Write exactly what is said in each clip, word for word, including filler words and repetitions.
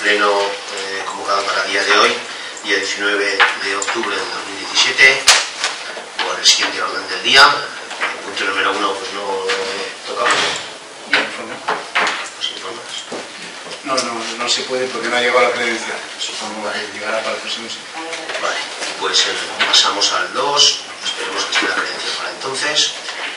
pleno eh, convocado para el día de hoy, día diecinueve de octubre del dos mil diecisiete, por el siguiente orden del día. El punto número uno pues no eh, tocamos. ¿Y informe? ¿Los informes? No, no, no se puede porque no ha llegado la credencial. Supongo que llegará para el próximo sí. Vale, pues eh, pasamos al dos, esperemos que esté la credencial para entonces.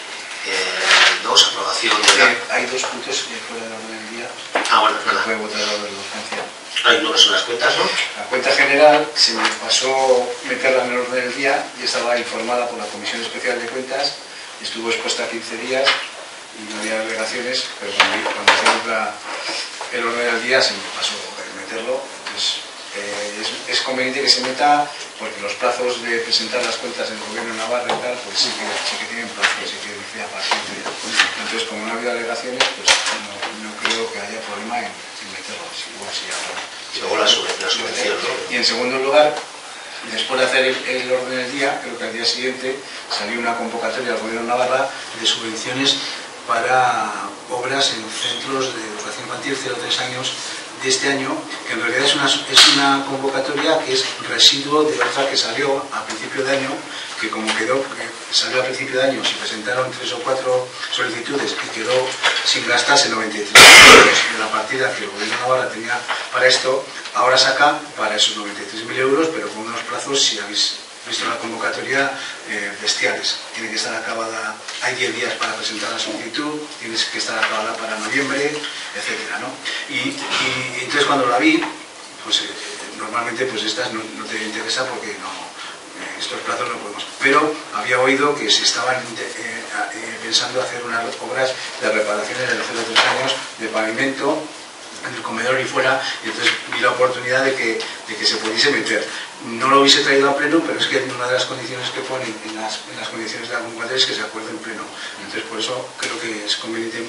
El dos, aprobación de la... Eh, hay dos puntos eh, fuera del orden del día. Ah, bueno, es No verdad. puede votar el orden de urgencia. Hay nuevas en las cuentas, ¿no? La cuenta general se me pasó meterla en el orden del día y estaba informada por la Comisión Especial de Cuentas, estuvo expuesta quince días y no había delegaciones, pero cuando, cuando hicimos la, el orden del día se me pasó meterlo. Entonces, eh, es, es conveniente que se meta porque los plazos de presentar las cuentas del Gobierno de Navarra y tal, pues sí que, sí que tienen plazos, sí que dice a partir de... Entonces, como no ha habido delegaciones, pues no, no creo que haya problema en, en meterlo. Igual sí habrá. Y luego la, sub la subvención, ¿no? Y en segundo lugar, después de hacer el, el orden del día, creo que al día siguiente salió una convocatoria al Gobierno de Navarra de subvenciones para obras en centros de educación infantil cero a tres años de este año, que en realidad es una, es una convocatoria que es residuo de otra que salió a principio de año, que como quedó, que salió a principio de año, se presentaron tres o cuatro solicitudes y quedó sin gastarse noventa y tres mil euros de la partida que el Gobierno de Navarra tenía para esto, ahora saca para esos noventa y tres mil euros, pero con unos plazos, si habéis visto la convocatoria, eh, bestiales. Tiene que estar acabada, hay diez días para presentar la solicitud, tienes que estar acabada para noviembre, etcétera, ¿no? Y, y entonces cuando la vi, pues eh, normalmente pues estas no, no te interesa porque no, eh, estos plazos no podemos. Pero había oído que se estaban eh, eh, pensando hacer unas obras de reparaciones en los cero a tres años de pavimento en el comedor y fuera, y entonces vi la oportunidad de que, de que se pudiese meter. No lo hubiese traído a pleno, pero es que una de las condiciones que ponen en las, en las condiciones de la convocatoria es que se acuerde en pleno. Entonces por eso creo que es conveniente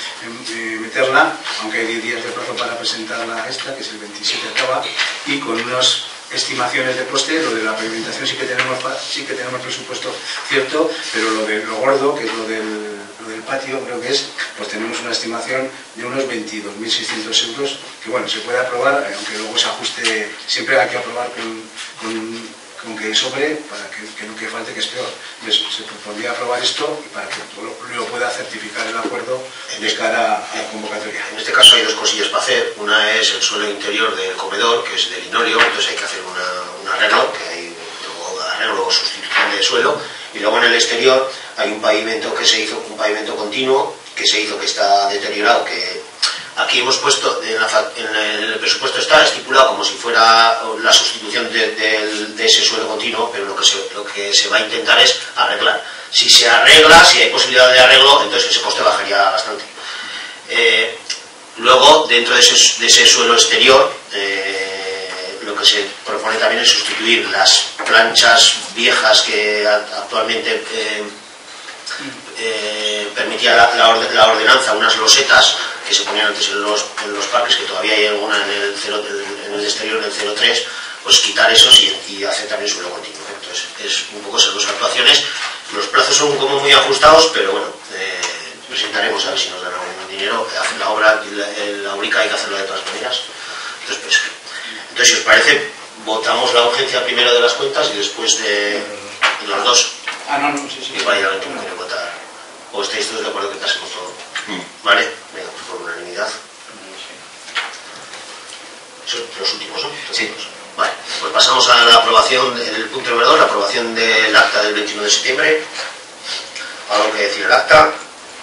meterla, aunque hay diez días de plazo para presentarla esta, que es el veintisiete acaba, y con unas estimaciones de coste. Lo de la pavimentación sí que tenemos sí que tenemos presupuesto cierto, pero lo de lo gordo, que es lo del, lo del patio, creo que es, pues tenemos una estimación de unos veintidós mil seiscientos euros, que bueno, se puede aprobar, aunque luego se ajuste, siempre hay que aprobar con, con, con que sobre, para que, que no que falte, que es peor. Entonces, se podría aprobar esto y para que lo, lo pueda certificar el acuerdo de cara a la convocatoria. En este caso hay dos cosillas para hacer. Una es el suelo interior del comedor, que es de linóleo, entonces hay que hacer una, un arreglo, que hay arreglo o sustitución de suelo, y luego en el exterior hay un pavimento que se hizo, un pavimento continuo, que se hizo que está deteriorado, que aquí hemos puesto, en, la, en el presupuesto está estipulado como si fuera la sustitución de, de, de ese suelo continuo, pero lo que, se, lo que se va a intentar es arreglar. Si se arregla, si hay posibilidad de arreglo, entonces ese coste bajaría bastante. Eh, luego, dentro de ese, de ese suelo exterior, eh, lo que se propone también es sustituir las planchas viejas que actualmente eh, eh, permitía la, la, orde, la ordenanza, unas losetas que se ponían antes en los, en los parques, que todavía hay alguna en el, cero, en el exterior del cero tres, pues quitar esos y, y hacer también suelo continuo. Entonces, es un poco ser dos actuaciones. Los plazos son como muy ajustados, pero bueno, eh, presentaremos a ver si nos dan algún dinero. Hacer la obra, la, la única hay que hacerlo de todas maneras. Entonces, pues, entonces, si os parece, votamos la urgencia primero de las cuentas y después de, de los dos. Ah, no, no, sí, sí. Igual hay alguien que quiere votar. ¿O estáis todos de acuerdo que pasemos todo? Mm. ¿Vale? Venga, pues por unanimidad. Son los últimos, ¿no? Sí. Vale, pues pasamos a la aprobación, el punto número dos, la aprobación del acta del veintiuno de septiembre. ¿Algo que decir el acta?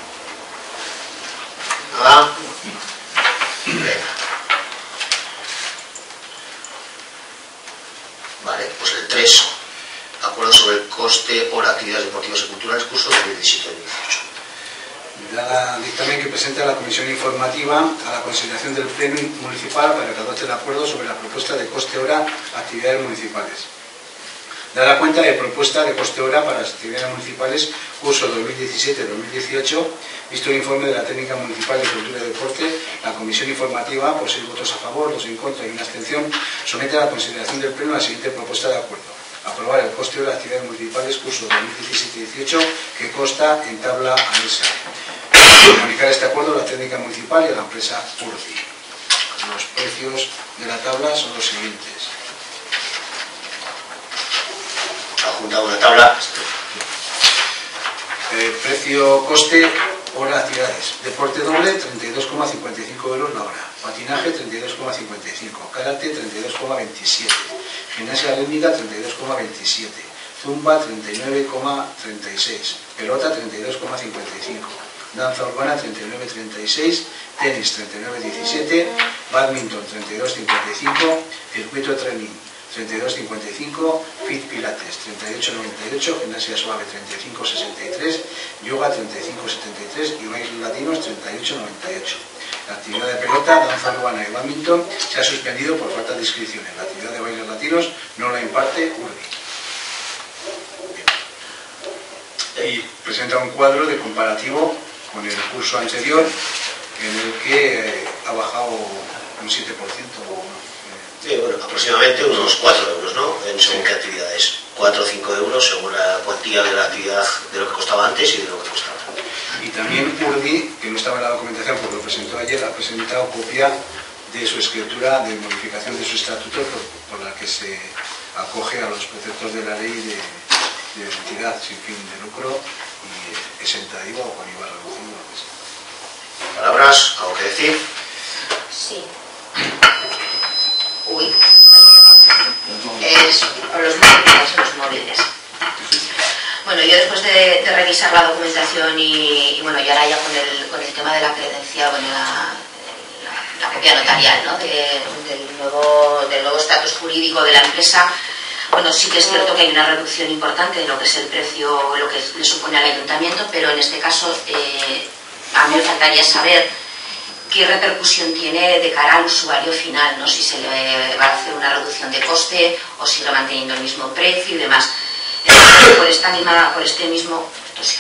Nada. Venga. Vale, pues el tres, acuerdo sobre el coste hora actividades deportivas y culturales, curso dos mil diecisiete dos mil dieciocho. Da dictamen que presenta la Comisión Informativa a la consideración del Pleno Municipal para que adopte el acuerdo sobre la propuesta de coste hora actividades municipales. Da la cuenta de propuesta de coste hora para las actividades municipales curso dos mil diecisiete dos mil dieciocho, visto el informe de la Técnica Municipal de Cultura y Deporte, la Comisión Informativa, por seis votos a favor, dos en contra y una abstención, somete a la consideración del Pleno la siguiente propuesta de acuerdo. Aprobar el coste de las actividades municipales curso dos mil diecisiete dieciocho que consta en tabla anexa. Comunicar este acuerdo a la técnica municipal y a la empresa Urdi. precios de la tabla son los siguientes. Ha juntado una tabla. Eh, precio coste hora actividades. Deporte doble treinta y dos coma cincuenta y cinco euros la hora. Patinaje treinta y dos coma cincuenta y cinco. Karate treinta y dos coma veintisiete. Gimnasia rítmica treinta y dos coma veintisiete. Zumba treinta y nueve coma treinta y seis. Pelota treinta y dos coma cincuenta y cinco. Danza urbana treinta y nueve coma treinta y seis. Tenis treinta y nueve coma diecisiete. Badminton treinta y dos coma cincuenta y cinco. Circuito training treinta y dos coma cincuenta y cinco, Fit Pilates treinta y ocho coma noventa y ocho, Gimnasia Suave treinta y cinco coma sesenta y tres, Yoga treinta y cinco coma setenta y tres y Bailes Latinos treinta y ocho coma noventa y ocho. La actividad de pelota, danza urbana y badminton se ha suspendido por falta de inscripciones. La actividad de Bailes Latinos no la imparte URBI. Y presenta un cuadro de comparativo con el curso anterior en el que eh, ha bajado un siete por ciento. Sí, bueno, aproximadamente unos cuatro euros, ¿no? En según qué actividades. cuatro o cinco euros según la cuantía de la actividad, de lo que costaba antes y de lo que costaba. Y también URBI, que no estaba en la documentación porque lo presentó ayer, ha presentado copia de su escritura de modificación de su estatuto por, por la que se acoge a los preceptos de la ley de, de entidad sin fin de lucro y exenta de I V A o con I V A reducido. ¿Palabras? ¿Algo que decir? Sí. Uy, es los móviles, los móviles. Bueno, yo después de, de revisar la documentación y, y bueno, y ahora ya con el, con el tema de la credencial, bueno, la, la, la copia notarial, ¿no? De, del nuevo del nuevo estatus jurídico de la empresa, bueno, sí que es cierto que hay una reducción importante de lo que es el precio, lo que le supone al ayuntamiento, pero en este caso eh, a mí me faltaría saber qué repercusión tiene de cara al usuario final, ¿no? Si se le va a hacer una reducción de coste o sigue manteniendo el mismo precio y demás. Eh, por, esta misma, por este mismo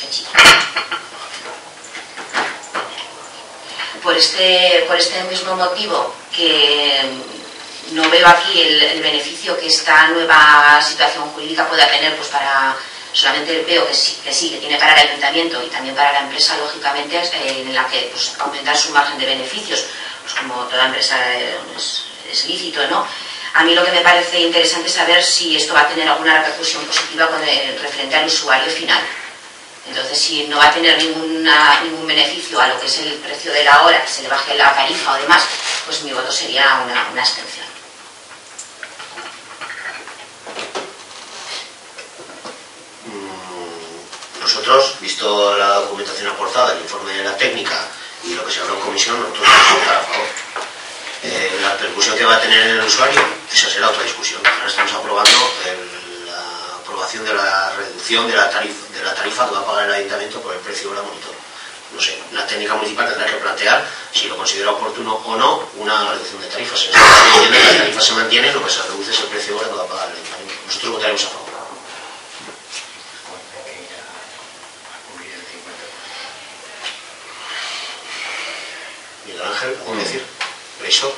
por este, por este mismo motivo que no veo aquí el, el beneficio que esta nueva situación jurídica pueda tener, pues para solamente veo que sí, que sí, que tiene para el ayuntamiento y también para la empresa, lógicamente, eh, en la que pues, aumentar su margen de beneficios, pues como toda empresa eh, es, es lícito, ¿no? A mí lo que me parece interesante es saber si esto va a tener alguna repercusión positiva con el, referente al usuario final. Entonces, si no va a tener ninguna, ningún beneficio a lo que es el precio de la hora, que se le baje la tarifa o demás, pues mi voto sería una, una abstención. Nosotros, visto la documentación aportada, el informe de la técnica y lo que se habló en comisión, nosotros vamos a votar a favor. Eh, la repercusión que va a tener en el usuario, esa será otra discusión. Ahora estamos aprobando el, la aprobación de la reducción de la, tarifa, de la tarifa que va a pagar el ayuntamiento por el precio de la monitor. No sé, la técnica municipal tendrá que plantear, si lo considera oportuno o no, una reducción de tarifas. En este caso, diciendo que la tarifa se mantiene, lo que se reduce es el precio de hora que va a pagar el ayuntamiento. Nosotros votaremos a favor. Miguel Ángel, ¿algo que decir? ¿Eso?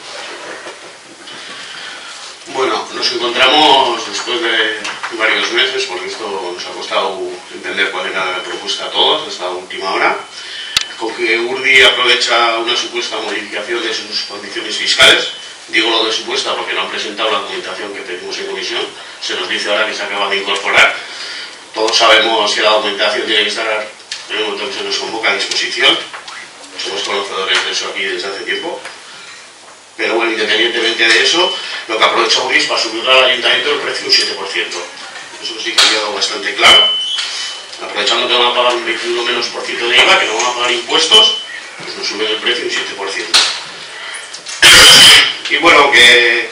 Bueno, nos encontramos después de varios meses, porque esto nos ha costado entender cuál era la propuesta a todos hasta la última hora, con que URBI aprovecha una supuesta modificación de sus condiciones fiscales. Digo lo de supuesta porque no han presentado la documentación que pedimos en comisión, se nos dice ahora que se acaba de incorporar. Todos sabemos que la documentación tiene que estar en el momento que se nos convoca a disposición, somos conocedores de eso aquí desde hace tiempo. Pero bueno, independientemente de eso, lo que aprovecha URBI es para subir al ayuntamiento el precio un siete por ciento. Eso sí que ha quedado bastante claro. Aprovechando que van a pagar un veintiuno menos por ciento de I V A, que no van a pagar impuestos, pues nos suben el precio un siete por ciento. Y bueno, que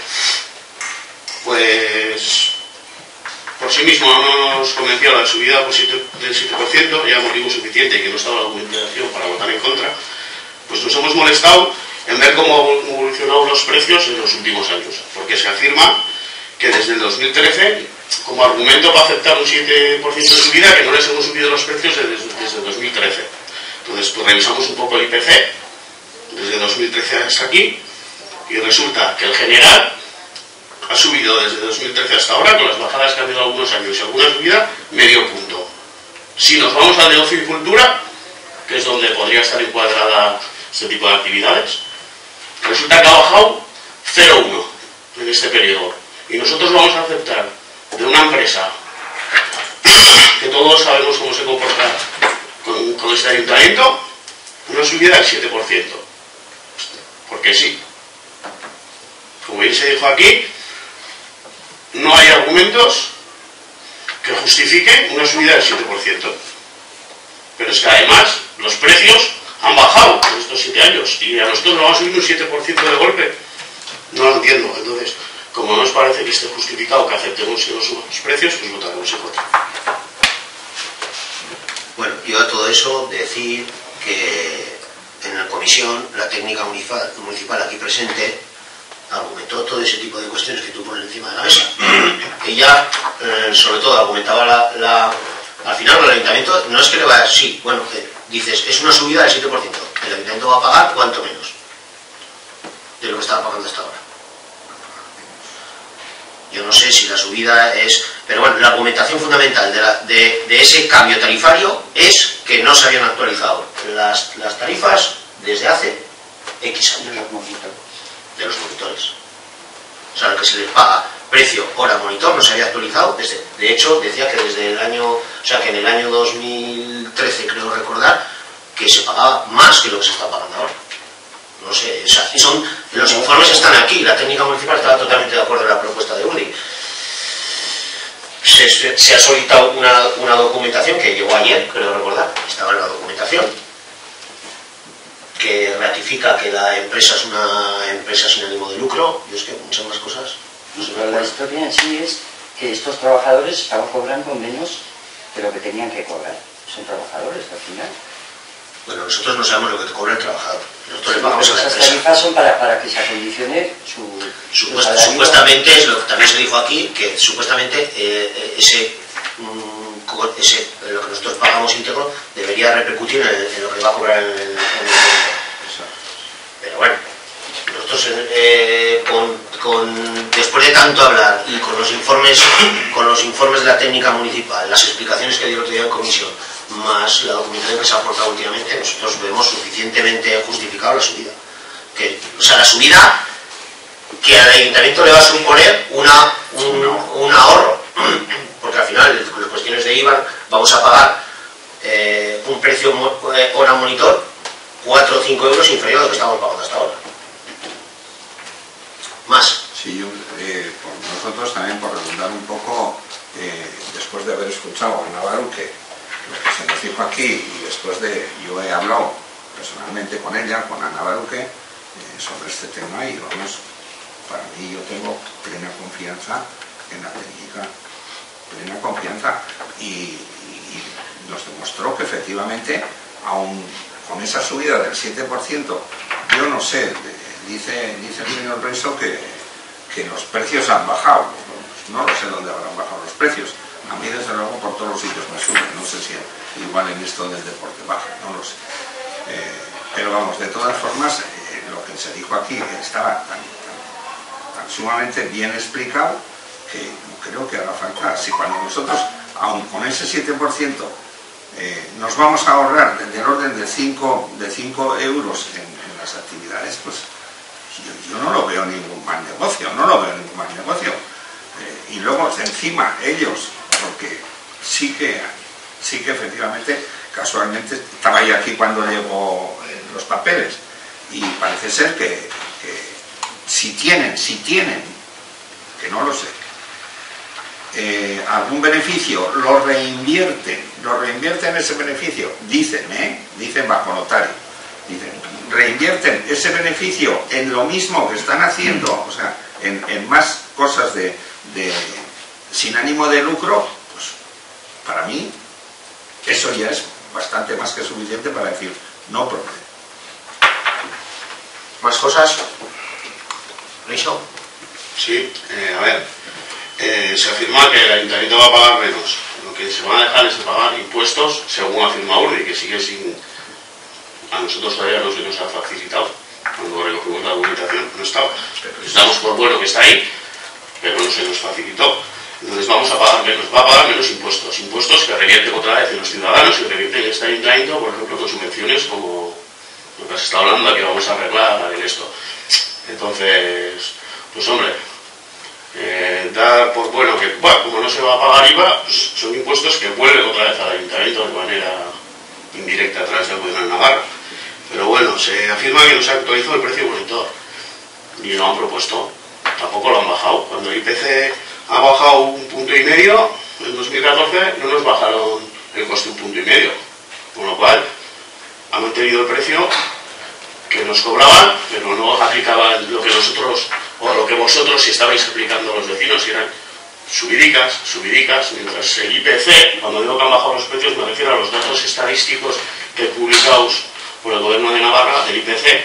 pues por sí mismo no nos convenció la subida del siete por ciento, ya motivo suficiente y que no estaba la documentación para votar en contra, pues nos hemos molestado en ver cómo han evolucionado los precios en los últimos años, porque se afirma que desde el dos mil trece, como argumento para aceptar un siete por ciento de subida, que no les hemos subido los precios desde, desde el dos mil trece. Entonces, pues revisamos un poco el I P C, desde dos mil trece hasta aquí, y resulta que el general ha subido desde dos mil trece hasta ahora, con las bajadas que ha habido algunos años y alguna subida, medio punto. Si nos vamos al de ocio y cultura, que es donde podría estar encuadrada este tipo de actividades, resulta que ha bajado cero coma uno en este periodo. Y nosotros vamos a aceptar de una empresa que todos sabemos cómo se comporta con, con este ayuntamiento, una subida del siete por ciento. Porque sí. Como bien se dijo aquí, no hay argumentos que justifiquen una subida del siete por ciento. Pero es que además los precios han bajado en estos siete años y a nosotros nos va a subir un siete por ciento de golpe. No lo entiendo. Entonces, como no nos parece que esté justificado que aceptemos que nos suban los precios, pues votaremos en contra. Bueno, yo a todo eso decir que en la comisión la técnica municipal, municipal aquí presente argumentó todo ese tipo de cuestiones que tú pones encima de la mesa. Ella, eh, sobre todo, argumentaba la, la, al final el ayuntamiento, no es que le va a decir, sí, bueno, eh, dices, es una subida del siete por ciento, el ayuntamiento va a pagar cuánto menos de lo que estaba pagando hasta ahora. Yo no sé si la subida es... Pero bueno, la argumentación fundamental de, la, de, de ese cambio tarifario es que no se habían actualizado las, las tarifas desde hace X años. De los monitores. O sea, lo que se les paga precio hora monitor no se había actualizado desde... De hecho, decía que desde el año... O sea, que en el año dos mil trece, creo recordar, que se pagaba más que lo que se está pagando ahora. No sé, o sea, son, los informes están aquí, la técnica municipal estaba totalmente de acuerdo en la propuesta de Urdi. Se, se, se ha solicitado una, una documentación que llegó ayer, creo recordar, estaba en la documentación, que ratifica que la empresa es una empresa sin ánimo de lucro, y es que muchas más cosas no se me Pero la historia en sí es que estos trabajadores estaban cobrando menos de lo que tenían que cobrar. Son trabajadores al final. Bueno, nosotros no sabemos lo que cobra el trabajador. Nosotros le pagamos a la esas empresa. tarifas son para, para que se acondicione su... Supuesta, su supuestamente, es lo que también se dijo aquí, que supuestamente eh, ese, mm, ese, lo que nosotros pagamos íntegro debería repercutir en, en lo que va a cobrar en el... En el pero bueno, nosotros eh, con, con, después de tanto hablar y con los informes con los informes de la técnica municipal, las explicaciones que dio el otro día en comisión, más la documentación que se ha aportado últimamente, nosotros vemos suficientemente justificado la subida. Que, o sea, la subida que al ayuntamiento le va a suponer una, un, un ahorro, porque al final, con las cuestiones de I V A, vamos a pagar eh, un precio eh, hora monitor cuatro o cinco euros inferior a lo que estamos pagando hasta ahora. Más. Sí, yo, eh, por nosotros también, por redundar un poco, eh, después de haber escuchado a Navarro, que lo que se nos dijo aquí, y después de, yo he hablado personalmente con ella, con Ana Baruque, eh, sobre este tema, y vamos, para mí yo tengo plena confianza en la técnica, plena confianza, y, y, y nos demostró que efectivamente, aun con esa subida del siete por ciento, yo no sé, dice, dice el señor Reiso que, que los precios han bajado, no, no sé dónde habrán bajado los precios. A mí, desde luego, por todos los sitios me suben. No sé si igual en esto del deporte baja, no lo sé. Eh, pero vamos, de todas formas, eh, lo que se dijo aquí estaba tan, tan, tan sumamente bien explicado que creo que hará falta. Si cuando nosotros, aun con ese siete por ciento, eh, nos vamos a ahorrar del orden de cinco euros en, en las actividades, pues yo, yo no lo veo ningún mal negocio, no lo veo ningún mal negocio. Eh, y luego, encima, ellos, porque sí que, sí que efectivamente, casualmente, estaba yo aquí cuando llegó eh, los papeles, y parece ser que, que si tienen, si tienen, que no lo sé, eh, algún beneficio, lo reinvierten, lo reinvierten ese beneficio, dicen, ¿eh? Dicen bajo notario, dicen, reinvierten ese beneficio en lo mismo que están haciendo, o sea, en, en más cosas de, de sin ánimo de lucro, pues para mí eso ya es bastante más que suficiente para decir no problema. ¿Más cosas? ¿Listo? Sí, eh, a ver, eh, se afirma que el ayuntamiento va a pagar menos. Lo que se van a dejar es de pagar impuestos, según afirma Urdi, que sigue sin... A nosotros todavía no se nos ha facilitado. Cuando recogimos la documentación no estaba. Estamos por bueno que está ahí, pero no se nos facilitó. Entonces vamos a pagar menos, va a pagar menos impuestos, impuestos que revierten otra vez en los ciudadanos y revierten en este ayuntamiento, por ejemplo, con subvenciones como lo que has estado hablando, que vamos a arreglar en esto. Entonces, pues hombre, eh, dar por bueno que, bueno, como no se va a pagar I V A, pues son impuestos que vuelven otra vez al ayuntamiento de manera indirecta a través del gobierno de Navarra. Pero bueno, se afirma que no se actualizó el precio monitor y lo han propuesto, tampoco lo han bajado. Cuando el I P C ha bajado un punto y medio en dos mil catorce, no nos bajaron el coste un punto y medio, con lo cual ha mantenido el precio que nos cobraban, pero no aplicaban lo que nosotros o lo que vosotros si estabais aplicando a los vecinos, y eran subidicas, subidicas, mientras el I P C, cuando digo que han bajado los precios me refiero a los datos estadísticos que publicaos por el gobierno de Navarra del I P C.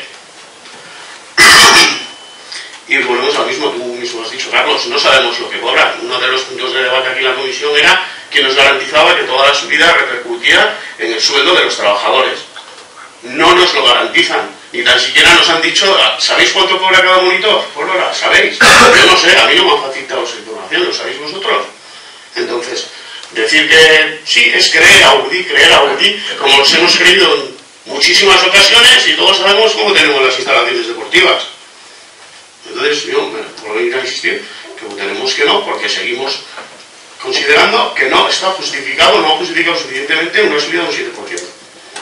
Y volvemos al mismo, tú mismo has dicho, Carlos, no sabemos lo que cobran. Uno de los puntos de debate aquí en la comisión era que nos garantizaba que toda la subida repercutía en el sueldo de los trabajadores. No nos lo garantizan, ni tan siquiera nos han dicho, ¿sabéis cuánto cobra cada monitor por hora? ¿Sabéis? Yo no sé, a mí no me han facilitado esa información, ¿lo sabéis vosotros? Entonces, decir que sí, es creer a Urdi, creer a Urdi, como nos hemos creído en muchísimas ocasiones y todos sabemos cómo tenemos las instalaciones deportivas. Entonces, yo, por venir a insistir, que votaremos que no, porque seguimos considerando que no está justificado, no ha justificado suficientemente una subida de un siete por ciento.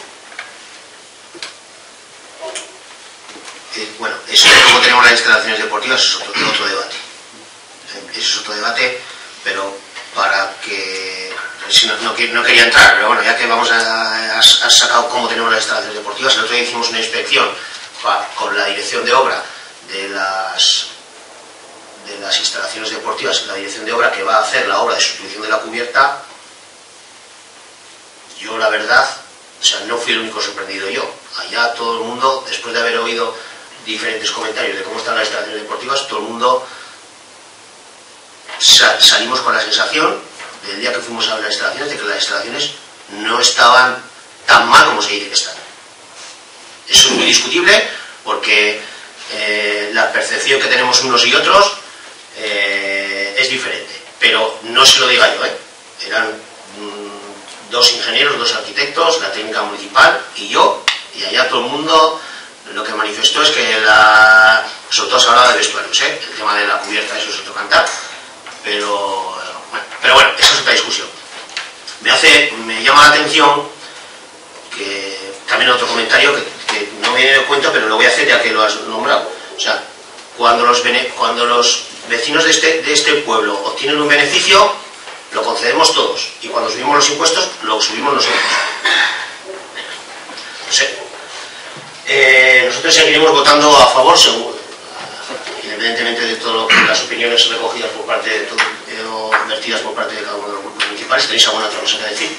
Eh, bueno, eso de cómo tenemos las instalaciones deportivas es otro, otro debate. Eh, eso es otro debate, pero para que... Si no, no, no quería entrar, pero bueno, ya que vamos a... Has, has sacado cómo tenemos las instalaciones deportivas, el otro día hicimos una inspección pa, con la dirección de obra de las, de las instalaciones deportivas, la dirección de obra que va a hacer la obra de sustitución de la cubierta. Yo la verdad, o sea, no fui el único sorprendido yo. Allá todo el mundo, después de haber oído diferentes comentarios de cómo están las instalaciones deportivas, todo el mundo sa salimos con la sensación del día que fuimos a ver las instalaciones de que las instalaciones no estaban tan mal como se dice que están. Eso es muy discutible porque Eh, la percepción que tenemos unos y otros eh, es diferente, pero no se lo diga yo, ¿eh? Eran mm, dos ingenieros, dos arquitectos, la técnica municipal y yo, y allá todo el mundo lo que manifestó es que la, sobre todo se hablaba de vestuarios, ¿eh? El tema de la cubierta, eso es otro cantar, pero bueno, pero bueno, esa es otra discusión. Me hace, me llama la atención que también otro comentario que que no me doy cuenta, pero lo voy a hacer ya que lo has nombrado. O sea, cuando los, cuando los vecinos de este, de este pueblo obtienen un beneficio, lo concedemos todos. Y cuando subimos los impuestos, lo subimos nosotros. No sé. Eh, nosotros seguiremos votando a favor, seguro, independientemente de todas las opiniones recogidas por parte de todo, eh, o vertidas por parte de cada uno de los grupos municipales. ¿Tenéis alguna otra cosa que decir?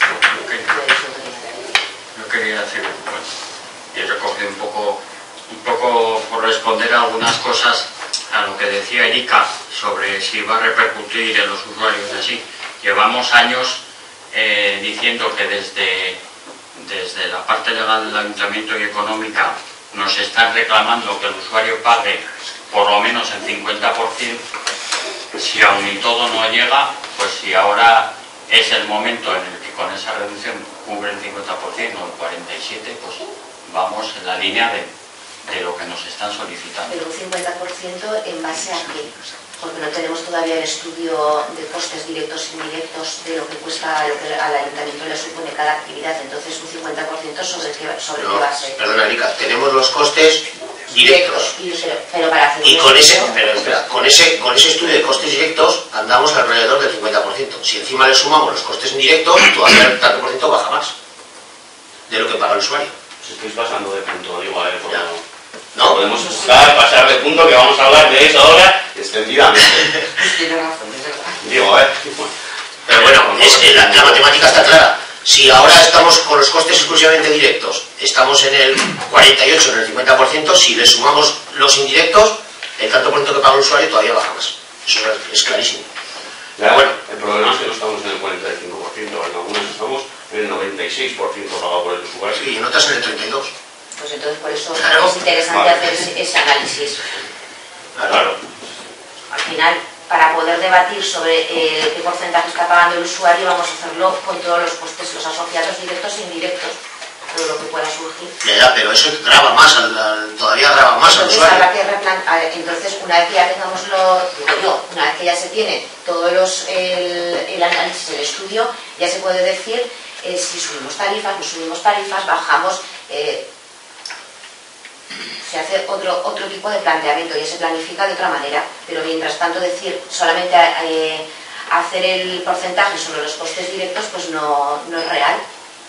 Yo quería decir, bueno, y recoger un poco, un poco por responder a algunas cosas a lo que decía Erika sobre si va a repercutir en los usuarios y así. Llevamos años eh, diciendo que desde, desde la parte legal del ayuntamiento y económica nos están reclamando que el usuario pague por lo menos el cincuenta por ciento. Si aún y todo no llega, pues si ahora es el momento en el que con esa reducción cubre el cincuenta por ciento o el cuarenta y siete por ciento, pues vamos en la línea de, de lo que nos están solicitando. Pero un cincuenta por ciento en base a qué? Porque no tenemos todavía el estudio de costes directos e indirectos de lo que cuesta, lo que al ayuntamiento le supone cada actividad. Entonces un cincuenta por ciento sobre qué, sobre no, qué base. Perdona, Erika, tenemos los costes directos. Y, pero, pero para hacer y con ese, pero, espera, con, ese, con ese estudio de costes directos andamos alrededor del cincuenta por ciento. Si encima le sumamos los costes indirectos, todavía el tanto por ciento baja más de lo que paga el usuario. Os estáis pasando de punto, digo, a ver, por ¿no? Podemos buscar, pasar de punto, que vamos a hablar de eso ahora extendidamente. Tiene razón, es verdad. Digo, a ver. Pero bueno, es, es, la, la matemática está clara. Si ahora estamos con los costes exclusivamente directos, estamos en el cuarenta y ocho, en el cincuenta por ciento, si le sumamos los indirectos, el tanto por ciento que paga el usuario todavía baja más. Eso es, es clarísimo. Ya, bueno, el problema es que no estamos en el cuarenta y cinco por ciento, en algunos estamos en el noventa y seis por ciento pagado por el usuario. Sí, y en otras en el treinta y dos por ciento. Pues entonces por eso Claro. es interesante Vale. hacer ese, ese análisis. Claro. Al final, para poder debatir sobre eh, qué porcentaje está pagando el usuario, vamos a hacerlo con todos los costes, los asociados directos e indirectos. todo lo que pueda surgir. Ya, ya, pero eso grava más, al, al, todavía grava más al Entonces, usuario. habrá que replan- entonces, una vez que ya tengamos lo, digo yo, una vez que ya se tiene todo los, el, el análisis, el estudio, ya se puede decir eh, si subimos tarifas, no subimos tarifas, bajamos, eh, se hace otro, otro tipo de planteamiento, ya se planifica de otra manera, pero mientras tanto decir solamente eh, hacer el porcentaje sobre los costes directos, pues no, no es real.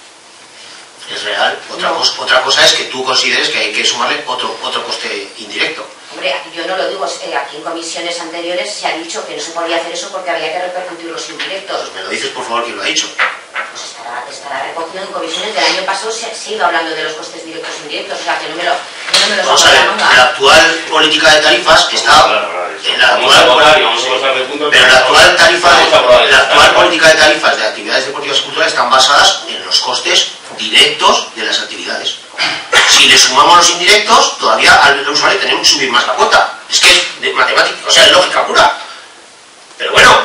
Es real. Otra, No. cosa, otra cosa es que tú consideres que hay que sumarle otro, otro coste indirecto. Hombre, yo no lo digo, eh, aquí en comisiones anteriores se ha dicho que no se podía hacer eso porque había que repercutir los indirectos. Pues me lo dices, por favor, quién lo ha dicho. Pues estará, estará recogido en comisiones. Del año pasado se, se iba hablando de los costes directos e indirectos, o sea que no me lo, yo no me lo Vamos a saco de ver, la manga. la actual política de tarifas está... en la Vamos a actual, votar y vamos a pasar de punto. pero la actual tarifa, Vamos a aprobar la esta actual tarifa. política de tarifas de actividades deportivas y culturales están basadas en los costes directos de las actividades. Si le sumamos los indirectos, todavía al usuario tenemos que subir más la cuota. Es que es de matemática, o sea, es lógica pura. Pero bueno,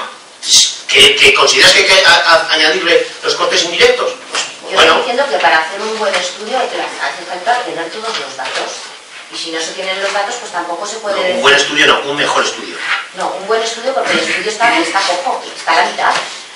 ¿que, que consideras que hay que a, a, añadirle los costes indirectos? Pues Yo bueno, estoy diciendo que para hacer un buen estudio hay que hace falta tener todos los datos. Y si no se tienen los datos, pues tampoco se puede no, decir... un buen estudio no, un mejor estudio. No, un buen estudio porque el estudio está, está cojo, está a la mitad.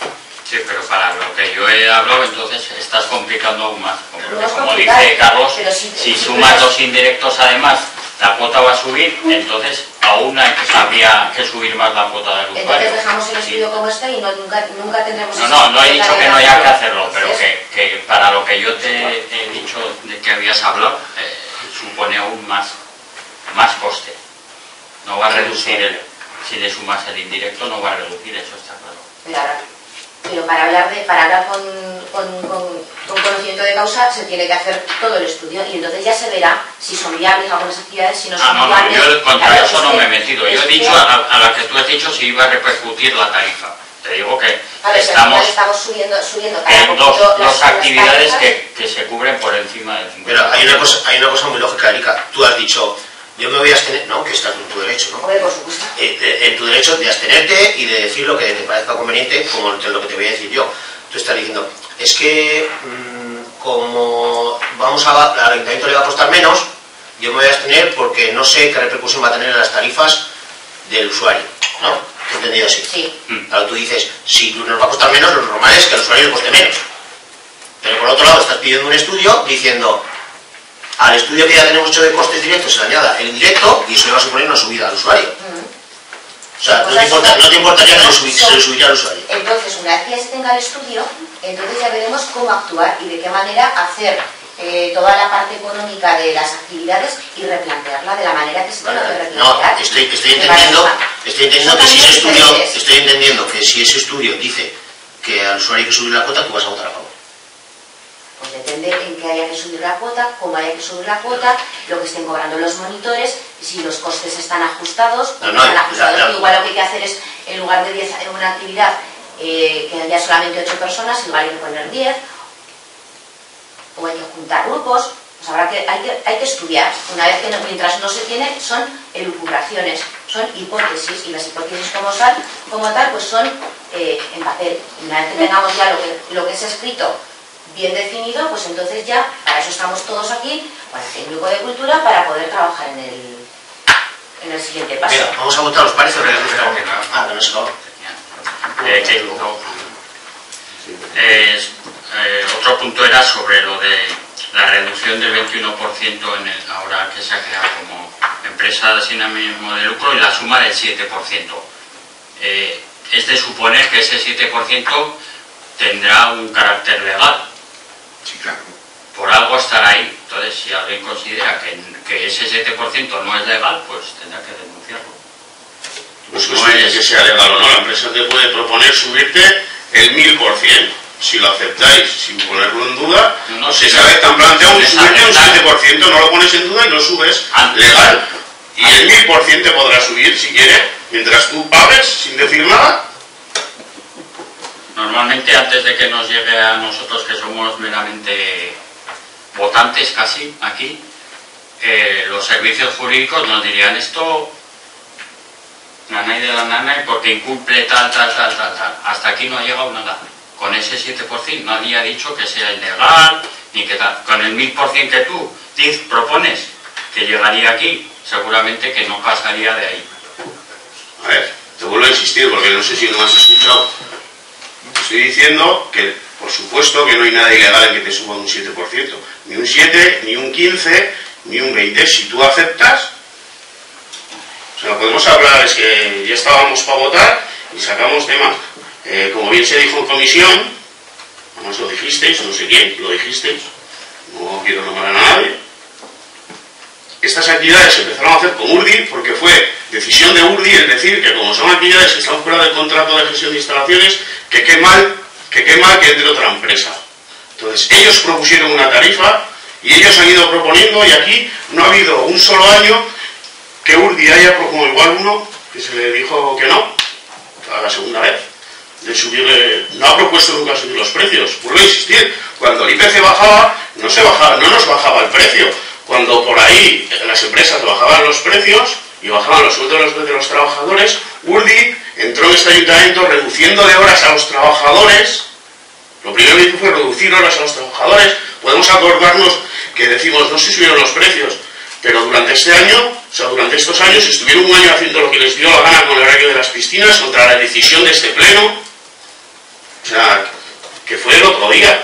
Sí, pero para lo que yo he hablado, entonces estás complicando aún más. Porque, No es como complicar, dice Carlos, pero si- si si sumas tú- los indirectos además, la cuota va a subir, entonces aún hay que, habría que subir más la cuota del usuario. Entonces dejamos el Sí. estudio como está y no, nunca, nunca tendremos... No, esa no, no he dicho que no haya que hacerlo. hacerlo, pero Entonces, que, que para lo que yo te he dicho de que habías hablado, eh, supone aún más, más coste. No va a reducir, el, si le sumas el indirecto, no va a reducir, eso está claro. Pero, ahora- pero para hablar, de, para hablar con, con, con, con conocimiento de causa se tiene que hacer todo el estudio y entonces ya se verá si son viables algunas actividades, si no son Ah, no, no, viables... yo contra Claro, eso es no que- me he metido. Yo es he dicho que- a, a la que tú has dicho si iba a repercutir la tarifa. Te digo que A ver, si al estamos final estamos subiendo, subiendo cada en dos, poquito las- dos las actividades tarifas. que, que se cubren por encima del cincuenta. Pero hay una cosa, hay una cosa muy lógica, Erika. Tú has dicho, yo me voy a abstener, no, que estás en tu derecho, ¿no? Hombre, por supuesto. Eh, eh, en tu derecho de abstenerte y de decir lo que te parezca conveniente, como te- lo que te voy a decir yo. Tú estás diciendo, es que mmm, como vamos a, al ayuntamiento le va a costar menos, yo me voy a abstener porque no sé qué repercusión va a tener en las tarifas del usuario, ¿no? ¿Te he entendido así? Sí. Claro, tú dices, si nos va a costar menos, lo normal es que al usuario le coste menos. Pero por otro lado, estás pidiendo un estudio diciendo, al estudio que ya tenemos hecho de costes directos se le añada el indirecto y eso le va a suponer una subida al usuario. Mm. O sea, no te, importa, no te importaría que se, subi- se le subiría al usuario. Entonces, una vez que ya se tenga el estudio, entonces ya veremos cómo actuar y de qué manera hacer eh, toda la parte económica de las actividades y replantearla de la manera que se tenga que replantear. No, estoy, estoy Me entendiendo, parece- estoy entendiendo Son que si ese caminos estudio, diferentes. estoy entendiendo que si ese estudio dice que al usuario hay que subir la cuota, tú vas a votar a favor. Pues depende en qué haya que subir la cuota, cómo haya que subir la cuota, lo que estén cobrando los monitores, si los costes están ajustados o No, no, no, están la- ajustados. la- Igual lo que hay que hacer es, en lugar de diez en una actividad eh, que haya solamente ocho personas, igual hay que poner diez, o hay que juntar grupos. Pues habrá que, hay, que, hay que estudiar. Una vez que no, mientras no se tiene, son elucubraciones, son hipótesis, y las hipótesis como tal, como tal pues son eh, en papel. Una vez que tengamos ya lo que, lo que es escrito bien definido, pues entonces ya, para eso estamos todos aquí, para el técnico de cultura, para poder trabajar en el, en el siguiente paso. Venga, vamos a votar, ¿os parece? Pero, pero que no. Ah, que no se acabó. Eh, que no. Eh, eh, otro punto era sobre lo de la reducción del veintiuno por ciento en el, ahora que se ha creado como empresa sin ánimo de lucro y la suma del siete por ciento. Eh, es de suponer que ese siete por ciento tendrá un carácter legal. Sí, claro. Por algo estará ahí. Entonces, si alguien considera que, que ese siete por ciento no es legal, pues tendrá que denunciarlo. No es cuestión de que sea legal o no, la empresa te puede proponer subirte el mil por ciento. Si lo aceptáis sin ponerlo en duda, No, no, si sí, esa vez te han planteado un es subirte un aceptar. siete por ciento, no lo pones en duda y lo subes Antes. legal. Y el mil por ciento te podrá subir si quiere, mientras tú pagues sin decir nada. Normalmente, antes de que nos llegue a nosotros, que somos meramente votantes casi aquí, eh, los servicios jurídicos nos dirían esto nanay de la nanay porque incumple tal, tal, tal, tal, tal. Hasta aquí no ha llegado nada. con ese siete por ciento. Nadie ha dicho que sea ilegal, ni que tal. Con el mil por ciento que tú dices, propones que llegaría aquí, seguramente que no pasaría de ahí. A ver, te vuelvo a insistir porque no sé si no me has escuchado. Estoy diciendo que, por supuesto, que no hay nada ilegal en que te suban un siete por ciento. Ni un siete, ni un quince, ni un veinte. Si tú aceptas, o sea, podemos hablar, es que ya estábamos para votar y sacamos temas. Eh, como bien se dijo en comisión, además lo dijisteis, no sé quién, lo dijisteis, no quiero nombrar a nadie. Estas actividades se empezaron a hacer con U R D I porque fue decisión de U R D I, es decir, que como son actividades que están fuera del contrato de gestión de instalaciones, que qué mal que, qué mal que entre otra empresa. Entonces, ellos propusieron una tarifa y ellos han ido proponiendo, y aquí no ha habido un solo año que U R D I haya propuesto, igual uno, que se le dijo que no, a la segunda vez, de subirle, no ha propuesto nunca subir los precios. Vuelvo a insistir, cuando el I P C bajaba, no, se bajaba, no nos bajaba el precio. Cuando por ahí las empresas bajaban los precios y bajaban los sueldos de los, de los trabajadores, U R D I entró en este ayuntamiento reduciendo de horas a los trabajadores. Lo primero que hizo fue reducir horas a los trabajadores. Podemos acordarnos que decimos, no se subieron los precios, pero durante este año, o sea, durante estos años, estuvieron un año haciendo lo que les dio la gana con el horario de las piscinas, contra la decisión de este pleno. O sea, que fue el otro día.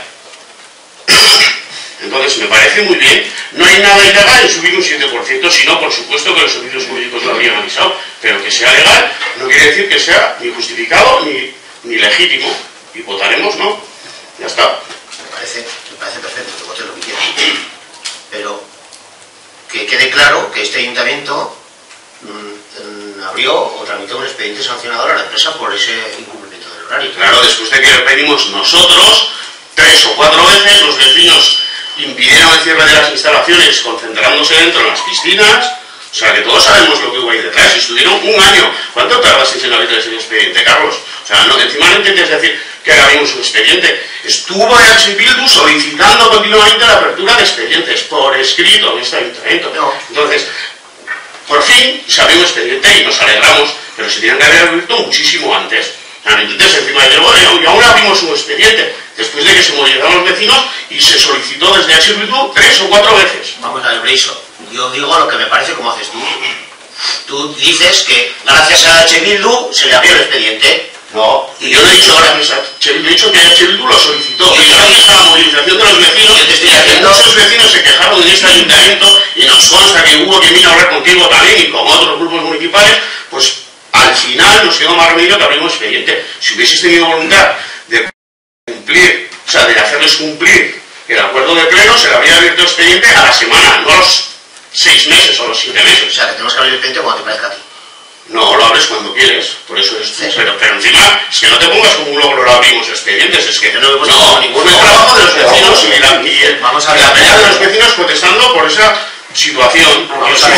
Entonces, me parece muy bien. No hay nada ilegal en subir un siete por ciento, sino, por supuesto, que los servicios jurídicos lo habrían avisado. Pero que sea legal no quiere decir que sea ni justificado ni, ni legítimo. Y votaremos no. Ya está. Me parece, me parece perfecto que voten lo que quieran. Pero que quede claro que este ayuntamiento mmm, abrió o tramitó un expediente sancionador a la empresa por ese incumplimiento del horario. Claro, después de que lo pedimos nosotros, tres o cuatro veces, los vecinos impidieron el cierre de las instalaciones concentrándose dentro de las piscinas. O sea, que todos sabemos lo que hubo ahí detrás. Estuvieron un año. ¿Cuánto tardasteis en abrir ese expediente, Carlos? O sea, no, encima no intentes decir que abrimos un expediente. Estuvo H Bildu solicitando continuamente la apertura de expedientes por escrito en este ayuntamiento. No. Entonces, por fin se abrió un expediente y nos alegramos, pero se tenían que haber abierto muchísimo antes. O sea, no intentes encima de bueno, y aún abrimos un expediente después de que se movilizaron los vecinos y se solicitó desde H Bildu tres o cuatro veces. Vamos a ver, Breiso. Yo digo lo que me parece como haces tú. Tú dices que gracias a H Bildu se le abrió el expediente. No, y yo no he dicho gracias a H Bildu, he dicho que H Bildu lo solicitó. Y gracias a la movilización de los vecinos, yo te estoy y a que diciendo... muchos vecinos se quejaron en este ayuntamiento, y nos consta que hubo que vino a hablar contigo también y con otros grupos municipales, pues al final nos quedó más remedio que abrimos expediente. Si hubieses tenido voluntad de cumplir, o sea, de hacerles cumplir el acuerdo de pleno, se le habría abierto expediente a la semana, no a los seis meses o los siete meses. O sea, que tenemos que abrir el expediente cuando te parezca a ti. No, lo abres cuando quieres, por eso es... Sí. Pero, pero encima, es que no te pongas como un logro, lo abrimos expedientes, es que yo no me he puesto no, ningún fue el trabajo de los vecinos y la, y el, vamos a ver, la pelea de los vecinos protestando por esa situación. Vamos a ver,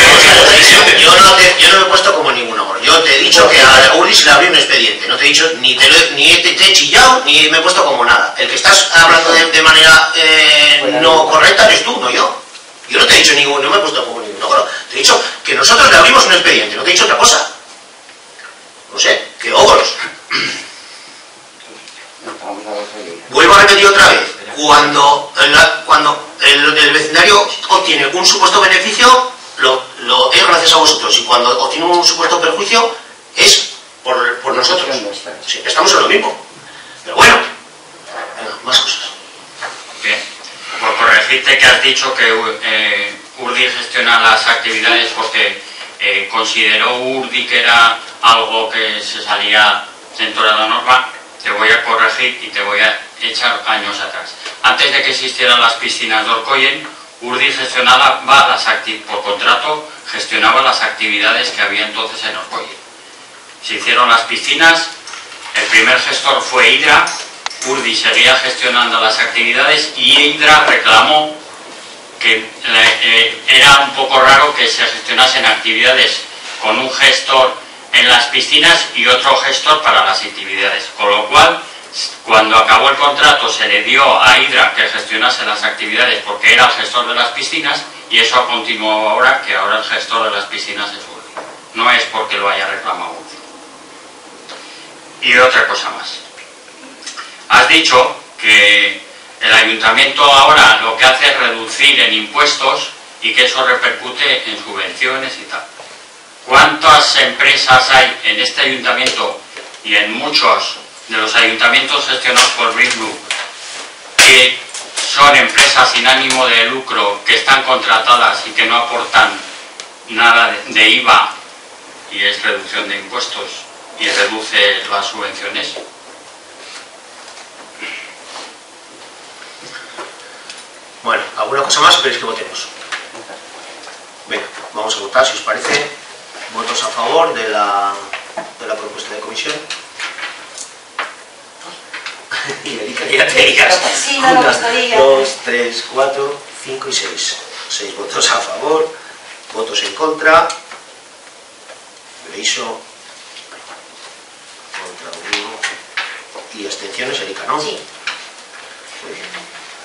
yo, no te, yo no me he puesto como ningún logro. Yo te he dicho que a Uri se le abrió un expediente, no te he dicho, ni te, ni te, te he chillado, ni me he puesto como nada. El que estás hablando de, de manera eh, no correcta eres tú, no yo. Yo no te he dicho ningún, no me he puesto como ningún logro. Te he dicho que nosotros le abrimos un expediente, no te he dicho otra cosa. No sé, qué ogros. Vuelvo a repetir otra vez. Cuando, la, cuando el, el vecindario obtiene un supuesto beneficio, lo, lo es gracias a vosotros. Y cuando obtiene un supuesto perjuicio, es por, por nosotros. Sí, estamos en lo mismo. Pero bueno, venga, más cosas. Bien, por corregirte que has dicho que eh, U R D I gestiona las actividades porque eh, consideró U R D I que era algo que se salía dentro de la norma, te voy a corregir y te voy a echar años atrás. Antes de que existieran las piscinas de Orcoyen, U R D I gestionaba las por contrato, gestionaba las actividades que había entonces en Orcoyen. Se hicieron las piscinas, el primer gestor fue Hidra, U R D I seguía gestionando las actividades y Hidra reclamó que eh, era un poco raro que se gestionasen actividades con un gestor en las piscinas y otro gestor para las actividades, con lo cual cuando acabó el contrato se le dio a Hidra que gestionase las actividades porque era el gestor de las piscinas y eso ha continuado ahora, que ahora el gestor de las piscinas es U R D I, no es porque lo haya reclamado U R D I. Y otra cosa más, has dicho que el ayuntamiento ahora lo que hace es reducir en impuestos y que eso repercute en subvenciones y tal. ¿Cuántas empresas hay en este ayuntamiento y en muchos de los ayuntamientos gestionados por Bildu que son empresas sin ánimo de lucro, que están contratadas y que no aportan nada de I V A y es reducción de impuestos y reduce las subvenciones? Bueno, ¿alguna cosa más o queréis que votemos? Venga, vamos a votar, si os parece. ¿Votos a favor de la, de la propuesta de comisión? Y Erika, ya te digas. Sí, no, no, Una, dos, tres, cuatro, cinco y seis. Seis votos a favor, votos en contra. Breiso, contra uno. Y abstenciones, Erika, ¿no? Sí. Muy bien.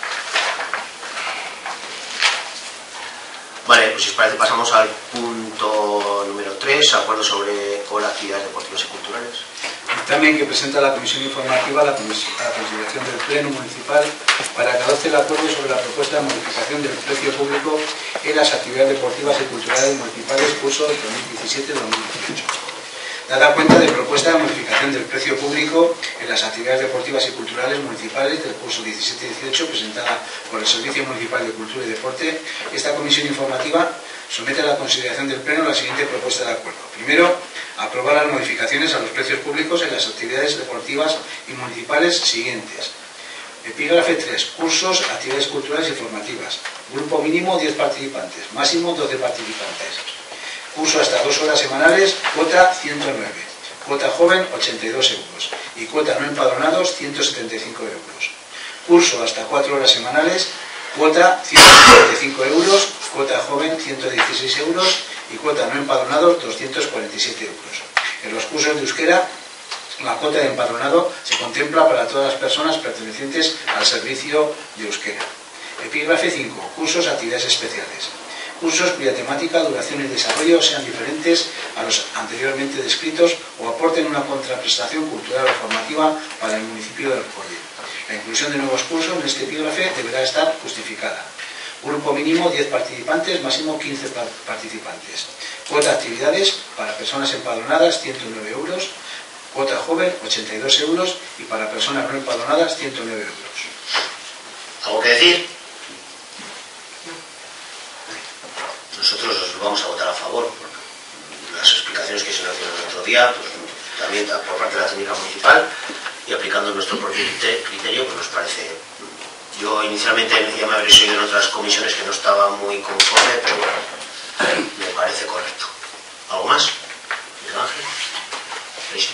Vale, pues si os parece pasamos al punto número tres, acuerdo sobre hora actividades deportivas y culturales. Dictamen que presenta la Comisión Informativa a la, a la consideración del Pleno Municipal para que adopte el acuerdo sobre la propuesta de modificación del precio público en las actividades deportivas y culturales municipales curso dos mil diecisiete dos mil dieciocho. Dada cuenta de propuesta de modificación del precio público en las actividades deportivas y culturales municipales del curso diecisiete dieciocho presentada por el Servicio Municipal de Cultura y Deporte, esta comisión informativa somete a la consideración del Pleno la siguiente propuesta de acuerdo. Primero, aprobar las modificaciones a los precios públicos en las actividades deportivas y municipales siguientes. Epígrafe tres. Cursos, actividades culturales y formativas. Grupo mínimo diez participantes, máximo doce participantes. Curso hasta dos horas semanales, cuota ciento nueve. Cuota joven, ochenta y dos euros. Y cuota no empadronados, ciento setenta y cinco euros. Curso hasta cuatro horas semanales, cuota ciento setenta y cinco euros. Cuota joven, ciento dieciséis euros. Y cuota no empadronados, doscientos cuarenta y siete euros. En los cursos de euskera, la cuota de empadronado se contempla para todas las personas pertenecientes al servicio de euskera. Epígrafe cinco. Cursos, actividades especiales. Cursos cuya temática, duración y desarrollo sean diferentes a los anteriormente descritos o aporten una contraprestación cultural o formativa para el municipio de Ripollet. La inclusión de nuevos cursos en este epígrafe deberá estar justificada. Grupo mínimo diez participantes, máximo quince participantes. Cuota actividades para personas empadronadas ciento nueve euros. Cuota joven ochenta y dos euros y para personas no empadronadas ciento nueve euros. ¿Algo que decir? Nosotros vamos a votar a favor, porque las explicaciones que se nos dieron el otro día, pues, también por parte de la técnica municipal y aplicando nuestro propio criterio, pues nos parece. Yo inicialmente ya me habréis oído en otras comisiones que no estaba muy conforme, pero me parece correcto. ¿Algo más? Miguel Ángel. ¿Veis?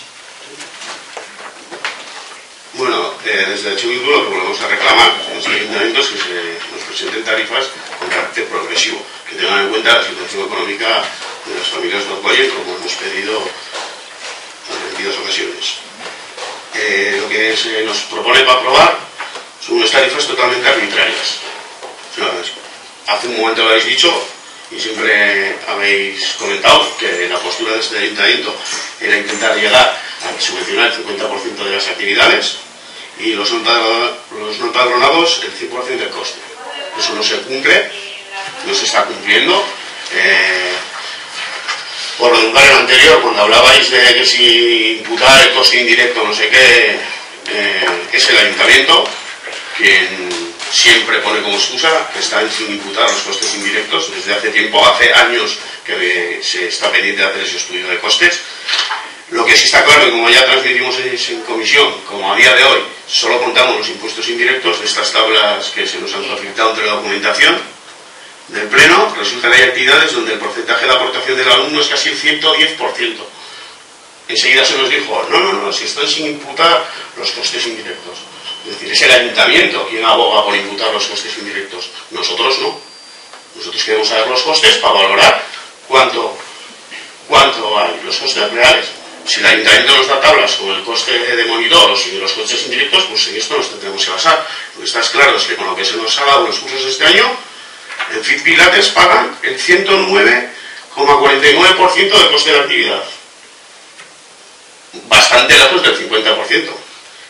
Bueno, eh, desde H Bildu lo que volvemos a reclamar en los ayuntamientos es que se nos presenten tarifas con carácter progresivo, que tengan en cuenta la situación económica de las familias de Orgoyen, como hemos pedido en repetidas ocasiones. Eh, lo que se nos propone para aprobar son unas tarifas totalmente arbitrarias. O sea, hace un momento lo habéis dicho y siempre habéis comentado que la postura de este ayuntamiento era intentar llegar a subvencionar el cincuenta por ciento de las actividades y los no empadronados el cien por ciento del coste. Eso no se cumple, no se está cumpliendo. Eh, por lo de un barrio anterior, cuando hablabais de que si imputar el coste indirecto, no sé qué, eh, es el ayuntamiento quien siempre pone como excusa que está sin imputar los costes indirectos. Desde hace tiempo, hace años que se está pendiente de hacer ese estudio de costes. Lo que sí está claro, y como ya transmitimos en comisión, como a día de hoy solo contamos los impuestos indirectos, de estas tablas que se nos han facilitado entre la documentación del Pleno, resulta que hay actividades donde el porcentaje de aportación del alumno es casi el ciento diez por ciento. Enseguida se nos dijo, no, no, no, si están sin imputar los costes indirectos. Es decir, es el ayuntamiento quien aboga por imputar los costes indirectos. Nosotros no. Nosotros queremos saber los costes para valorar cuánto, cuánto hay, los costes reales. Si el ayuntamiento nos da tablas con el coste de monitores y de los costes indirectos, pues en esto nos tendremos que basar. Lo que está claro es que con lo que se nos ha dado en los cursos de este año, en F I T Pilates pagan el ciento nueve coma cuarenta y nueve por ciento del coste de la actividad. Bastante lejos del cincuenta por ciento.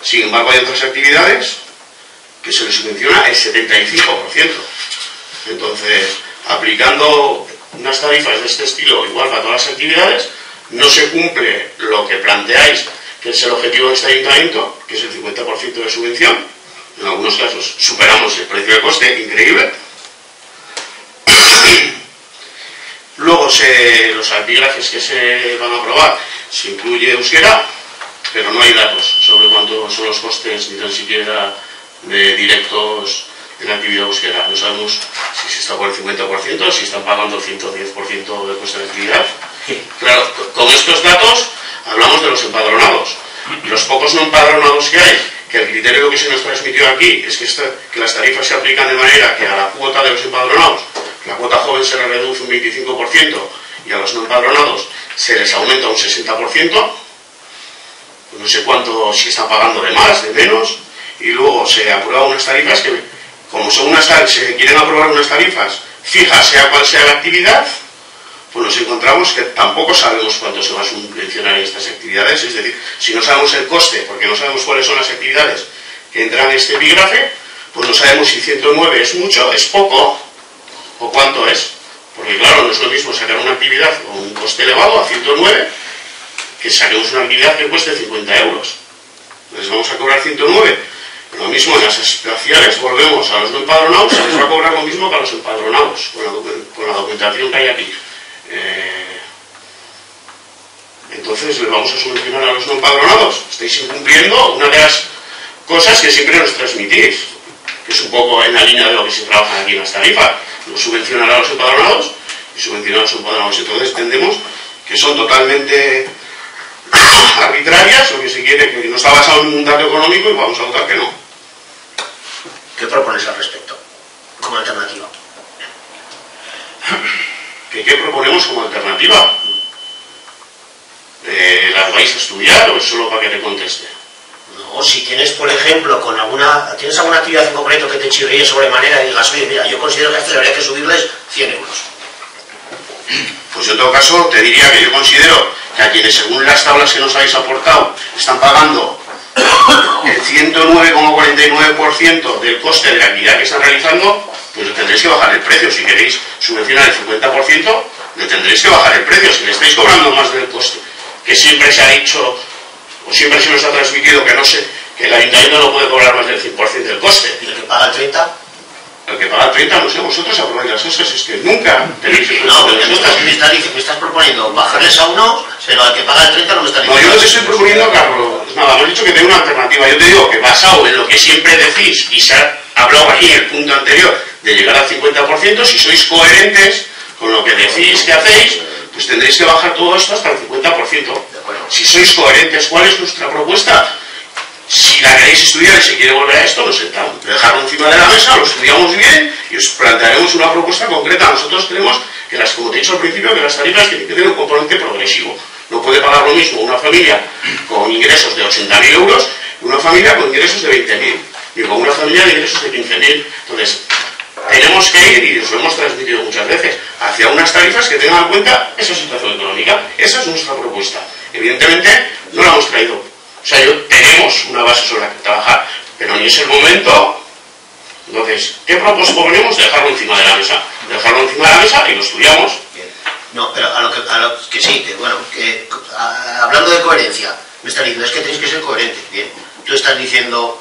Sin embargo, hay otras actividades que se les subvenciona el setenta y cinco por ciento. Entonces, aplicando unas tarifas de este estilo igual para todas las actividades, no se cumple lo que planteáis, que es el objetivo de este ayuntamiento, que es el cincuenta por ciento de subvención. En algunos casos superamos el precio de coste, increíble. Luego, se, los epígrafes que se van a aprobar, se incluye euskera, pero no hay datos sobre cuántos son los costes, ni tan siquiera de directos en la actividad euskera. No sabemos si se está por el cincuenta por ciento, si están pagando el ciento diez por ciento de coste de actividad. Claro, con estos datos hablamos de los empadronados. Y los pocos no empadronados que hay, que el criterio que se nos transmitió aquí es que, esta, que las tarifas se aplican de manera que a la cuota de los empadronados, la cuota joven se le reduce un veinticinco por ciento y a los no empadronados se les aumenta un sesenta por ciento. Pues no sé cuánto, si están pagando de más, de menos, y luego se aprueban unas tarifas que, como son unas tarifas, se quieren aprobar unas tarifas fijas, sea cual sea la actividad, pues nos encontramos que tampoco sabemos cuánto se va a subvencionar estas actividades. Es decir, si no sabemos el coste, porque no sabemos cuáles son las actividades que entran en este epígrafe, pues no sabemos si ciento nueve es mucho, es poco, o cuánto es. Porque claro, no es lo mismo sacar una actividad con un coste elevado a ciento nueve, que saquemos una actividad que cueste cincuenta euros. Les vamos a cobrar ciento nueve. Lo mismo en las espaciales, volvemos a los no empadronados, se les va a cobrar lo mismo que a los empadronados, con la, con la documentación que hay aquí. Eh, entonces, ¿le vamos a subvencionar a los no empadronados? Estáis incumpliendo una de las cosas que siempre nos transmitís, que es un poco en la línea de lo que se trabaja aquí en las tarifas. No subvencionar a los empadronados y subvencionar a los empadronados. Entonces, entendemos que son totalmente arbitrarias, o que se quiere, que no está basado en un dato económico, y vamos a votar que no. ¿Qué propones al respecto como alternativa? ¿Qué, qué proponemos como alternativa? Eh, ¿Las vais a estudiar o es solo para que te conteste? No, si tienes, por ejemplo, con alguna, tienes alguna actividad en concreto que te chirríe sobremanera y digas, oye, mira, yo considero que a esto habría que subirles cien euros. Pues yo en todo caso te diría que yo considero que a quienes según las tablas que nos habéis aportado están pagando el ciento nueve coma cuarenta y nueve por ciento del coste de la actividad que están realizando, pues le tendréis que bajar el precio. Si queréis subvencionar el cincuenta por ciento, le tendréis que bajar el precio. Si le estáis cobrando más del coste, que siempre se ha dicho, o siempre se nos ha transmitido que no sé, que el ayuntamiento no puede cobrar más del cien por ciento del coste. ¿Y el que paga el treinta por ciento? El que paga el treinta por ciento, no sé, vosotros aprobáis las cosas, es que nunca tenéis que... No, porque me estás, me, estás, me estás proponiendo bajarles a unos, pero al que paga el treinta por ciento no me está diciendo... No, yo no te estoy proponiendo, Carlos, nada, me has dicho que tengo una alternativa. Yo te digo que basado en lo que siempre decís, y se ha hablado aquí en el punto anterior, de llegar al cincuenta por ciento, si sois coherentes con lo que decís que hacéis, pues tendréis que bajar todo esto hasta el cincuenta por ciento. Si sois coherentes, ¿cuál es nuestra propuesta? Si la queréis estudiar y se quiere volver a esto, nos sentamos, dejarlo encima de la mesa, lo estudiamos bien y os plantearemos una propuesta concreta. Nosotros creemos que, las, como te he dicho al principio, que las tarifas tienen que tener un componente progresivo. No puede pagar lo mismo una familia con ingresos de ochenta mil euros que una familia con ingresos de veinte mil, y con una familia de ingresos de quince mil. Entonces, tenemos que ir, y os lo hemos transmitido muchas veces, hacia unas tarifas que tengan en cuenta esa situación económica. Esa es nuestra propuesta. Evidentemente, no la hemos traído. O sea, yo, tenemos una base sobre la que trabajar, pero ni es el momento. Entonces, ¿qué proponemos? Dejarlo encima de la mesa. Dejarlo encima de la mesa y lo estudiamos. Bien. No, pero a lo que, a lo que sí, que bueno, que a, hablando de coherencia, me estás diciendo, es que tenéis que ser coherentes. Bien, tú estás diciendo...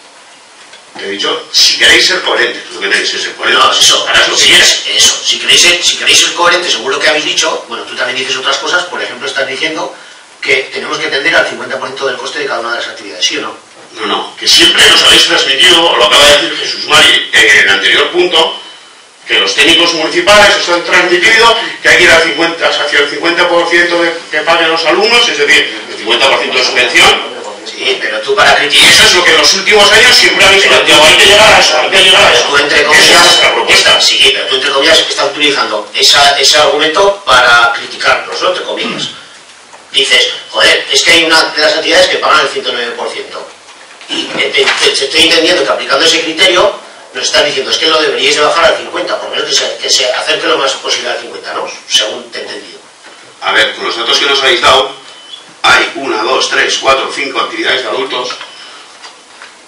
Te he dicho, si queréis ser coherentes, lo que tenéis que ser coherentes. No, eso, harás lo que si, quieras. Eso, si queréis, ser, si queréis ser coherentes según lo que habéis dicho, bueno, tú también dices otras cosas, por ejemplo, estás diciendo que tenemos que atender al cincuenta por ciento del coste de cada una de las actividades, ¿sí o no? No, no, que siempre nos habéis transmitido, lo acaba de decir Jesús Mari en el anterior punto, que los técnicos municipales os han transmitido que hay que ir al cincuenta, hacia el cincuenta por ciento de, que paguen los alumnos, es decir, el cincuenta por ciento de subvención. Sí, pero tú para criticar... Y eso es lo que en los últimos años siempre habéis planteado. Hay que llegar a eso, hay que llegar a eso. Tú, entre comillas, esa es nuestra propuesta. Sí, pero tú, entre comillas, estás utilizando esa, ese argumento para criticarnos, ¿no? Entre comillas. Dices, joder, es que hay una de las actividades que pagan el ciento nueve por ciento. Y te, te, te estoy entendiendo que aplicando ese criterio nos estás diciendo, es que lo deberíais de bajar al cincuenta, por lo menos que se, que se acerque lo más posible al cincuenta, ¿no? Según te he entendido. A ver, con los datos que nos habéis dado, hay una, dos, tres, cuatro, cinco actividades de adultos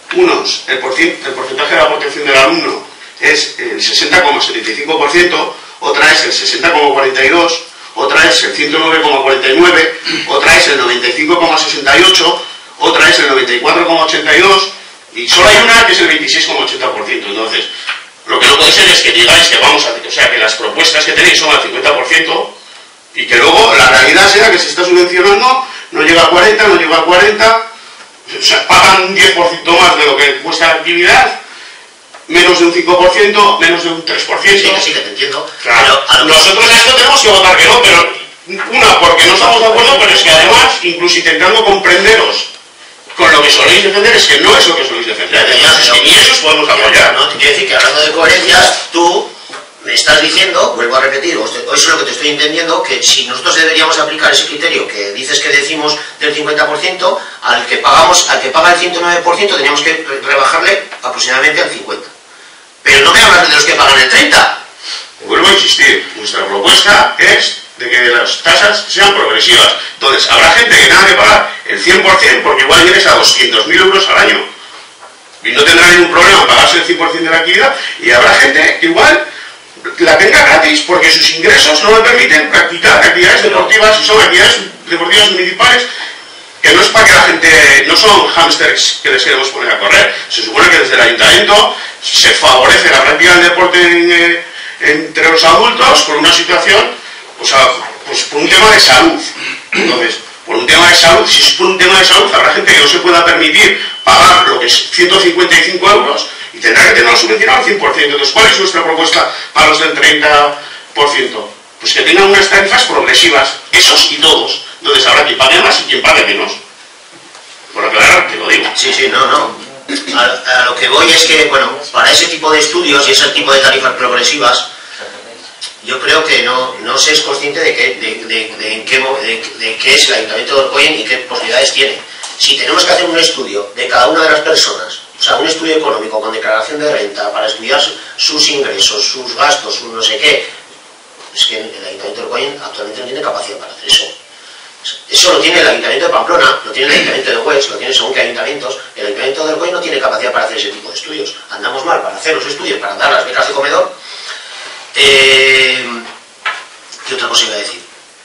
unos, el, porcent el porcentaje de la protección del alumno es el sesenta coma setenta y cinco por ciento, otra es el sesenta coma cuarenta y dos por ciento, otra es el ciento nueve coma cuarenta y nueve por ciento, otra es el noventa y cinco coma sesenta y ocho por ciento, otra es el noventa y cuatro coma ochenta y dos por ciento, y solo hay una que es el veintiséis coma ochenta por ciento. Entonces, lo que no puede ser es que digáis que vamos a, o sea, que las propuestas que tenéis son al cincuenta por ciento y que luego la realidad sea que se está subvencionando, no llega a cuarenta, no llega a cuarenta, o sea, pagan un diez por ciento más de lo que cuesta la actividad, menos de un cinco por ciento, menos de un tres por ciento. Sí, que sí, que te entiendo. Claro, Pero a lo nosotros a esto tenemos que votar que no, pero una, porque no estamos de acuerdo, pero es que además, incluso intentando comprenderos con lo que soléis defender, es que no es lo que soléis defender. Ya, ya, Entonces, pero- ni eso os podemos apoyar. No, te quiero decir que hablando de coherencias, tú me estás diciendo, vuelvo a repetir, o eso es lo que te estoy entendiendo, que si nosotros deberíamos aplicar ese criterio que dices que decimos del cincuenta por ciento, al que pagamos, al que paga el ciento nueve por ciento teníamos que rebajarle aproximadamente al cincuenta por ciento. Pero no me hablas de los que pagan el treinta por ciento. Vuelvo a insistir, nuestra propuesta es de que las tasas sean progresivas. Entonces, habrá gente que tenga que pagar el cien por ciento porque igual vienes a doscientos mil euros al año y no tendrá ningún problema en pagarse el cien por ciento de la actividad, y habrá gente que igual la tenga gratis porque sus ingresos no le permiten practicar actividades deportivas, y son actividades deportivas municipales que no es para que la gente, no son hámsters que les queremos poner a correr. Se supone que desde el ayuntamiento se favorece la práctica del deporte en, eh, entre los adultos por una situación, o sea, pues por un tema de salud. Entonces, por un tema de salud, si es por un tema de salud, habrá gente que no se pueda permitir pagar lo que es ciento cincuenta y cinco euros y tendrá que tenerlo subvencionado al cien por ciento. Entonces, ¿cuál es nuestra propuesta para los del treinta por ciento? Pues que tengan unas tarifas progresivas, esos y todos. Entonces habrá quien pague más y quien pague menos. Por aclarar, te lo digo. Sí, sí, no, no. A, a lo que voy es que, bueno, para ese tipo de estudios y ese tipo de tarifas progresivas, yo creo que no, no se es consciente de, que, de, de, de, en qué, de, de qué es el Ayuntamiento de Orcoyen y qué posibilidades tiene. Si tenemos que hacer un estudio de cada una de las personas, o sea, un estudio económico con declaración de renta para estudiar sus ingresos, sus gastos, su no sé qué, es que el Ayuntamiento de Orcoyen actualmente no tiene capacidad para hacer eso. Eso lo tiene el Ayuntamiento de Pamplona, lo tiene el Ayuntamiento de Hues, lo tiene según qué ayuntamientos. El Ayuntamiento de Orcoyen no tiene capacidad para hacer ese tipo de estudios. Andamos mal para hacer los estudios, para dar las becas de comedor. Eh, ¿Qué otra cosa iba a decir?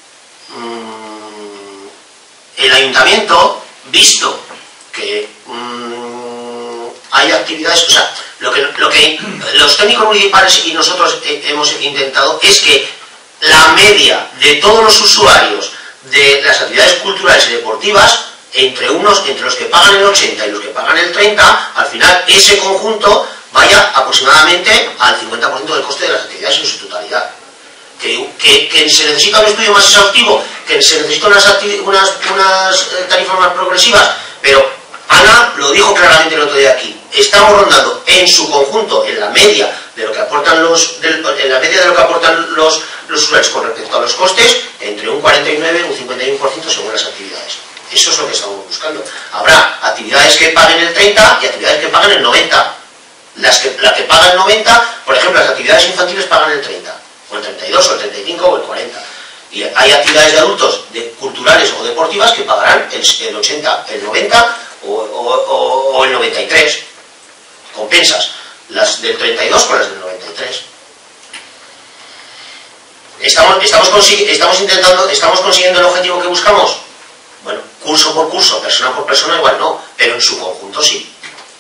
Mm, el Ayuntamiento, visto que mm, hay actividades, o sea, lo que, lo que los técnicos municipales y nosotros hemos intentado es que la media de todos los usuarios de las actividades culturales y deportivas, entre unos, entre los que pagan el ochenta y los que pagan el treinta, al final ese conjunto vaya aproximadamente al cincuenta por ciento del coste de las actividades en su totalidad. Que, que, que se necesita un estudio más exhaustivo, que se necesitan unas, unas, unas tarifas más progresivas, pero Ana lo dijo claramente el otro día aquí, estamos rondando en su conjunto, en la media de lo que aportan los, del, en la media de lo que aportan los, los usuarios con respecto a los costes, entre un cuarenta y nueve y un cincuenta y uno por ciento según las actividades. Eso es lo que estamos buscando. Habrá actividades que paguen el treinta y actividades que paguen el noventa. Las que, la que paga el noventa, por ejemplo, las actividades infantiles pagan el treinta, o el treinta y dos, o el treinta y cinco, o el cuarenta. Y hay actividades de adultos, de, culturales o deportivas, que pagarán el, el ochenta, el noventa o, o, o, o el noventa y tres. Compensas las del treinta y dos con las del noventa y tres. ¿Estamos, estamos, estamos, intentando, ¿Estamos consiguiendo el objetivo que buscamos? Bueno, curso por curso, persona por persona, igual no, pero en su conjunto sí.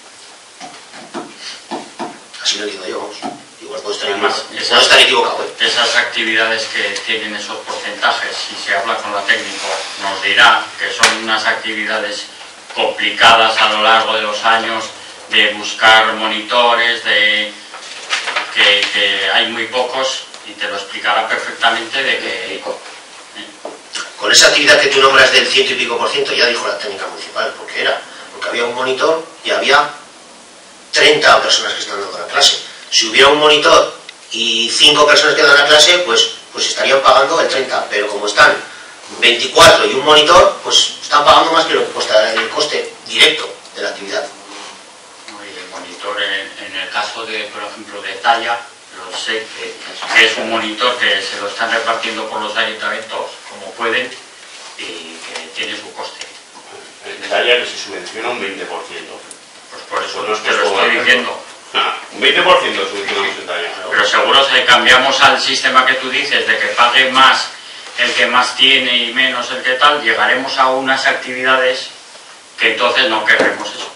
Así lo digo yo, vamos. Igual puedo estar, Además, equivocado, esas, puedo estar equivocado, ¿eh? Esas actividades que tienen esos porcentajes, si se habla con la técnico, nos dirá que son unas actividades complicadas a lo largo de los años, de buscar monitores, de que, que hay muy pocos, y te lo explicará perfectamente de que... ¿eh? Con esa actividad que tú nombras del ciento y pico por ciento, ya dijo la técnica municipal, porque era, porque había un monitor y había treinta personas que están dando la clase. Si hubiera un monitor y cinco personas que dan la clase, pues, pues estarían pagando el treinta, pero como están veinticuatro y un monitor, pues están pagando más que lo que cuesta el coste directo de la actividad. Y el monitor, en, en el caso de, por ejemplo, de Talla, lo sé, que, que es un monitor que se lo están repartiendo por los ayuntamientos como pueden y que tiene su coste. En Talla que se subvenciona un veinte por ciento. Pues Por eso Pues no te lo puedo estoy hacerlo. diciendo. Ah, un veinte por ciento de subvención alimentaria. Pero seguro si cambiamos al sistema que tú dices de que pague más el que más tiene y menos el que tal, llegaremos a unas actividades que entonces no querremos eso.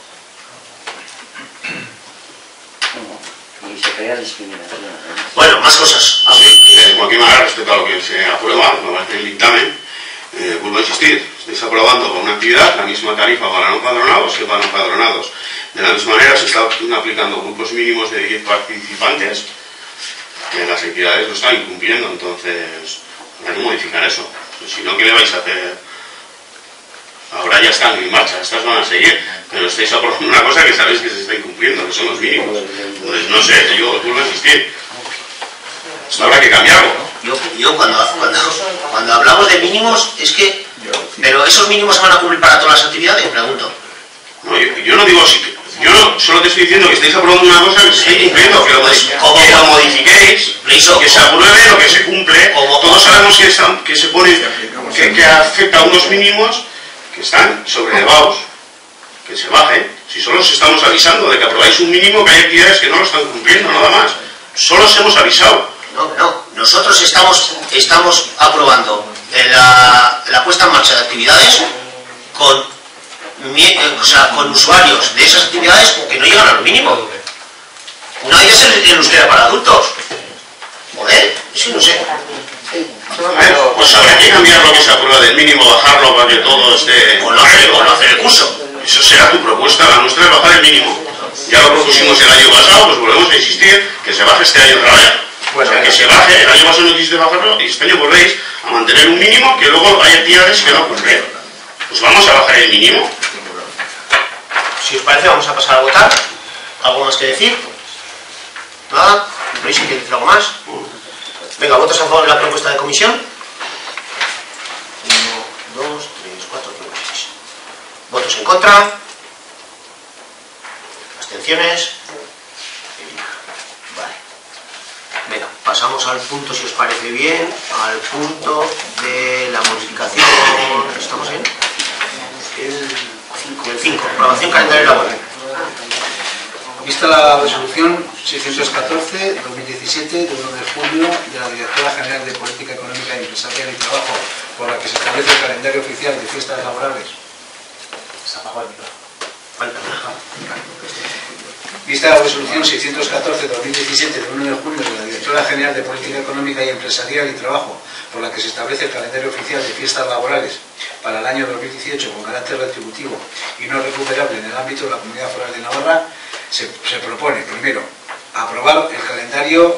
Y se crea discriminación. ¿no? Bueno, más cosas. De cualquier manera, respecto a lo que se aprueba, me parece el dictamen, eh, vuelvo a insistir, estáis aprobando con una actividad la misma tarifa para no padronados que para no padronados. De la misma manera, se están aplicando grupos mínimos de diez participantes que las entidades lo están incumpliendo, entonces hay que modificar eso. Si no, ¿qué le vais a hacer? Ahora ya están en marcha, estas van a seguir, pero estáis aprobando una cosa que sabéis que se está incumpliendo, que son los mínimos. Entonces, no sé, yo vuelvo a insistir. Esto habrá que cambiarlo. Yo, yo cuando, cuando, cuando hablamos de mínimos, es que... Pero esos mínimos se van a cumplir para todas las actividades, pregunto. No, yo, yo no digo... Si, yo no, solo te estoy diciendo que estáis aprobando una cosa que se está incumpliendo, que lo, que lo modifiquéis, que se apruebe lo que se cumple. Todos sabemos que, están, que se pone, que, que afecta a unos mínimos que están sobrelevados, que se baje. Si solo os estamos avisando de que aprobáis un mínimo, que hay actividades que no lo están cumpliendo, nada más. Solo os hemos avisado. No, no. Nosotros estamos, estamos aprobando la, la puesta en marcha de actividades con, o sea, con usuarios de esas actividades que no llegan a lo mínimo. Una de ellas es el, el euskera para adultos. Joder, sí, no sé. A ver, pues habrá que cambiar lo que se aprueba del mínimo, bajarlo para que todo esté... O no hacer, o no hacer el curso. Eso será tu propuesta, la nuestra es bajar el mínimo. Ya lo propusimos el año pasado, pues volvemos a insistir que se baje este año otra vez. Bueno, o sea, que se baje, el año pasado no quisiste bajarlo y este año volvéis a mantener un mínimo que luego hay actividades que no cumplen. Pues vamos a bajar el mínimo. Si os parece, vamos a pasar a votar. ¿Algo más que decir? ¿Nada? ¿Veis si queréis decir algo más? Venga, ¿votos a favor de la propuesta de comisión? Uno, dos, tres, cuatro, cinco, seis. ¿Votos en contra? ¿Abstenciones? Vale. Venga, pasamos al punto, si os parece bien, al punto de la modificación. ¿Estamos en? El cinco. Aprobación calendario laboral. Vista la resolución seiscientos catorce de dos mil diecisiete de uno de julio de la Directora General de Política Económica, Empresarial y Trabajo, por la que se establece el calendario oficial de fiestas laborales. Se apagó el micro. Vista la resolución seiscientos catorce de dos mil diecisiete de uno de julio de la Directora General de Política Económica y Empresarial y Trabajo, por la que se establece el calendario oficial de fiestas laborales para el año dos mil dieciocho con carácter retributivo y no recuperable en el ámbito de la Comunidad Foral de Navarra, se, se propone, primero, aprobar el calendario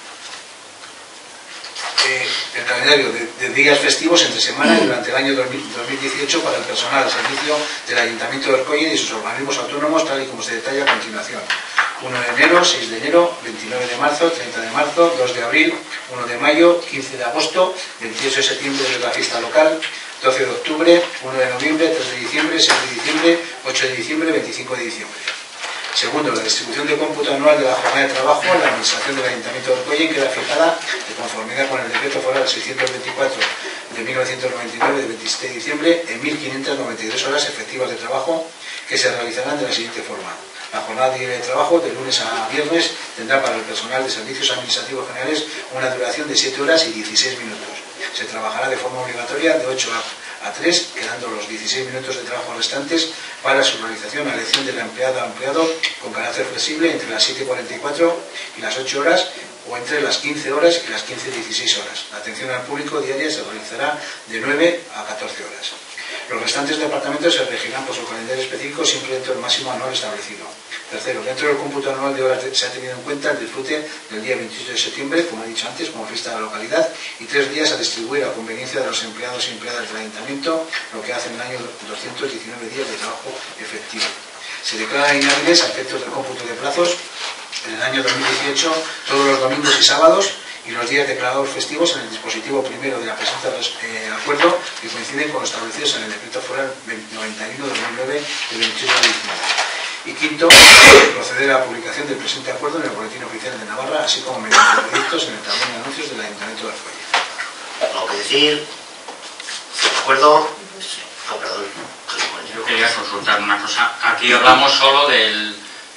eh, el calendario de, de días festivos entre semana y durante el año dos mil dieciocho para el personal al servicio del Ayuntamiento de Orkoyen y sus organismos autónomos, tal y como se detalla a continuación. uno de enero, seis de enero, veintinueve de marzo, treinta de marzo, dos de abril, uno de mayo, quince de agosto, veintiocho de septiembre de la fiesta local, doce de octubre, uno de noviembre, tres de diciembre, seis de diciembre, ocho de diciembre, veinticinco de diciembre. Segundo, la distribución de cómputo anual de la jornada de trabajo en la administración del Ayuntamiento de Orkoyen queda fijada de conformidad con el decreto foral seiscientos veinticuatro de mil novecientos noventa y nueve de veintisiete de diciembre en mil quinientas noventa y dos horas efectivas de trabajo que se realizarán de la siguiente forma. La jornada diaria de trabajo de lunes a viernes tendrá para el personal de servicios administrativos generales una duración de siete horas y dieciséis minutos. Se trabajará de forma obligatoria de ocho a tres, quedando los dieciséis minutos de trabajo restantes para su realización a elección de la empleada o empleado con carácter flexible entre las siete y cuarenta y cuatro y las ocho horas o entre las quince horas y las quince y dieciséis horas. La atención al público diaria se realizará de nueve a catorce horas. Los restantes departamentos se regirán por su calendario específico siempre dentro del máximo anual establecido. Tercero, dentro del cómputo anual de horas se ha tenido en cuenta el disfrute del día veintiocho de septiembre, como he dicho antes, como fiesta de la localidad, y tres días a distribuir a conveniencia de los empleados y empleadas del ayuntamiento, lo que hace en el año doscientos diecinueve días de trabajo efectivo. Se declaran inhábiles a efectos del cómputo de plazos en el año dos mil dieciocho todos los domingos y sábados y los días declarados festivos en el dispositivo primero de la presente eh, acuerdo, que coinciden con los establecidos en el decreto foral noventa y uno de dos mil nueve de veintiocho de diciembre. Y quinto, proceder a la publicación del presente acuerdo en el Boletín Oficial de Navarra, así como mediante proyectos en el tablón de anuncios del Ayuntamiento de Orkoyen. ¿Algo que decir? ¿De acuerdo? Ah, perdón. Yo quería consultar una cosa. Aquí hablamos solo del,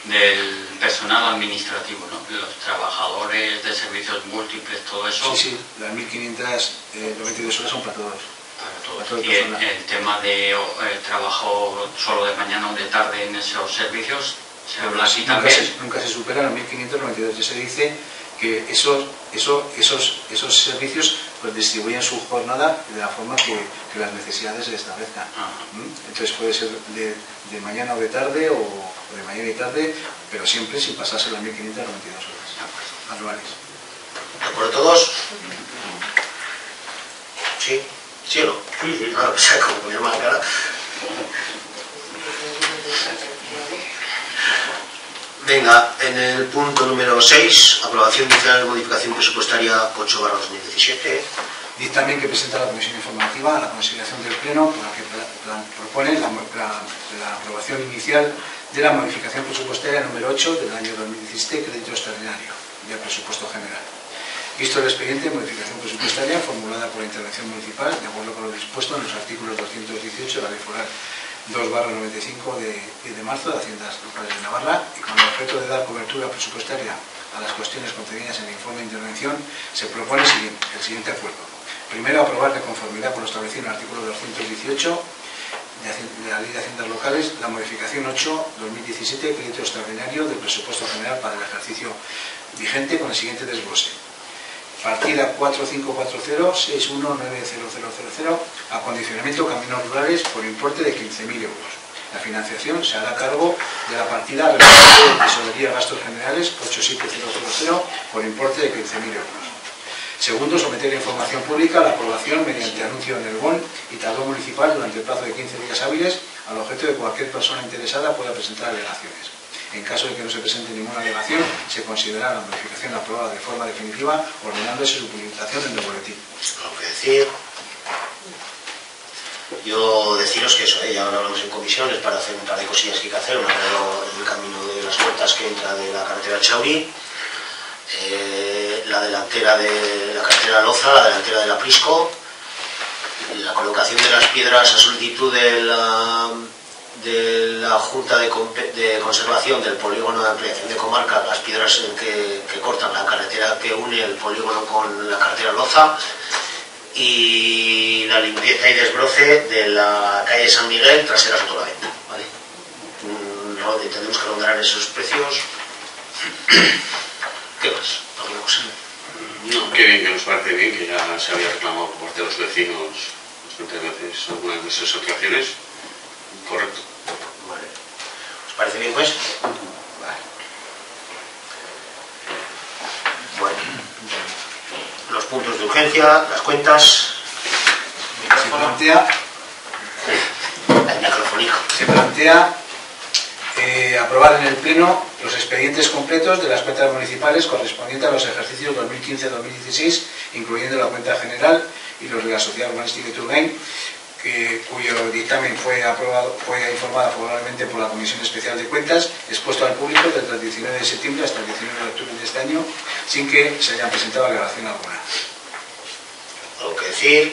del personal administrativo, ¿no? Los trabajadores de servicios múltiples, todo eso. Sí, sí, las mil quinientas noventa y dos horas son para todos. Para todos. Para todo el Y el, personal. el tema de eh, trabajo solo de mañana o de tarde en esos servicios, se habla aquí nunca también. Se, nunca se superan los mil quinientos noventa y dos. Ya se dice que esos, esos, esos, esos servicios pues distribuyen su jornada de la forma que, que las necesidades se establezcan. ¿Mm? Entonces puede ser de, de mañana o de tarde, o, o de mañana y tarde, pero siempre sin pasarse las mil quinientas noventa y dos horas anuales. ¿De acuerdo todos? ¿Sí? ¿Sí o no? Sí, sí. Ah, o sea, como poner mala cara. Venga, en el punto número seis, aprobación inicial de modificación presupuestaria ocho barra dos mil diecisiete. Dictamen que presenta la Comisión Informativa a la consideración del Pleno, por la que pla- pla- propone la, la- la aprobación inicial de la modificación presupuestaria número ocho del año dos mil diecisiete, crédito extraordinario del presupuesto general. Visto el expediente, modificación presupuestaria formulada por la intervención municipal, de acuerdo con lo dispuesto en los artículos doscientos dieciocho de la Ley Foral dos barra noventa y cinco de diez de marzo de Haciendas Locales de Navarra, y con el objeto de dar cobertura presupuestaria a las cuestiones contenidas en el informe de intervención, se propone el siguiente, el siguiente acuerdo. Primero, aprobar de conformidad con lo establecido en el artículo doscientos dieciocho de, de la Ley de Haciendas Locales, la modificación ocho barra dos mil diecisiete, crédito extraordinario del presupuesto general para el ejercicio vigente, con el siguiente desglose. Partida cuatro cinco cuatro cero seis uno nueve cero cero cero cero, acondicionamiento caminos rurales por importe de quince mil euros. La financiación se hará cargo de la partida relativa de tesorería gastos generales ocho siete cero cero cero por importe de quince mil euros. Segundo, someter a información pública la aprobación mediante anuncio en el B O N y tablón municipal durante el plazo de quince días hábiles, al objeto de que cualquier persona interesada pueda presentar alegaciones. En caso de que no se presente ninguna alegación, se considerará la modificación aprobada de forma definitiva, ordenándose su publicación en el boletín. Algo que decir. Yo deciros que eso, ¿eh? Ya lo hablamos en comisiones para hacer un par de cosillas que hay que hacer, un arreglo en el camino de las puertas que entra de la carretera Chauri, eh, la delantera de la carretera Loza, la delantera de la Prisco, la colocación de las piedras a solicitud de la, de la Junta de, de Conservación del Polígono de Ampliación de Comarca, las piedras que, que cortan la carretera que une el polígono con la carretera Loza, y la limpieza y desbroce de la calle San Miguel trasera Sotolaventa, ¿vale? Mm, tenemos que rondar esos precios. ¿Qué más? ¿Alguna cosa? No, qué bien, que nos parece bien, que ya se había reclamado por parte de los vecinos bastantes veces algunas de esas actuaciones. Correcto. Vale. ¿Os parece bien, pues? Vale. Bueno. Los puntos de urgencia, las cuentas. Se plantea, El microfónico. se plantea eh, aprobar en el Pleno los expedientes completos de las cuentas municipales correspondientes a los ejercicios dos mil quince dos mil dieciséis, incluyendo la cuenta general y los de la Sociedad Urbanística Iturgain, que, cuyo dictamen fue aprobado, fue informada favorablemente por la Comisión Especial de Cuentas, expuesto al público desde el diecinueve de septiembre hasta el diecinueve de octubre de este año, sin que se haya presentado alegación alguna. ¿Algo que decir?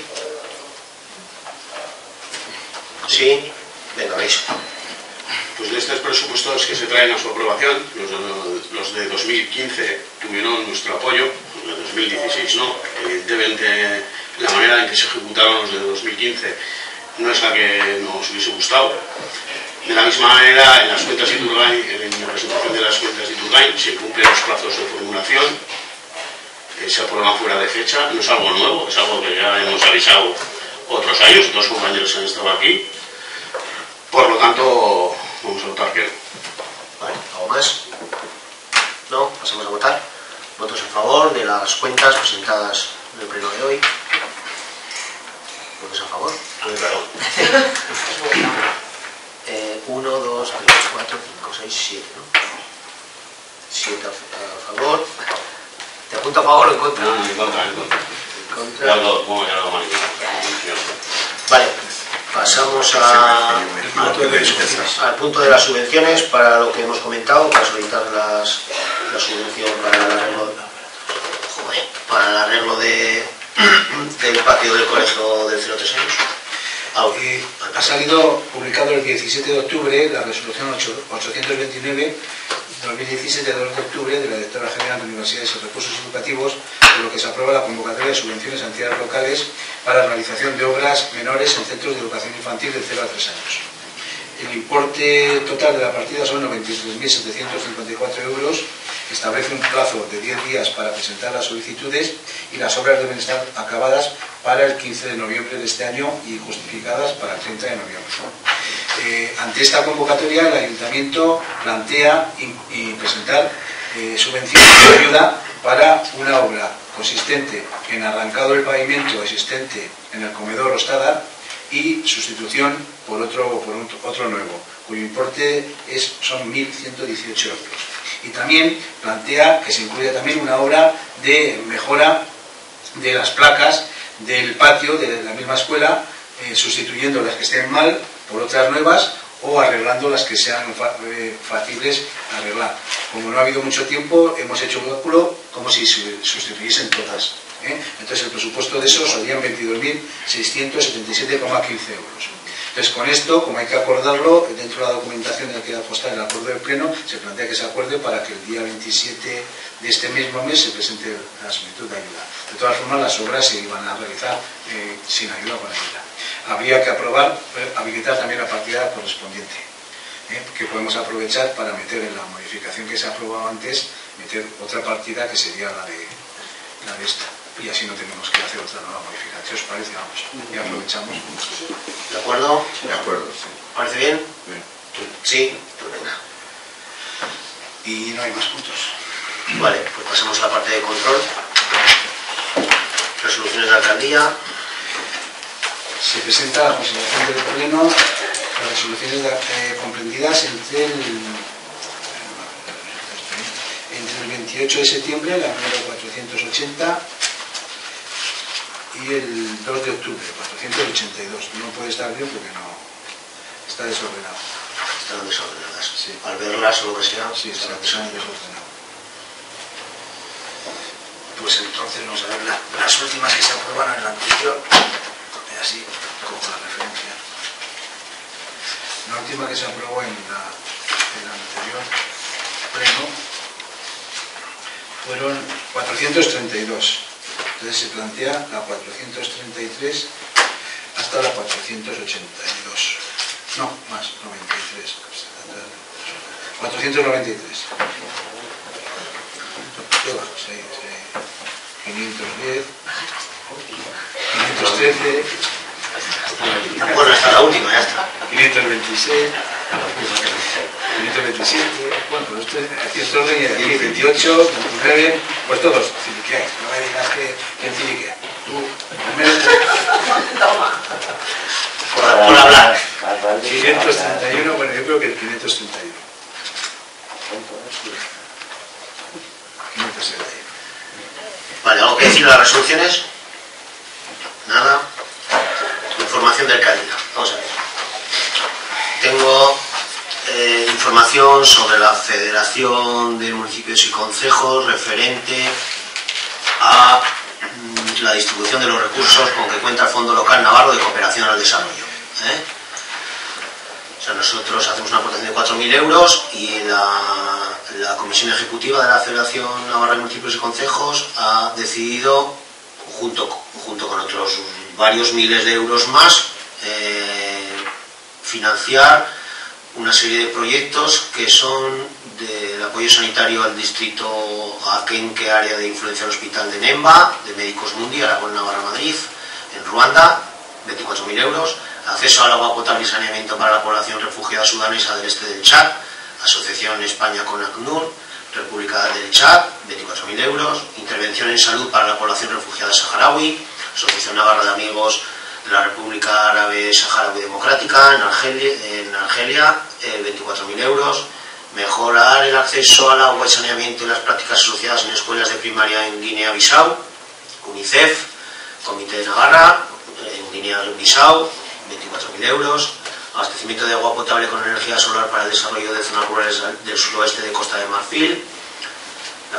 ¿Sí? Venga, veis. Pues de estos presupuestos que se traen a su aprobación, los de, los de dos mil quince tuvieron nuestro apoyo, los de dos mil dieciséis no. Evidentemente, la manera en que se ejecutaron los de dos mil quince no es la que nos hubiese gustado. De la misma manera, en las cuentas de Iturgain, en la presentación de las cuentas de Iturgain, se cumplen los plazos de formulación, eh, se aprueban fuera de fecha. No es algo nuevo, es algo que ya hemos avisado otros años, dos compañeros que han estado aquí. Por lo tanto, vamos a votar que no. Vale, ¿algo más? ¿No? Pasamos a votar. Votos en favor de las cuentas presentadas en el pleno de hoy. ¿Votos a favor? eh, uno, dos, tres, cuatro, cinco, seis, siete, ¿no? siete a favor. ¿Te apunto a favor o en contra? No, en contra, en contra. En contra. Ya lo, bueno, ya lo manifestamos. Vale, pasamos a, al, al punto de las subvenciones, para lo que hemos comentado, para solicitar las, la subvención para el arreglo, joder, para el arreglo de, del patio del colegio del cero tres años. Eh, ha salido publicado el diecisiete de octubre la resolución ochocientos veintinueve dos mil diecisiete de dos de octubre de la Directora General de Universidades y Recursos Educativos, por lo que se aprueba la convocatoria de subvenciones a entidades locales para la realización de obras menores en centros de educación infantil de cero a tres años. El importe total de la partida son noventa y tres mil setecientos cincuenta y cuatro euros. Establece un plazo de diez días para presentar las solicitudes y las obras deben estar acabadas para el quince de noviembre de este año y justificadas para el treinta de noviembre. Eh, ante esta convocatoria, el Ayuntamiento plantea y, y presentar eh, subvenciones de ayuda para una obra consistente en arrancado del pavimento existente en el comedor Ostada y sustitución por otro, por un, otro nuevo, cuyo importe es, son mil ciento dieciocho euros. Y también plantea que se incluya también una obra de mejora de las placas del patio de la misma escuela, eh, sustituyendo las que estén mal por otras nuevas o arreglando las que sean factibles arreglar. Como no ha habido mucho tiempo, hemos hecho un cálculo como si se sustituyesen todas. ¿eh? Entonces el presupuesto de eso serían veintidós mil seiscientos setenta y siete coma quince euros. Entonces, con esto, como hay que acordarlo, dentro de la documentación de la que va a constar el acuerdo del Pleno, se plantea que se acuerde para que el día veintisiete de este mismo mes se presente la solicitud de ayuda. De todas formas, las obras se iban a realizar eh, sin ayuda o con ayuda. Habría que aprobar, eh, habilitar también la partida correspondiente, eh, que podemos aprovechar para meter en la modificación que se ha aprobado antes, meter otra partida que sería la de, la de esta. Y así no tenemos que hacer otra nueva modificación. ¿Qué os parece? Vamos, y aprovechamos. ¿De acuerdo? De acuerdo, sí. ¿Parece bien? Bien. Sí, pues venga. Y no hay más puntos. Vale, pues pasamos a la parte de control. Resoluciones de alcaldía. Se presenta a la consideración del Pleno las resoluciones de, eh, comprendidas entre el, entre el veintiocho de septiembre, la número cuatrocientos ochenta, y el dos de octubre, cuatrocientos ochenta y dos. No puede estar bien porque no está desordenado. Están desordenadas. Sí. Al verlas o lo que sea, Sí, está están desordenado. Pues entonces vamos a ver la, las últimas que se aprobaron en el anterior. Y así cojo la referencia. La última que se aprobó en la, en el anterior Pleno fueron cuatrocientos treinta y dos. Entonces se plantea la cuatrocientos treinta y tres hasta la cuatrocientos ochenta y dos. No, más, noventa y tres. cuatrocientos noventa y tres. quinientos diez, quinientos trece, bueno, hasta la última, ya está. quinientos veintiséis, quinientos veintisiete, bueno, pues este, aquí es orden y aquí veintiocho, veintinueve, pues todos, ¿qué hay? No me digas que, que encirique. Tú, primero, Por, por hablar. quinientos treinta y uno, bueno, yo creo que el quinientos treinta y uno. quinientos treinta y uno. Vale, ¿algo que decir de las resoluciones? Nada. Información del alcaldía. Vamos a ver. Tengo eh, información sobre la Federación de Municipios y Concejos referente a mm, la distribución de los recursos con que cuenta el Fondo Local Navarro de Cooperación al Desarrollo. ¿eh? O sea, nosotros hacemos una aportación de cuatro mil euros y la, la Comisión Ejecutiva de la Federación Navarra de Municipios y Concejos ha decidido, junto, junto con otros varios miles de euros más, eh, financiar una serie de proyectos que son del apoyo sanitario al distrito Akenke, área de influencia del hospital de Nemba, de Médicos Mundi, Aragón, Navarra, Madrid, en Ruanda, veinticuatro mil euros, acceso al agua potable y saneamiento para la población refugiada sudanesa del este del Chad, Asociación España con ACNUR, República del Chad, veinticuatro mil euros, intervención en salud para la población refugiada saharaui, Asociación Navarra de Amigos de la República Árabe Saharaui Democrática en Argelia, en Argelia eh, veinticuatro mil euros, mejorar el acceso al agua y saneamiento y las prácticas asociadas en escuelas de primaria en Guinea-Bissau, UNICEF, Comité de Navarra, en Guinea-Bissau, veinticuatro mil euros, abastecimiento de agua potable con energía solar para el desarrollo de zonas rurales del suroeste de Costa de Marfil, la Fundación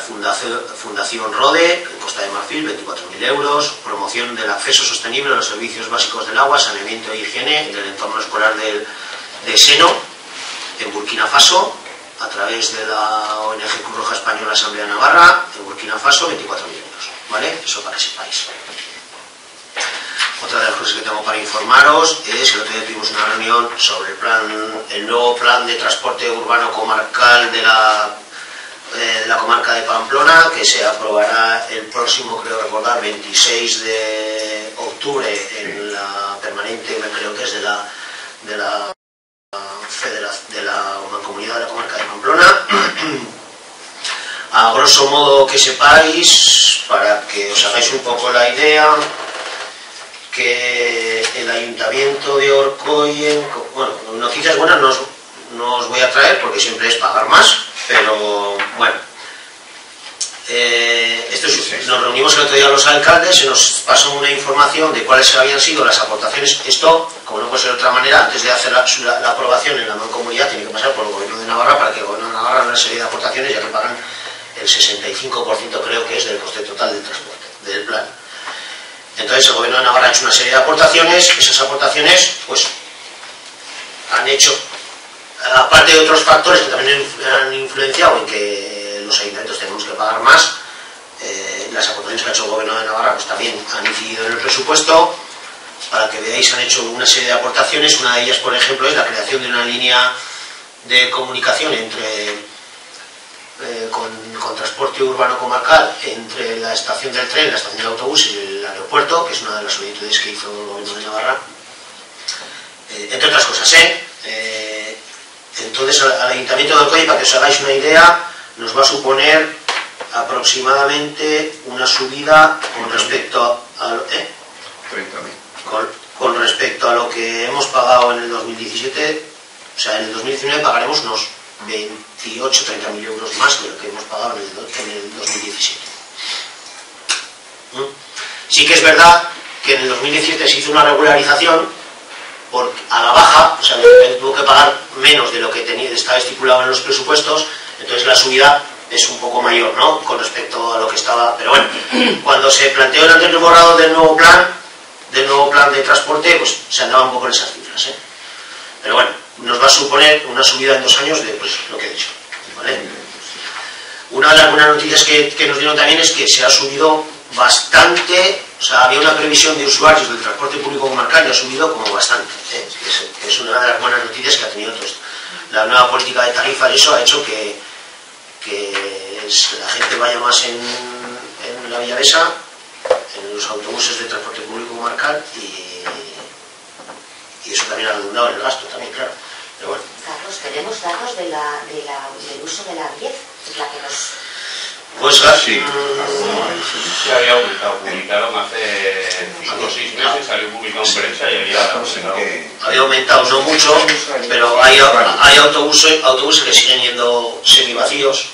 Fundación RODE, en Costa de Marfil, veinticuatro mil euros. Promoción del acceso sostenible a los servicios básicos del agua, saneamiento e higiene en el entorno escolar del, de Seno, en Burkina Faso, a través de la O N G Cruz Roja Española Asamblea Navarra, en Burkina Faso, veinticuatro mil euros. ¿Vale? Eso para que sepáis. Otra de las cosas que tengo para informaros es que el otro día tuvimos una reunión sobre el plan, el nuevo plan de transporte urbano comarcal de la, eh, de la comarca de Pamplona, que se aprobará el próximo, creo recordar, veintiséis de octubre en la permanente, creo que es de la de la federación de la Mancomunidad de la comarca de Pamplona. A grosso modo, que sepáis, para que os hagáis un poco la idea, que el Ayuntamiento de Orcoyen, bueno, noticias buenas no os, no os voy a traer porque siempre es pagar más, pero bueno, eh, esto es, nos reunimos el otro día los alcaldes, se nos pasó una información de cuáles habían sido las aportaciones. Esto, como no puede ser de otra manera, antes de hacer la, la, la aprobación en la mancomunidad tiene que pasar por el Gobierno de Navarra, para que el Gobierno de Navarra haga una serie de aportaciones, ya que pagan el sesenta y cinco por ciento, creo que es, del coste total del transporte, del plan. Entonces el Gobierno de Navarra ha hecho una serie de aportaciones. Esas aportaciones pues han hecho, aparte de otros factores que también han influenciado en que los ayuntamientos tenemos que pagar más, eh, las aportaciones que ha hecho el Gobierno de Navarra pues también han incidido en el presupuesto. Para que veáis, han hecho una serie de aportaciones. Una de ellas, por ejemplo, es la creación de una línea de comunicación entre Eh, con, con transporte urbano comarcal entre la estación del tren, la estación de autobús y el aeropuerto, que es una de las solicitudes que hizo el Gobierno de Navarra, eh, entre otras cosas. ¿eh? Eh, entonces al, al Ayuntamiento de Orcoyen, para que os hagáis una idea, nos va a suponer aproximadamente una subida con respecto a, a ¿eh? treinta mil. Con, con respecto a lo que hemos pagado en el dos mil diecisiete. O sea, en el dos mil diecinueve pagaremos unos veintiocho a treinta mil euros más de lo que hemos pagado en el, en el dos mil diecisiete. ¿Mm? Sí que es verdad que en el dos mil diecisiete se hizo una regularización por, a la baja, o sea, tuvo que pagar menos de lo que tenía, estaba estipulado en los presupuestos, entonces la subida es un poco mayor, ¿no?, con respecto a lo que estaba. Pero bueno, cuando se planteó el anterior borrado del nuevo plan, del nuevo plan de transporte, pues se andaba un poco en esas cifras, ¿eh? Pero bueno, nos va a suponer una subida en dos años de pues, lo que he dicho, ¿vale? Una de las buenas noticias que, que nos dieron también es que se ha subido bastante, o sea, había una previsión de usuarios del transporte público comarcal y ha subido como bastante, ¿eh? es, es una de las buenas noticias que ha tenido todo esto. La nueva política de tarifas, eso ha hecho que, que la gente vaya más en, en la Villavesa, en los autobuses de transporte público comarcal, y y eso también ha redundado en el gasto también, claro. Pero bueno. Carlos, tenemos datos de la, de la, del uso de la diez, es la que nos... Pues claro, sí. Sí, había aumentado, publicaron hace cinco o seis meses, salió publicado en prensa y había aumentado. Había aumentado, no mucho, pero hay, hay autobuses, autobuses que siguen yendo semivacíos.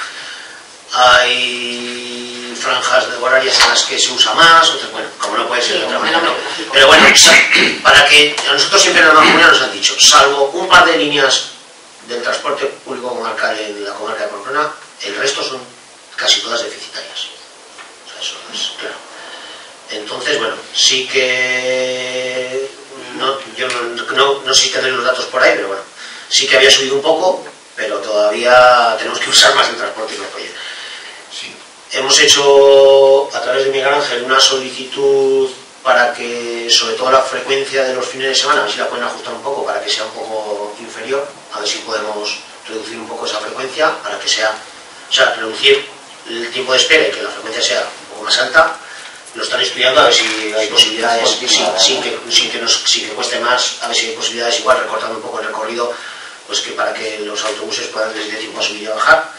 Hay franjas de horarias en las que se usa más, otras, bueno, como no puede ser de otra manera, ¿no? Pero bueno, para que a nosotros siempre en la mancomunidad nos han dicho, salvo un par de líneas del transporte público comarcal en la comarca de Pamplona, el resto son casi todas deficitarias. O sea, eso es claro. Entonces, bueno, sí que no, yo no, no, no sé si tendré los datos por ahí, pero bueno, sí que había subido un poco, pero todavía tenemos que usar más el transporte que Orcoyen. Sí. Hemos hecho, a través de Miguel Ángel, una solicitud para que, sobre todo la frecuencia de los fines de semana, a ver si la pueden ajustar un poco para que sea un poco inferior, a ver si podemos reducir un poco esa frecuencia, para que sea, o sea, reducir el tiempo de espera y que la frecuencia sea un poco más alta. Lo están estudiando, a ver si hay posibilidades, sin, sin, que, sin, que nos, sin que cueste más, a ver si hay posibilidades, igual recortando un poco el recorrido, pues que para que los autobuses puedan desde tiempo a subir y a bajar.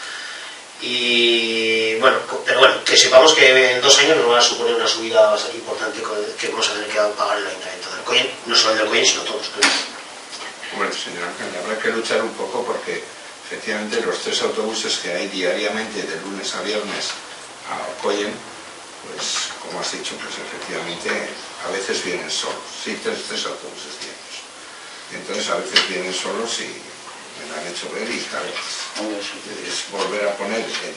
Y bueno, pero bueno, que sepamos que en dos años nos va a suponer una subida bastante importante que vamos a tener que pagar el Ayuntamiento de Orcoyen, no solo el de Orcoyen, sino todos, creo. Bueno, señor Ángel, habrá que luchar un poco porque efectivamente los tres autobuses que hay diariamente de lunes a viernes a Orcoyen, pues como has dicho, pues efectivamente a veces vienen solos, sí, tres, tres autobuses diarios. Y entonces a veces vienen solos y me lo han hecho ver y claro, es volver a poner de, de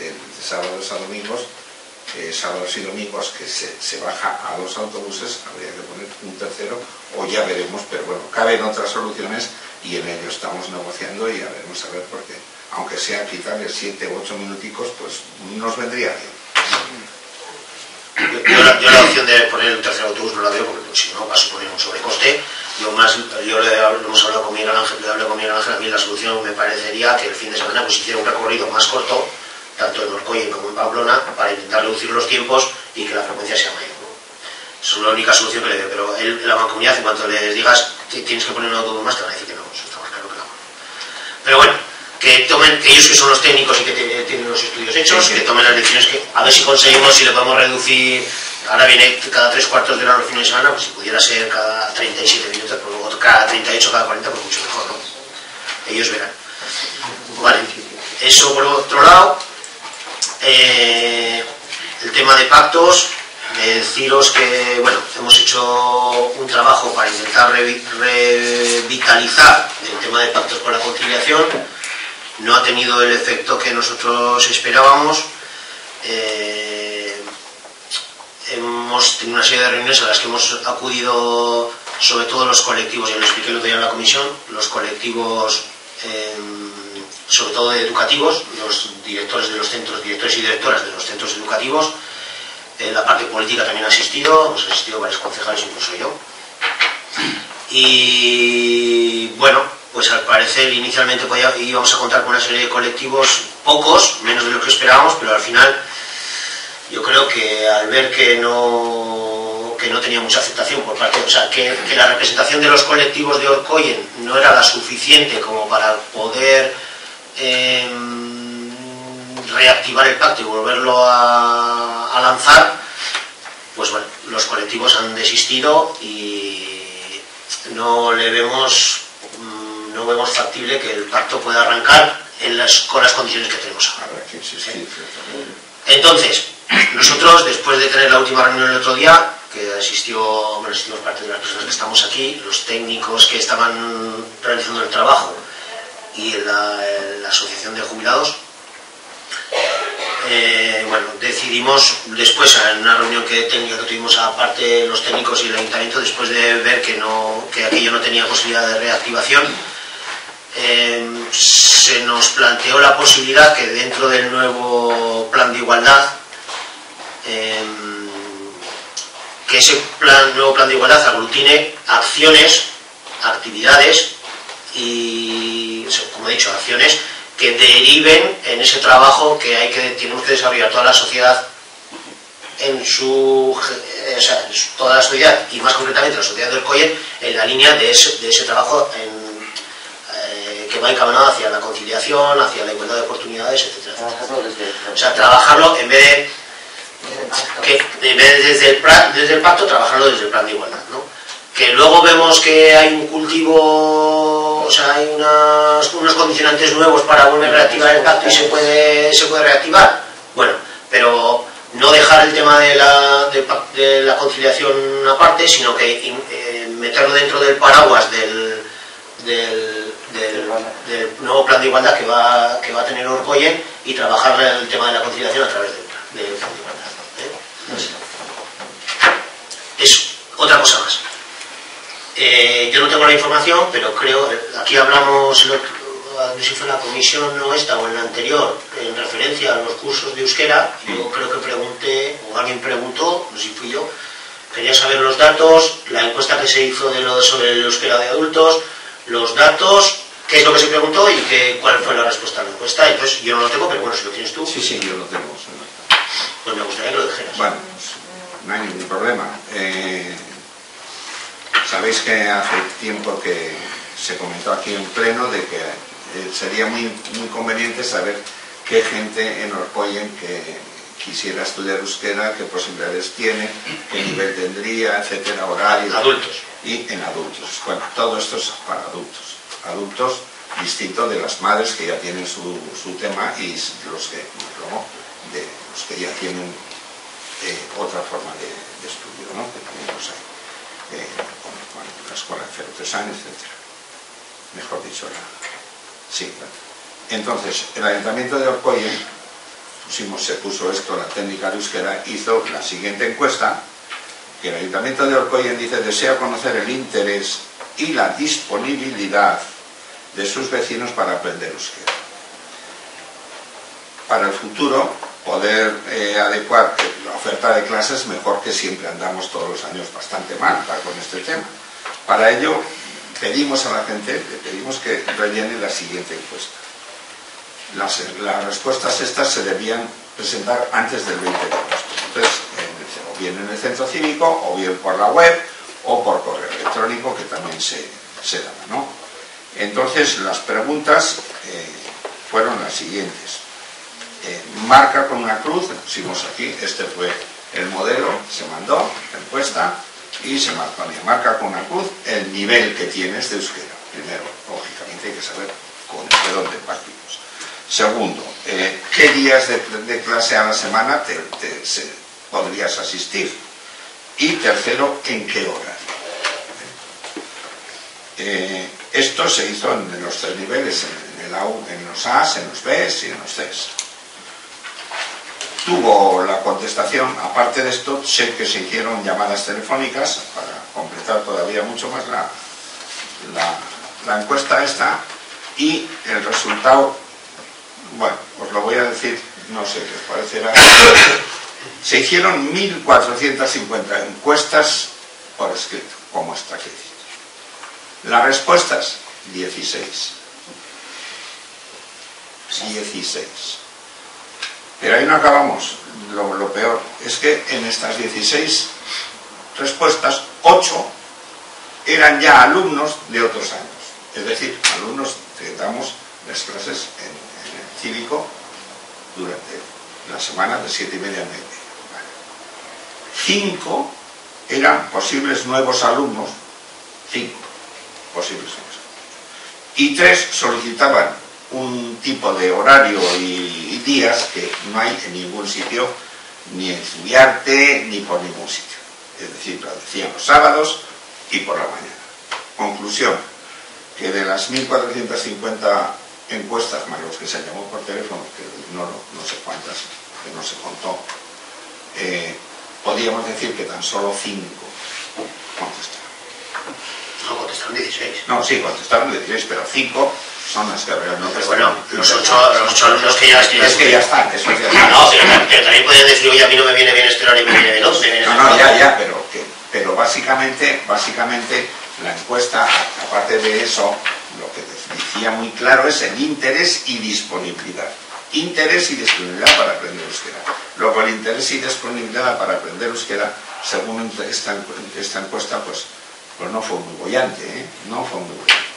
sábados a domingos, eh, sábados y domingos que se, se baja a los autobuses, habría que poner un tercero, o ya veremos, pero bueno, caben otras soluciones y en ello estamos negociando y ya veremos a ver, porque aunque sea quitarle siete u ocho minuticos, pues nos vendría bien. Yo, yo, la, yo la opción de poner un tercer autobús no la veo, porque si no va a suponer un sobrecoste. Yo más, yo le, lo hemos hablado con Miguel Ángel, le hablé con Miguel Ángel, a mí la solución me parecería que el fin de semana pues hiciera un recorrido más corto, tanto en Orcoyen como en Pamplona, para intentar reducir los tiempos y que la frecuencia sea mayor. Esa es la única solución que le veo, pero él, la mancomunidad, en cuanto les digas tienes que poner un autobús más, te van a decir que no, eso está más claro que no. Pero bueno, que tomen, que ellos que son los técnicos y que te, tienen los estudios hechos, que tomen las decisiones, que a ver si conseguimos, si le podemos reducir. Ahora viene cada tres cuartos de hora los fines de semana, pues si pudiera ser cada treinta y siete minutos, pues, o cada treinta y ocho, cada cuarenta, pues mucho mejor, ¿no? Ellos verán. Vale, eso por otro lado. Eh, el tema de pactos, de deciros que, bueno, hemos hecho un trabajo para intentar revi revitalizar el tema de pactos por la conciliación. No ha tenido el efecto que nosotros esperábamos. Eh, hemos tenido una serie de reuniones a las que hemos acudido, sobre todo los colectivos, ya lo expliqué el otro día en la comisión, los colectivos, eh, sobre todo educativos, los directores de los centros, directores y directoras de los centros educativos. Eh, la parte política también ha asistido, hemos asistido varios concejales, incluso yo. Y bueno, pues al parecer inicialmente podía, íbamos a contar con una serie de colectivos, pocos, menos de lo que esperábamos, pero al final yo creo que al ver que no, que no tenía mucha aceptación por parte, o sea, que, que la representación de los colectivos de Orcoyen no era la suficiente como para poder eh, reactivar el pacto y volverlo a, a lanzar, pues bueno, los colectivos han desistido y no le vemos, no vemos factible que el pacto pueda arrancar en las, con las condiciones que tenemos ahora. Entonces, nosotros, después de tener la última reunión el otro día, que asistió, bueno, asistimos parte de las personas que estamos aquí, los técnicos que estaban realizando el trabajo y la, la asociación de jubilados, eh, bueno, decidimos después, en una reunión que técnica que tuvimos aparte los técnicos y el ayuntamiento, después de ver que, no, que aquello no tenía posibilidad de reactivación, eh, se nos planteó la posibilidad que dentro del nuevo plan de igualdad, eh, que ese plan, nuevo plan de igualdad aglutine acciones, actividades y, como he dicho, acciones que deriven en ese trabajo que hay que tenemos que desarrollar toda la sociedad en su, o sea, toda la sociedad y más concretamente la sociedad de Orcoyen en la línea de ese, de ese trabajo en, eh, que va encaminado hacia la conciliación, hacia la igualdad de oportunidades, etcétera, etcétera. O sea, trabajarlo en vez de que en vez de desde el, desde el pacto, trabajarlo desde el plan de igualdad, ¿no? Que luego vemos que hay un cultivo, o sea, hay unas, unos condicionantes nuevos para volver a reactivar el pacto y se puede, se puede reactivar. Bueno, pero no dejar el tema de la, de, de la conciliación aparte, sino que eh, meterlo dentro del paraguas del, del, del, del nuevo plan de igualdad que va, que va a tener Orcoyen y trabajar el tema de la conciliación a través del, del plan de igualdad. ¿eh? Eso, otra cosa más. Eh, yo no tengo la información, pero creo, aquí hablamos, no sé si fue en la comisión no esta o en la anterior, en referencia a los cursos de euskera. Yo creo que pregunté, o alguien preguntó, no sé si fui yo, quería saber los datos, la encuesta que se hizo de lo, sobre el euskera de adultos, los datos, qué es lo que se preguntó y qué, cuál fue la respuesta a la encuesta. Entonces yo no lo tengo, pero bueno, si lo tienes tú. Sí, sí, yo lo tengo. Pues me gustaría que lo dijeras. Bueno, pues, no hay ningún problema. Eh, Sabéis que hace tiempo que se comentó aquí en pleno de que eh, sería muy, muy conveniente saber qué gente en Orcoyen que quisiera estudiar euskera, qué posibilidades tiene, qué nivel tendría, etcétera, horario. Adultos. Y en adultos. Bueno, todo esto es para adultos. Adultos distinto de las madres que ya tienen su, su tema y los que, luego, de los que ya tienen eh, otra forma de, de estudio, ¿no? Que también los hay. Eh, como bueno, la escuela de cero tres años, etcétera. Mejor dicho, la... sí. Entonces, el Ayuntamiento de Orcoyen pusimos, se puso esto, la técnica de euskera, hizo la siguiente encuesta, que el Ayuntamiento de Orkoien dice desea conocer el interés y la disponibilidad de sus vecinos para aprender euskera. Para el futuro, poder eh, adecuar la oferta de clases mejor, que siempre andamos todos los años bastante mal con este tema. Para ello, pedimos a la gente, le pedimos que rellene la siguiente encuesta. Las, las respuestas estas se debían presentar antes del veinte de agosto. Entonces, en, o bien en el centro cívico, o bien por la web, o por correo electrónico, que también se, se daba, ¿no? Entonces, las preguntas eh, fueron las siguientes. Eh, marca con una cruz, pusimos aquí, este fue el modelo, se mandó la encuesta y se ponía, marca con una cruz el nivel que tienes de euskera. Primero, lógicamente hay que saber con, de dónde partimos. Segundo, eh, ¿qué días de, de clase a la semana te, te, se, podrías asistir? Y tercero, ¿en qué horario? Eh, esto se hizo en los tres niveles, en, el A U, en los A's, en los B's y en los C's. Tuvo la contestación, aparte de esto, sé que se hicieron llamadas telefónicas para completar todavía mucho más la, la, la encuesta esta, y el resultado, bueno, os lo voy a decir, no sé qué os parecerá. Se hicieron mil cuatrocientas cincuenta encuestas por escrito, como esta que dice. Las respuestas, dieciséis. dieciséis. Pero ahí no acabamos. Lo, lo peor es que en estas dieciséis respuestas, ocho eran ya alumnos de otros años. Es decir, alumnos que damos las clases en, en el cívico durante la semana de siete y media a nueve. Vale. Cinco eran posibles nuevos alumnos. Cinco posibles nuevos alumnos. Y tres solicitaban un tipo de horario y, y días que no hay en ningún sitio, ni en Zubiarte, ni por ningún sitio. Es decir, lo decían los sábados y por la mañana. Conclusión, que de las mil cuatrocientas cincuenta encuestas, más los que se llamó por teléfono, que no, no sé cuántas, que no se contó, eh, podríamos decir que tan solo cinco contestaron. No, contestaron dieciséis. No, sí, contestaron dieciséis, pero cinco son las que realmente... Pero bueno, los ocho, los ocho alumnos que ya están... Es que ya están, eso ya está. No, pero, pero también podrían decir, oye, a mí no me viene bien este horario y me viene bien otro. No, no, ya, ya, pero, que, pero básicamente, básicamente la encuesta, aparte de eso, lo que decía muy claro es el interés y disponibilidad. Interés y disponibilidad para aprender euskera. Luego el interés y disponibilidad para aprender euskera, según esta, esta encuesta, pues, pues no fue muy bollante, ¿eh? No fue muy bollante.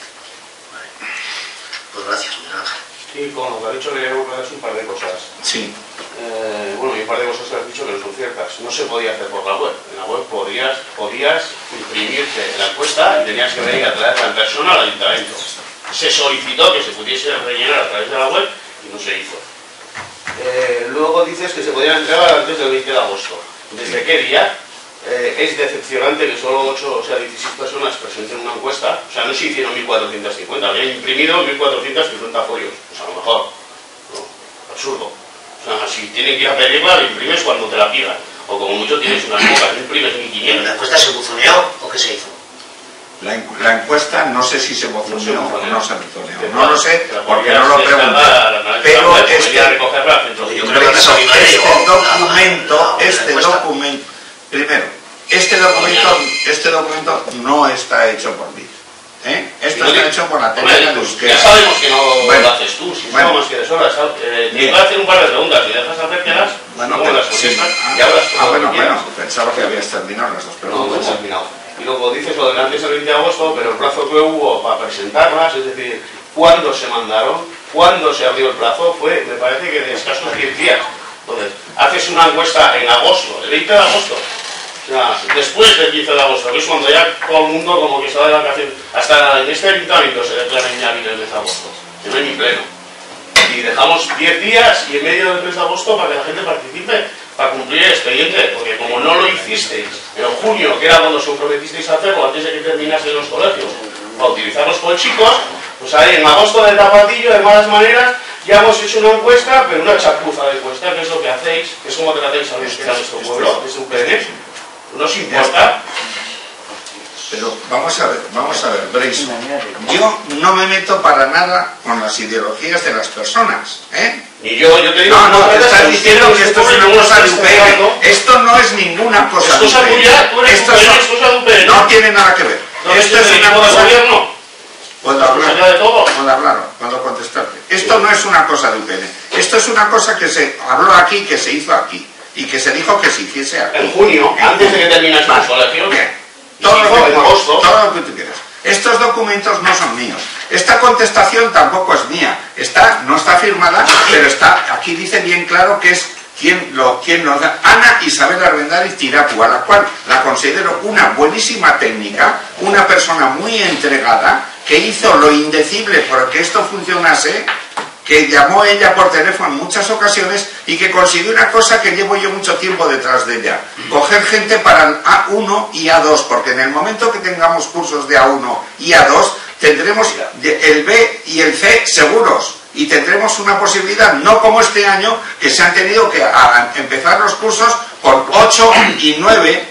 Pues gracias, Miguel Ángel. Sí, con lo que ha dicho le voy a decir un par de cosas. Sí. Eh, bueno, y un par de cosas que has dicho que no son ciertas. No se podía hacer por la web. En la web podías, podías imprimirte la encuesta y tenías que venir a traerla en persona al ayuntamiento. Se solicitó que se pudiese rellenar a través de la web y no se hizo. Eh, luego dices que se podían entregar antes del veinte de agosto. ¿Desde qué día? Eh, es decepcionante que solo ocho, o sea, dieciséis personas presenten una encuesta. O sea, no se hicieron mil cuatrocientas cincuenta, habían imprimido mil cuatrocientos cincuenta folios. Pues a lo mejor, no, absurdo. O sea, si tienen que ir a pedirla, la imprimes cuando te la pidan. O como mucho tienes unas pocas, no imprimes ni quinientas. ¿La encuesta se buzoneó o qué se hizo? La, la encuesta no sé si se buzoneó o no se buzoneó. No no lo sé porque no lo pregunté. Pero este, este documento, este documento, primero, este documento, este documento no está hecho por mí. ¿Eh? Esto está hecho por la técnica de euskera. Ya sabemos que no bueno, lo haces tú, si bueno, no más que de sobra. Eh, te voy a hacer un par de preguntas y dejas hacértelas, bueno, no pero, las contestas sí. y hablas Ah, todo bueno, lo que quieras. bueno, pensaba que habías terminado las dos No, preguntas. no he terminado. Y luego dices lo del antes del veinte de agosto, pero el plazo que hubo para presentarlas, es decir, ¿cuándo se mandaron? ¿Cuándo se abrió el plazo? Fue, me parece que de escasos diez días. Entonces, haces una encuesta en agosto, el veinte de agosto. O sea, después del quince de agosto, que es cuando ya todo el mundo como que está de vacaciones. Hasta en este ayuntamiento se declara inhábil el mes de agosto, que no hay ni pleno. Y dejamos diez días y en medio del mes de agosto para que la gente participe, para cumplir el expediente, porque como no lo hicisteis en junio, que era cuando os comprometisteis a hacerlo antes de que terminasen los colegios, para utilizar los polchicos, pues ahí en agosto de tapadillo, de malas maneras, ya hemos hecho una encuesta, pero una chapuza de encuesta, que es lo que hacéis, que es como tratáis a los que en nuestro pueblo, desde U P N. No os importa. Pero vamos a ver, vamos a ver, Breiso. Yo no me meto para nada con las ideologías de las personas, ¿eh? Ni yo, yo te digo... No, no, te estás diciendo que esto es una cosa de U P N. Esto no es ninguna cosa de U P N. Esto no tiene nada que ver. Esto es una cosa... Puedo hablar, puedo hablar, puedo contestarte. Esto no es una cosa de U P N. Esto es una cosa que se habló aquí, que se hizo aquí. Y que se dijo que se hiciese aquí. En junio, antes de que terminase la colección. Bien. Todo lo, que, todo lo que tú quieras. Estos documentos no son míos. Esta contestación tampoco es mía. Está, no está firmada, pero está, aquí dice bien claro que es quien, lo, quien nos da. Ana Isabel Arbendáriz Tirapu, a la cual la considero una buenísima técnica, una persona muy entregada, que hizo lo indecible para que esto funcionase, que llamó ella por teléfono en muchas ocasiones y que consiguió una cosa que llevo yo mucho tiempo detrás de ella: coger gente para el A uno y A dos, porque en el momento que tengamos cursos de A uno y A dos tendremos el B y el C seguros y tendremos una posibilidad, no como este año, que se han tenido que a, empezar los cursos con ocho y nueve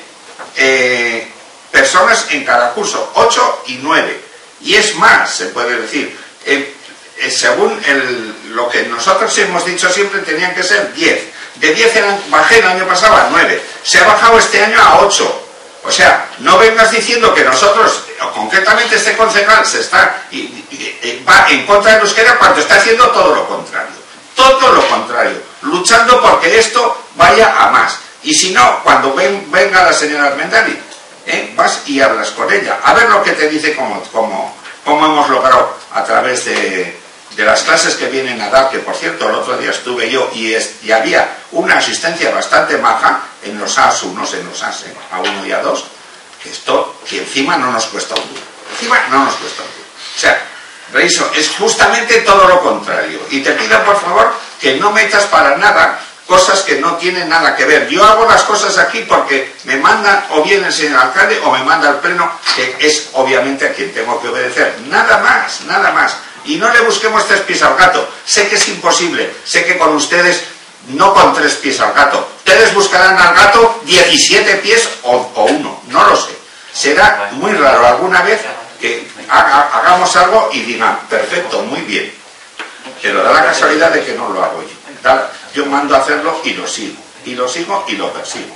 eh, personas en cada curso, ocho y nueve, y es más, se puede decir. Eh, según el, lo que nosotros hemos dicho siempre, tenían que ser diez. De diez eran, bajé el año pasado a nueve. Se ha bajado este año a ocho. O sea, no vengas diciendo que nosotros, o concretamente este concejal, se está y, y, y, va en contra del euskera cuando está haciendo todo lo contrario. Todo lo contrario. Luchando porque esto vaya a más. Y si no, cuando ven, venga la señora Arbendáriz, ¿eh? vas y hablas con ella. A ver lo que te dice como, como, como hemos logrado a través de... de las clases que vienen a dar, que por cierto el otro día estuve yo y, es, y había una asistencia bastante maja en los A uno, en los A, ¿eh? A uno y A dos, que esto, que encima no nos cuesta un duro, encima no nos cuesta un duro. O sea, Breiso, es justamente todo lo contrario, y te pido por favor que no metas para nada cosas que no tienen nada que ver. Yo hago las cosas aquí porque me manda o bien el señor alcalde o me manda el pleno, que es obviamente a quien tengo que obedecer, nada más, nada más. Y no le busquemos tres pies al gato. Sé que es imposible. Sé que con ustedes, no con tres pies al gato. Ustedes buscarán al gato diecisiete pies o, o uno. No lo sé. Será muy raro alguna vez que haga, hagamos algo y digan, perfecto, muy bien. Pero da la casualidad de que no lo hago yo. Da, yo mando a hacerlo y lo sigo. Y lo sigo y lo persigo.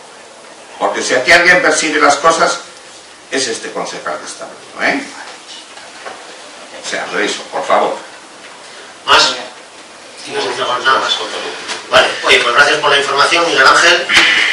Porque si aquí alguien persigue las cosas, es este concejal que está hablando, ¿eh? O sea, Breiso, por favor. ¿Más? No, nada más. Vale, oye, pues gracias por la información, Miguel Ángel.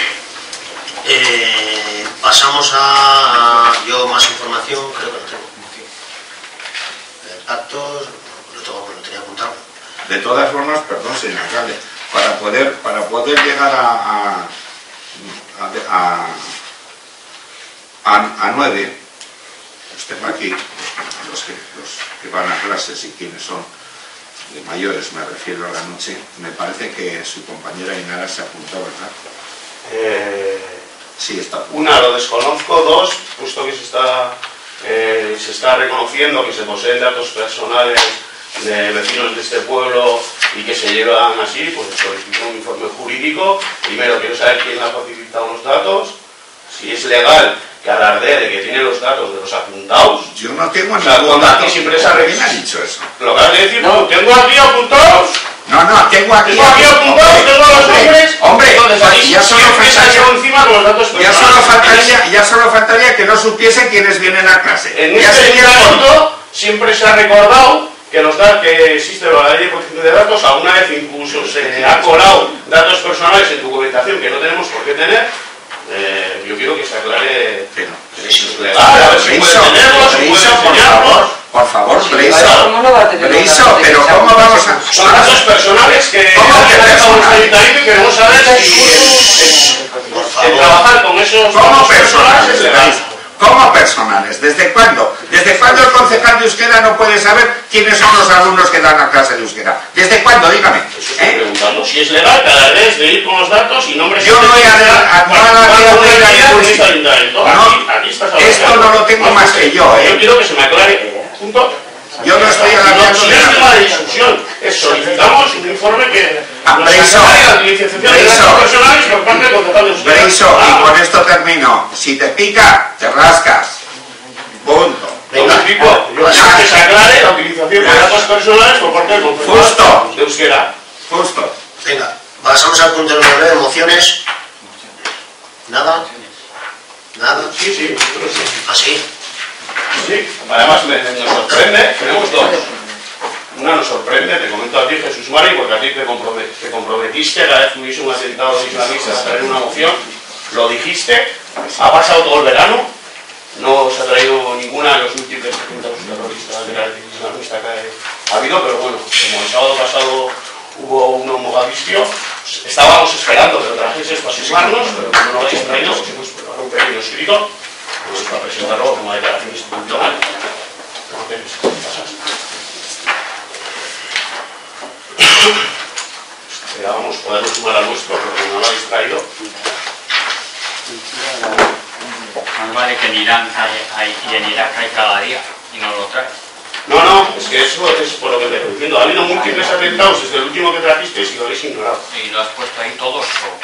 Eh, pasamos a... yo más información, creo que no tengo. Eh, pactos, lo, tengo, lo tenía apuntado. De todas formas, perdón, señor alcalde, para poder, para poder llegar a a, a, a, a nueve, usted va aquí, los que, los que van a clases y quienes son de mayores, me refiero a la noche, me parece que su compañera Inara se apuntó, ¿verdad? Eh, sí, está apuntado. Una, lo desconozco. Dos, puesto que se está, eh, se está reconociendo que se poseen datos personales de vecinos de este pueblo y que se llevan así, pues solicito un informe jurídico. Primero quiero saber quién ha facilitado los datos, si es legal que alardee de que tiene los datos de los apuntados. Yo no tengo o sea, ningún dato. Siempre se ha ¿Quién ha dicho eso? Lo que has de decir, no, tengo aquí apuntados. No, no, tengo aquí, tengo aquí apuntados, hombre, tengo los nombres. Hombre, entonces aquí ya solo faltaría, encima con los datos ya solo faltaría, ya solo faltaría que no supiese quiénes vienen a clase. En ya este sería ayuntamiento siempre se ha recordado que los datos, que existe la ley de protección de datos, alguna vez incluso se ha colado datos personales en documentación que no tenemos por qué tener. Eh, yo quiero que se aclare que eso es legal, a ver si puede tenerlo, si puede enseñarlo. Por favor, Sí, Breiso, ¿cómo no va a tener Breiso, datos de pero que ¿cómo sea vamos a...? Son datos personales que ¿Cómo que han dejado un personales? ayuntamiento y queremos saber si Por el favor. trabajar con esos ¿Cómo datos personales personales? es legal. ¿Cómo personales? ¿Desde cuándo? ¿Desde cuándo el concejal de euskera no puede saber quiénes son los alumnos que dan la clase de euskera? ¿Desde cuándo? Dígame. Eso estoy ¿Eh? preguntando. Si es legal, cada vez de ir con los datos y nombres... Yo no voy a ver a Bueno, no ¿cuál voy a es ver la a idea ningún de este sitio. ayuntamiento? No, Aquí, aquí estás hablando. esto no lo tengo más que yo, ¿eh? Yo quiero que se me aclare. Punto. Yo no estoy alargando No, de no es nada. tema de discusión, es solicitamos un informe que Ah, nos Breiso, aclare la utilización de Breiso. datos personales por parte del concejal de Euskera. Breiso, Ah, y con esto termino. Si te pica, te rascas. Punto. Venga, explico. Yo quiero que se aclare la utilización de datos personales por parte del concejal Justo. de Euskera. Justo. Venga, pasamos al punto número nueve, mociones. ¿Nada? ¿Nada? Sí, sí, nosotros sí. ¿Así? Sí, además me, nos sorprende, tenemos dos. Una nos sorprende, te comento a ti, Jesús Mari, porque a ti te, comprome- te comprometiste cada vez que hubiese un atentado islamista a traer una moción, lo dijiste, ha pasado todo el verano, no se ha traído ninguna de los múltiples atentados terroristas de carácter islamista que ha habido, pero bueno, como el sábado pasado hubo uno en Mogadiscio, pues, estábamos esperando que lo trajeses para sumarnos, pero como no lo habéis traído, pues hemos preparado un pequeño escrito pues, para presentarlo como declaración institucional. Entonces, pasas. Esperábamos poderlo sumar al nuestro, pero como no lo habéis traído. Más vale que en Irán hay, hay- y en Irak hay cada día y no lo trae. No, no, es que eso es por lo que te estoy diciendo. Ha habido múltiples atentados desde el último que trajiste y lo habéis ignorado. Y lo has puesto ahí todos o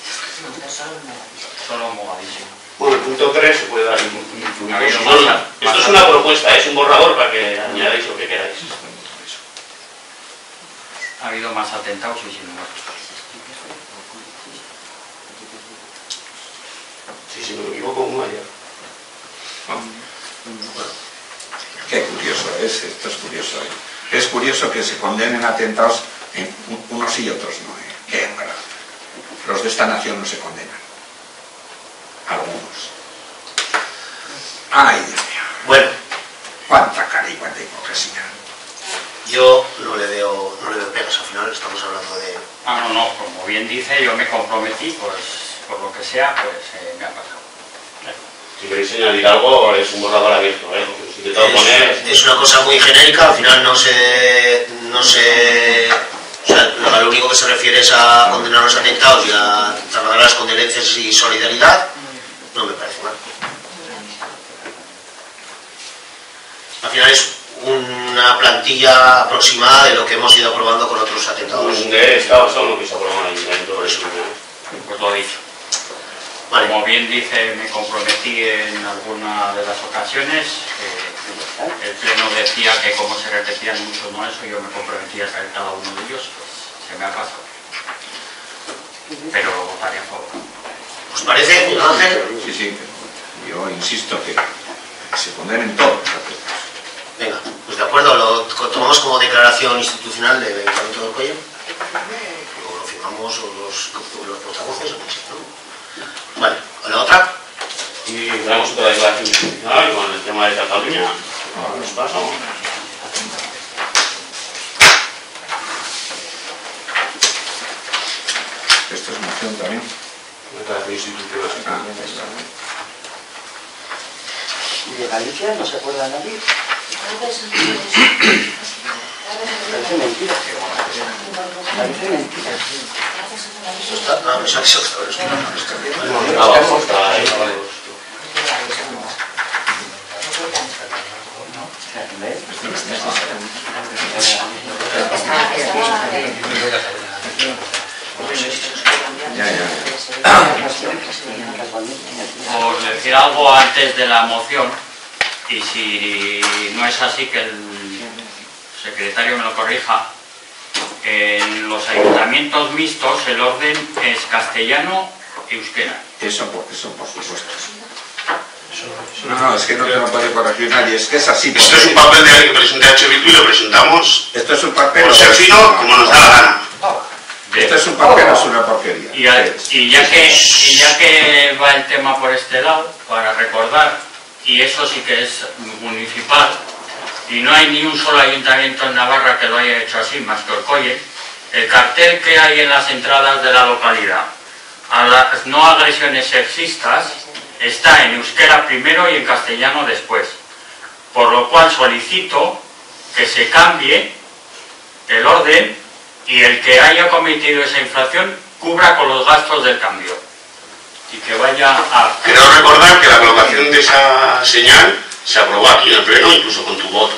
solo Mogadiscio. Bueno, el punto tres se puede dar un, un- un- Ha habido un- más- Esto más- es una propuesta, es un borrador para que añadáis lo que queráis. Ha habido más atentados y sin muertos. Sí, si no me equivoco, uno ayer. Qué curioso es, esto es curioso. ¿eh? Es curioso que se condenen atentados en unos y otros no. ¿eh? Qué verdad. Los de esta nación no se condenan. Algunos. Ay, Dios mío. Bueno, Cuánta cara y cuánta hipocresía. yo no le veo, no le veo pegas al final, estamos hablando de... Ah, no, no, como bien dice, yo me comprometí, pues por lo que sea, pues eh, me ha pasado. Si queréis añadir algo, es un borrador abierto, ¿eh? Lo que os he intentado poner Es, es una cosa muy genérica, al final no se... No se o sea, lo, lo único que se refiere es a condenar los atentados y a trasladar las condolencias y solidaridad. No me parece mal. Al final es una plantilla aproximada de lo que hemos ido aprobando con otros atentados. de está basado en lo que se aprobó en el ayuntamiento por eso. Pues lo he dicho. Vale. Como bien dice, me comprometí en alguna de las ocasiones. eh, el Pleno decía que como se repetían muchos no eso, yo me comprometí a traer cada uno de ellos, pues se me ha pasado. Pero votaré a favor. ¿Os parece, Miguel Ángel? Sí, sí, pero yo insisto que se condenen todos los atentados. Venga, pues de acuerdo, lo tomamos como declaración institucional del Ayuntamiento del Cuello. Luego lo firmamos los, los portavoces, ¿no? Vale, ¿la otra? Y tenemos otra declaración institucional con el tema de Cataluña. Ahora nos paso. Esto es moción también. Declaración institucional. Ah, está. ¿Y de Galicia no se acuerda nadie? Parece mentira. Parece mentira. Eso está, ah, me saques otra vez. Abajo está ahí. Ya, ya. Por decir algo antes de la moción, y si no es así que el secretario me lo corrija, en los ayuntamientos mixtos el orden es castellano e euskera. Eso por, eso por supuesto. No, no, es que no te lo puede corregir nadie, es que es así. Esto es un papel de alguien que presenta H. Bildu y lo presentamos Esto es un papel. por ser fino como nos da la gana. Esto es un papel, es una porquería. Y, al- y ya que, y ya que va el tema por este lado, para recordar, y eso sí que es municipal, y no hay ni un solo ayuntamiento en Navarra que lo haya hecho así, más que Orcolle, el cartel que hay en las entradas de la localidad a las no agresiones sexistas está en euskera primero y en castellano después, por lo cual solicito que se cambie el orden y el que haya cometido esa infracción cubra con los gastos del cambio y que vaya a... Quiero recordar que la colocación de esa señal se aprobó aquí en el Pleno, incluso con tu voto.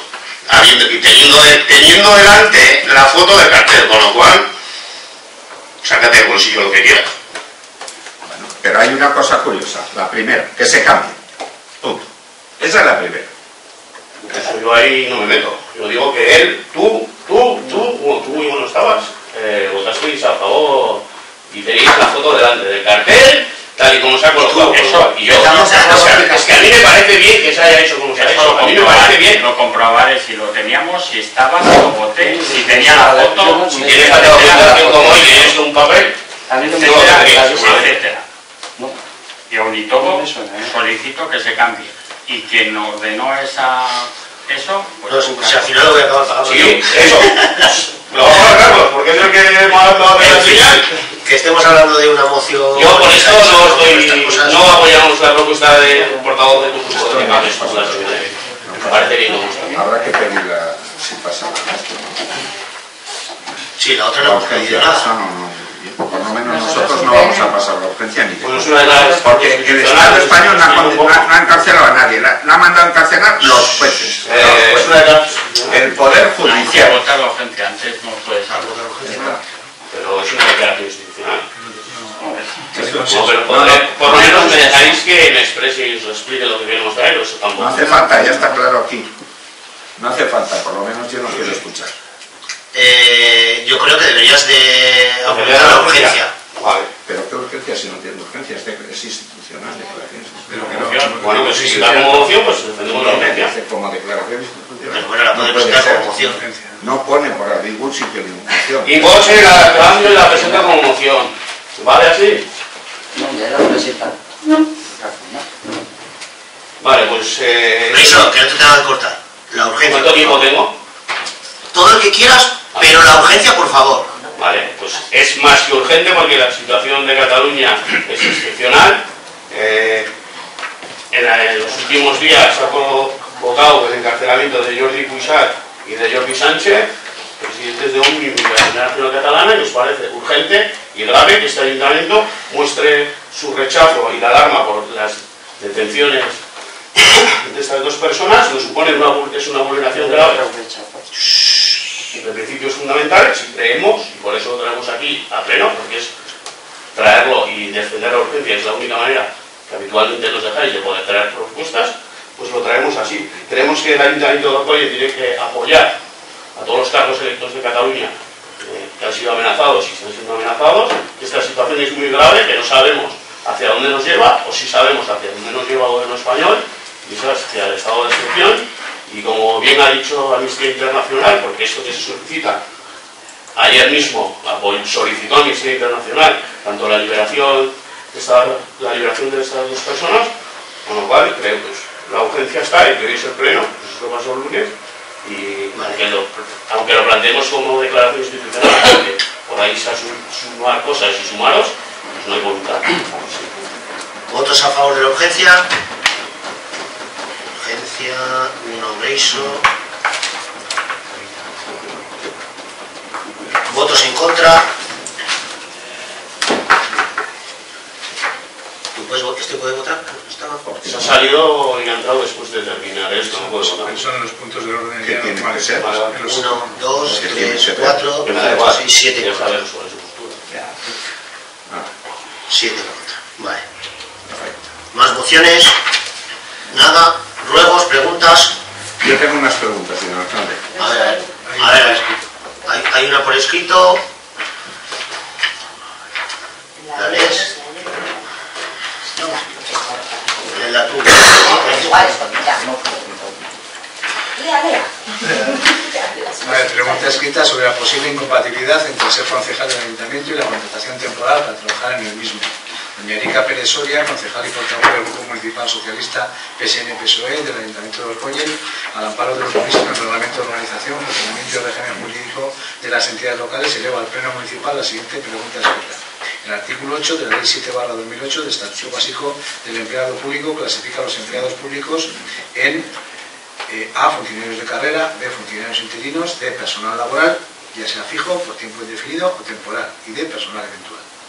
habiendo, y teniendo, teniendo delante la foto del cartel, con lo cual, sácate del bolsillo lo que quieras. Bueno, pero hay una cosa curiosa, la primera, que se cambie. Punto. Esa es la primera. Eso yo ahí no me meto. Yo digo que él, tú, tú, tú, bueno, tú y no estabas, eh, votasteis a favor y tenéis la foto delante del cartel, tal y como se ha colocado. Eso, y yo, o sea, es que a mí me parece bien que se haya hecho como se ha hecho. A mí me parece bien. Lo comprobaré si lo teníamos, si estaba, si lo voté, si tenía la foto, si tienes la documentación como hoy, tienes un papel, etcétera, etcétera. Y aún y todo, solicito que se cambie. Y quien ordenó esa, eso, pues... No, si, si al final lo voy a acabar pagando. Sí, eso. Lo vamos a hablar, porque es el que hemos hablado de la señal. Que estemos hablando de una moción... Yo por esto no estoy... No apoyamos la propuesta del portador de tu grupo de cables. Me parece bien. Habrá que pedirla si pasa nada. Sí, la otra no hemos pedido nada. No, no. Por lo menos nosotros no vamos a pasar la urgencia ni que... Pues una de las... Porque el Estado español no ha, no ha encarcelado a nadie, la, la ha mandado a encarcelar los jueces. Eh, los es una de las... El Poder Hay que Judicial. votar la urgencia, antes no puedes hablar. Pero es una declaración institucional. Eso No, pero por, por lo menos me dejáis que me exprese y os explique lo que queremos traer, eso tampoco. No hace falta, ya está claro aquí. No hace falta, por lo menos yo no quiero escuchar. Eh, yo creo que deberías de aumentar la urgencia. Vale. Pero ¿qué urgencia si no tiene urgencia? Es, de, es institucional, declaración Pero que institucional. no, Bueno, pues si da como moción, pues defendemos la urgencia. Como declaración institucional. Pero bueno, la No podemos puede dar ser. como moción. No pone por ningún sitio ninguna moción. Y Boche la cambio y la presenta como moción. ¿Vale así? No, ya la presenta. Vale, pues... Eh, Eso, que no te tenga que cortar. La urgencia. ¿Cuánto tiempo tengo? Todo el que quieras, pero la urgencia, por favor. Vale, pues es más que urgente porque la situación de Cataluña es excepcional. Eh, en, la, en los últimos días se ha provocado el encarcelamiento de Jordi Cuixart y de Jordi Sánchez, presidentes de Òmnium y de la Unión Nacional Catalana, y nos parece urgente y grave que este ayuntamiento muestre su rechazo y la alarma por las detenciones de estas dos personas. Nos supone una, es una vulneración grave de principios fundamentales, y creemos, y por eso lo traemos aquí a pleno, porque es traerlo y defender la urgencia, es la única manera que habitualmente nos dejáis de poder traer propuestas, pues lo traemos así. Creemos que el Ayuntamiento de Orpolle tiene que apoyar a todos los cargos electos de Cataluña eh, que han sido amenazados y están siendo amenazados, que esta situación es muy grave, que no sabemos hacia dónde nos lleva, o sí sabemos hacia dónde nos lleva el gobierno español, y eso es hacia el estado de excepción. Y como bien ha dicho Amnistía Internacional, porque esto que se solicita, ayer mismo solicitó Amnistía Internacional tanto la liberación, esta, la liberación de estas dos personas, con lo cual creo que la urgencia está y que hoy es el pleno, pues eso pasó el lunes, y aunque lo, aunque lo planteemos como declaración institucional, porque por ahí se sumar cosas y sumaros, pues no hay voluntad. ¿Votos a favor de la urgencia? Urgencia, uno Breiso. ¿Votos en contra? ¿Tú puedes, ¿Este puede votar? ¿Estaba? Se ha salido y ha entrado después de terminar esto, no puedo votar. son los puntos de orden del ¿Qué día tiene normales. que ser? Los- uno, dos, Que tiene tres, que ser. cuatro, Que me da igual, seis, siete ya contra. sabemos cuál es su postura. Ah, Siete contra. Vale. perfecto. ¿Más mociones? Nada. ¿Ruegos? ¿Preguntas? Yo tengo unas preguntas, señor alcalde. A ver, a ver. Hay, hay una por escrito. ¿La lees? Léela tú. Igual es porque ya no. Lea, lea. A ver, pregunta escrita sobre la posible incompatibilidad entre ser concejal del ayuntamiento y la contratación temporal para trabajar en el mismo. Doña Erika Pérez Soria, concejal y portavoz del Grupo Municipal Socialista P S N P S O E del Ayuntamiento de Orpolle, al amparo de los previstos en el Reglamento de Organización, Funcionamiento y Régimen Jurídico de las entidades locales, eleva al Pleno Municipal la siguiente pregunta escrita. El artículo ocho de la Ley siete barra dos mil ocho del Estatuto Básico del Empleado Público clasifica a los empleados públicos en eh, A, funcionarios de carrera, B, funcionarios interinos, C, personal laboral, ya sea fijo, por tiempo indefinido o temporal, y D, personal eventual.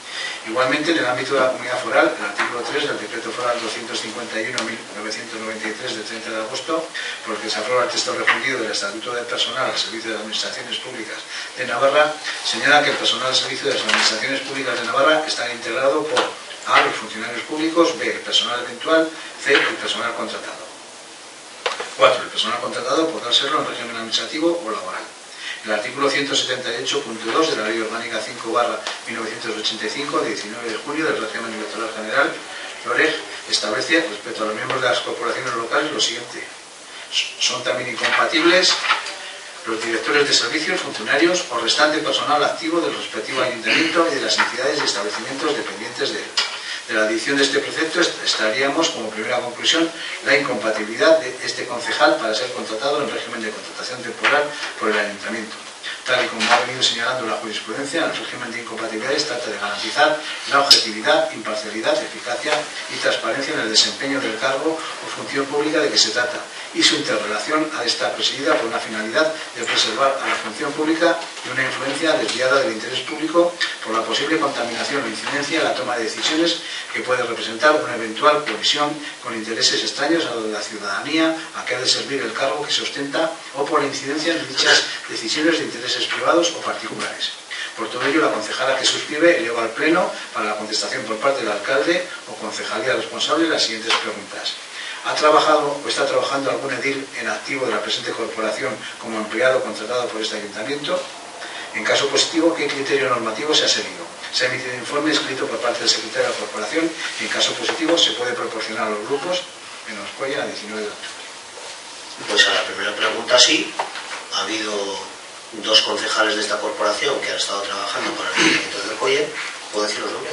Igualmente, en el ámbito de la comunidad foral, el artículo tres del decreto foral doscientos cincuenta y uno barra mil novecientos noventa y tres del treinta de agosto, por el que se aprueba el texto refundido del Estatuto del Personal al Servicio de las Administraciones Públicas de Navarra, señala que el personal al servicio de las Administraciones Públicas de Navarra está integrado por A. los funcionarios públicos, B. el personal eventual, C. el personal contratado. cuatro. El personal contratado podrá serlo en régimen administrativo o laboral. El artículo ciento setenta y ocho punto dos de la Ley Orgánica cinco barra mil novecientos ochenta y cinco, de diecinueve de julio del régimen electoral general, LOREG, establece respecto a los miembros de las corporaciones locales lo siguiente: son también incompatibles los directores de servicios, funcionarios o restante personal activo del respectivo ayuntamiento y de las entidades y establecimientos dependientes de él. De la adición de este precepto estaríamos como primera conclusión la incompatibilidad de este concejal para ser contratado en régimen de contratación temporal por el ayuntamiento. Tal y como ha venido señalando la jurisprudencia, el régimen de incompatibilidades trata de garantizar la objetividad, imparcialidad, eficacia y transparencia en el desempeño del cargo o función pública de que se trata, y su interrelación ha de estar presidida por una finalidad de preservar a la función pública de una influencia desviada del interés público por la posible contaminación o incidencia en la toma de decisiones que puede representar una eventual colisión con intereses extraños a la ciudadanía a que ha de servir el cargo que se ostenta, o por la incidencia en dichas decisiones de intereses privados o particulares. Por todo ello, la concejala que suscribe eleva al Pleno para la contestación por parte del alcalde o concejalía responsable las siguientes preguntas. ¿Ha trabajado o está trabajando algún edil en activo de la presente corporación como empleado contratado por este ayuntamiento? En caso positivo, ¿qué criterio normativo se ha seguido? Se ha emitido informe escrito por parte del secretario de la corporación y en caso positivo se puede proporcionar a los grupos en Orcolla a diecinueve de octubre. Pues a la primera pregunta sí. Ha habido dos concejales de esta corporación que han estado trabajando para el ayuntamiento de Orcolla. ¿Puedo decir los nombres?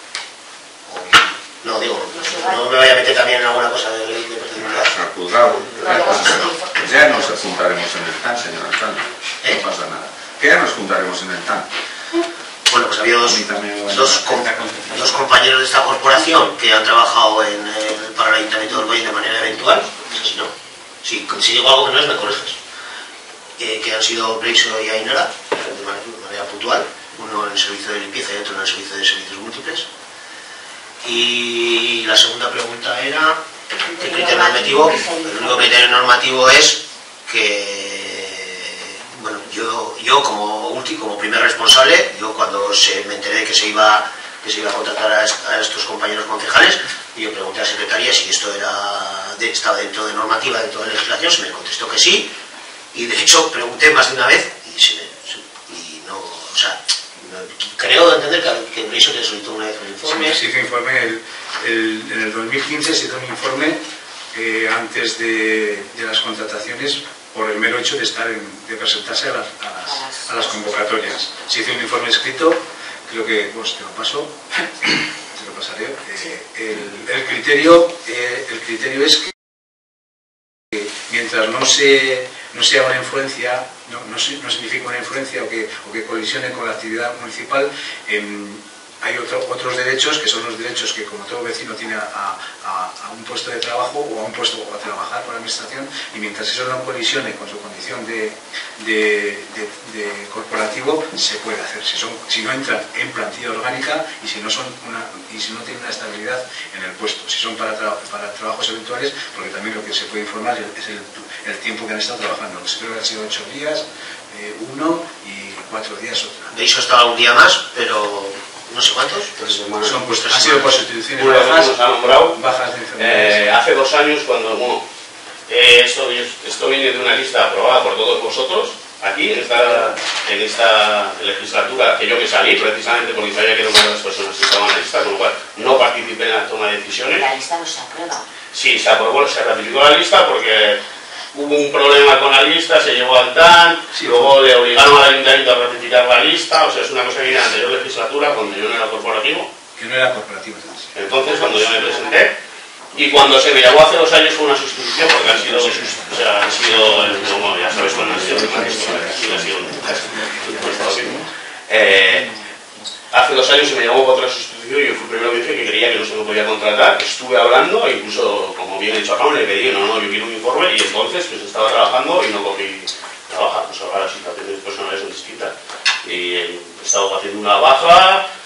No, digo, no me vaya a meter también en alguna cosa de ley de personalidad. Ya nos juntaremos en el T A N, señor alcalde. ¿Eh? No pasa nada. Que ya nos juntaremos en el T A N. Bueno, pues ha habido dos, dos, com, dos compañeros de esta corporación que han trabajado en, en, para el ayuntamiento de Orcolla de manera eventual. No sé si no. Si, si digo algo que no es, me corriges. Eh, que han sido Breixo y Ainara, de manera, de manera puntual. Uno en el servicio de limpieza y otro en el servicio de servicios múltiples. Y la segunda pregunta era ¿qué criterio normativo? El único criterio normativo es que, bueno, yo, yo como último, como primer responsable, yo cuando se, me enteré que se iba que se iba a contratar a, est a estos compañeros concejales, y yo pregunté a la secretaria si esto era de, estaba dentro de normativa, dentro de legislación, se me contestó que sí, y de hecho pregunté más de una vez y, se, y no, o sea, creo entender que, que Breixo te solicitó una vez un informe. Sí, se hizo informe, el, el, en el dos mil quince se hizo un informe eh, antes de, de las contrataciones por el mero hecho de estar en, de presentarse a las, a, las, a las convocatorias. Se hizo un informe escrito, creo que, pues te lo paso, te lo pasaré. Eh, el, el, criterio, eh, el criterio es que mientras no se no sea una influencia, no, no, no significa una influencia o que, o que colisione con la actividad municipal, eh, hay otro, otros derechos que son los derechos que como todo vecino tiene a, a, a un puesto de trabajo o a un puesto o a trabajar por la administración, y mientras eso no colisione con su condición de, de, de, de corporativo, se puede hacer, si, son, si no entran en plantilla orgánica y si no, son una, y si no tienen una estabilidad en el puesto, si son para, tra para trabajos eventuales, porque también lo que se puede informar es el, el tiempo que han estado trabajando, que creo que han sido ocho días, eh, uno y cuatro días otra. De hecho estaba un día más, pero no sé cuántos. Son, pues, han sido por sustituciones una bajas, nos ha nombrado, bajas de enfermedades. Eh, hace dos años cuando, bueno, eh, esto, esto viene de una lista aprobada por todos vosotros, aquí, en esta, en esta legislatura, que yo me salí precisamente porque sabía que era una de las personas que estaban en la lista, con lo cual no participé en la toma de decisiones. La lista no se aprueba. Sí, se aprobó, se ratificó la lista porque hubo un problema con la lista, se llevó al T A N, sí, luego le obligaron al ayuntamiento a ratificar la lista, o sea, es una cosa que viene de la anterior legislatura, cuando yo no era corporativo. Que no era corporativo, entonces. Entonces, cuando yo me presenté, y cuando se me llamó hace dos años fue una sustitución, porque han sido, o sea, han sido, el, como ya sabes, cuando han sido el maestro, ha sido eh, hace dos años se me llamó para otra sustitución y yo fui el primero que dije que creía que no se me podía contratar, estuve hablando, e incluso, como bien he dicho acá, le pedí, no, no, yo quiero un informe, y entonces pues estaba trabajando y no cogí trabajar, pues ahora las situaciones personales son distintas. Y he estado haciendo una baja,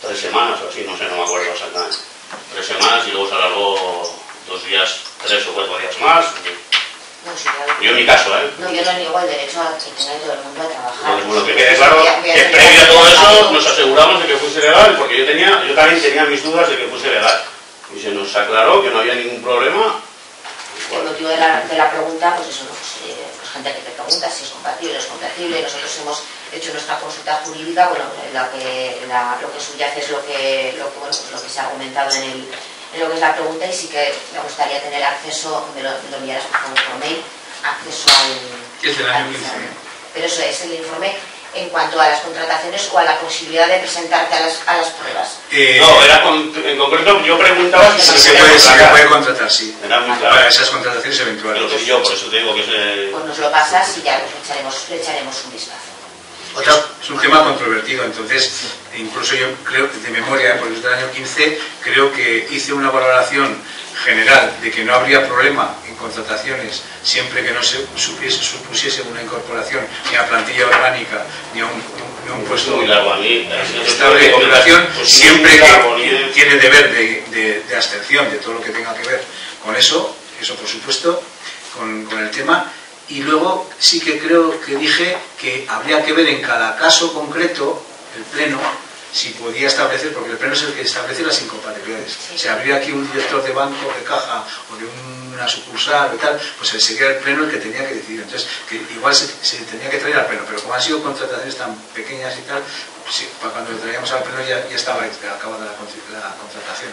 tres semanas o así, no sé, no me acuerdo exactamente. Tres semanas y luego se alargó dos días, tres o cuatro días más. No, sí, claro. Yo en mi caso, ¿eh? No, yo no niego el derecho a que tenga todo el mundo a trabajar. Entonces, bueno, que quede claro Voy a- voy a que seguir previo a todo eso trabajando. nos aseguramos de que fuese legal, porque yo tenía, yo también tenía mis dudas de que fuese legal. Y se nos aclaró que no había ningún problema. El motivo de la, de la pregunta, pues eso, ¿no? Pues, eh, pues gente que te pregunta si es compatible o no es compatible. Nosotros hemos hecho nuestra consulta jurídica, bueno, la que, la, lo que subyace es lo que, lo que, bueno, pues lo que se ha argumentado en, el, en lo que es la pregunta, y sí que me gustaría tener acceso, me lo, me lo enviarás por favor por mail, acceso al, Es del al año quince. informe. Pero eso es el informe en cuanto a las contrataciones o a la posibilidad de presentarte a las, a las pruebas. Eh, No, era con, en concreto yo preguntaba si sí, se se podía puede, se contratar. puede contratar, sí. Era muy Para claro. esas contrataciones eventuales. Pero que yo, por eso te digo que es... eh, Pues nos lo pasas y ya le echaremos, le echaremos un vistazo. Otra, Es un tema controvertido, entonces incluso yo creo, de memoria, porque es del año quince, creo que hice una valoración general de que no habría problema en contrataciones siempre que no se supiese, supusiese una incorporación ni a plantilla orgánica ni a un, ni a un puesto muy largo a mí. estable de relación, Pues siempre muy largo, ni que de- tiene deber de, de, de abstención de todo lo que tenga que ver con eso, eso por supuesto, con, con el tema. Y luego sí que creo que dije que habría que ver en cada caso concreto el Pleno si podía establecer, porque el Pleno es el que establece las incompatibilidades. Si habría aquí un director de banco, de caja o de una sucursal o tal, pues sería el Pleno el que tenía que decidir. Entonces, que igual se, se tenía que traer al Pleno, pero como han sido contrataciones tan pequeñas y tal, sí, para cuando lo traíamos al Pleno ya, ya estaba acabada la, la contratación.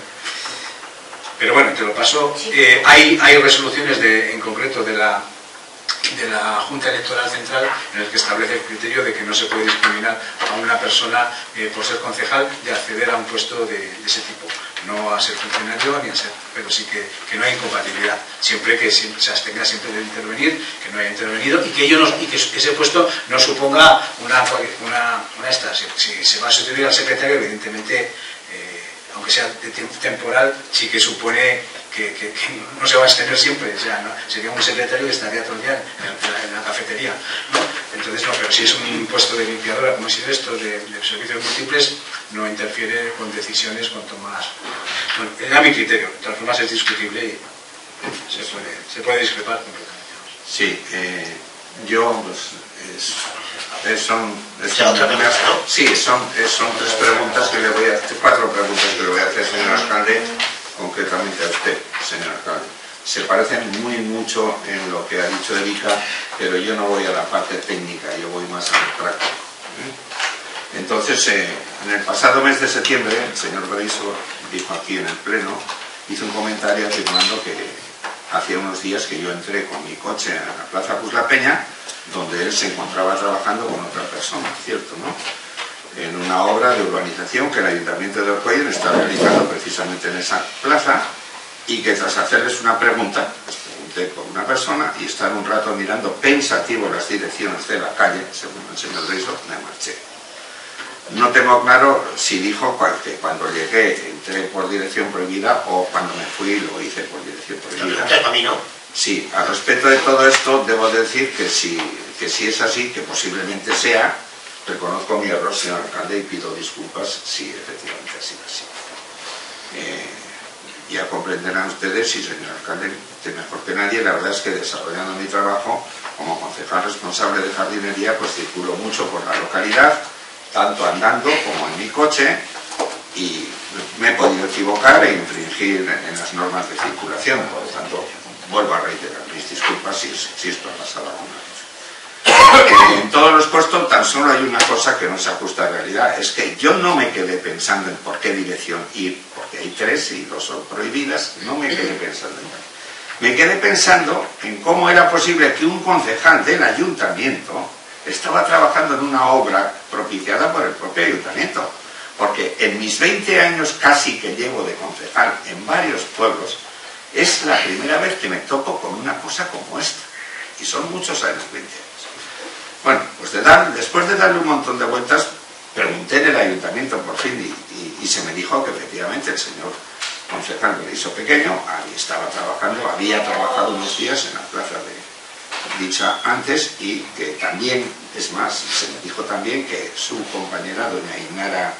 Pero bueno, te lo paso. Eh, hay, hay resoluciones de, en concreto de la de la Junta Electoral Central en el que establece el criterio de que no se puede discriminar a una persona eh, por ser concejal de acceder a un puesto de, de ese tipo, no a ser funcionario ni a ser, pero sí que, que no hay incompatibilidad, siempre que siempre, se abstenga siempre de intervenir, que no haya intervenido y que ello no, y que ese puesto no suponga una, una, una esta, si, si se va a sustituir al secretario, evidentemente eh, aunque sea de tiempo temporal, sí que supone que, que, que no se va a extender siempre, o sea, ¿no? Sería un secretario que estaría todo el día en la, en la cafetería, ¿no? Entonces no, pero si es un puesto de limpiadora, como ha sido esto, de, de servicios múltiples, no interfiere con decisiones cuanto más. Bueno, era mi criterio, de todas formas es discutible y se puede, se puede discrepar completamente. Sí, eh, yo, pues, es, es, son, es, ¿Será otra pregunta, no? Sí, son, es, son tres preguntas que le voy a hacer, cuatro preguntas que le voy a hacer, señor alcalde, concretamente a usted, señor alcalde. Se parecen muy mucho en lo que ha dicho Erika, pero yo no voy a la parte técnica, yo voy más al práctico. ¿eh? Entonces, eh, en el pasado mes de septiembre, el señor Beriso dijo aquí en el Pleno, hizo un comentario afirmando que hacía unos días que yo entré con mi coche a la Plaza Puslapeña, donde él se encontraba trabajando con otra persona, ¿cierto, no? En una obra de urbanización que el Ayuntamiento de Orcoyen está realizando precisamente en esa plaza, y que tras hacerles una pregunta, les pregunté por una persona y estar un rato mirando pensativo las direcciones de la calle, según el señor Beriso, me marché. No tengo claro si dijo que cuando llegué entré por dirección prohibida o cuando me fui lo hice por dirección la prohibida. pregunta es para mí, ¿no? Sí, al respecto de todo esto debo decir que si, que si es así, que posiblemente sea, reconozco mi error, señor alcalde, y pido disculpas si efectivamente ha sido así. Eh, ya comprenderán ustedes, y señor alcalde, que mejor que nadie, la verdad es que desarrollando mi trabajo como concejal responsable de jardinería, pues circulo mucho por la localidad, tanto andando como en mi coche, y me he podido equivocar e infringir en las normas de circulación. Por lo tanto, vuelvo a reiterar mis disculpas si, si esto ha pasado alguna vez. Eh, en todos los puestos tan solo hay una cosa que no se ajusta a la realidad, es que yo no me quedé pensando en por qué dirección ir, porque hay tres y dos son prohibidas, no me quedé pensando en eso. Me quedé pensando en cómo era posible que un concejal del ayuntamiento estaba trabajando en una obra propiciada por el propio ayuntamiento, porque en mis veinte años casi que llevo de concejal en varios pueblos, es la primera vez que me topo con una cosa como esta, y son muchos años, veinte años. Bueno, pues de dar, después de darle un montón de vueltas, pregunté en el ayuntamiento por fin y, y, y se me dijo que efectivamente el señor concejal Beriso Pequeño ahí estaba trabajando, había trabajado unos días en la plaza de dicha antes, y que también, es más, se me dijo también que su compañera doña Inara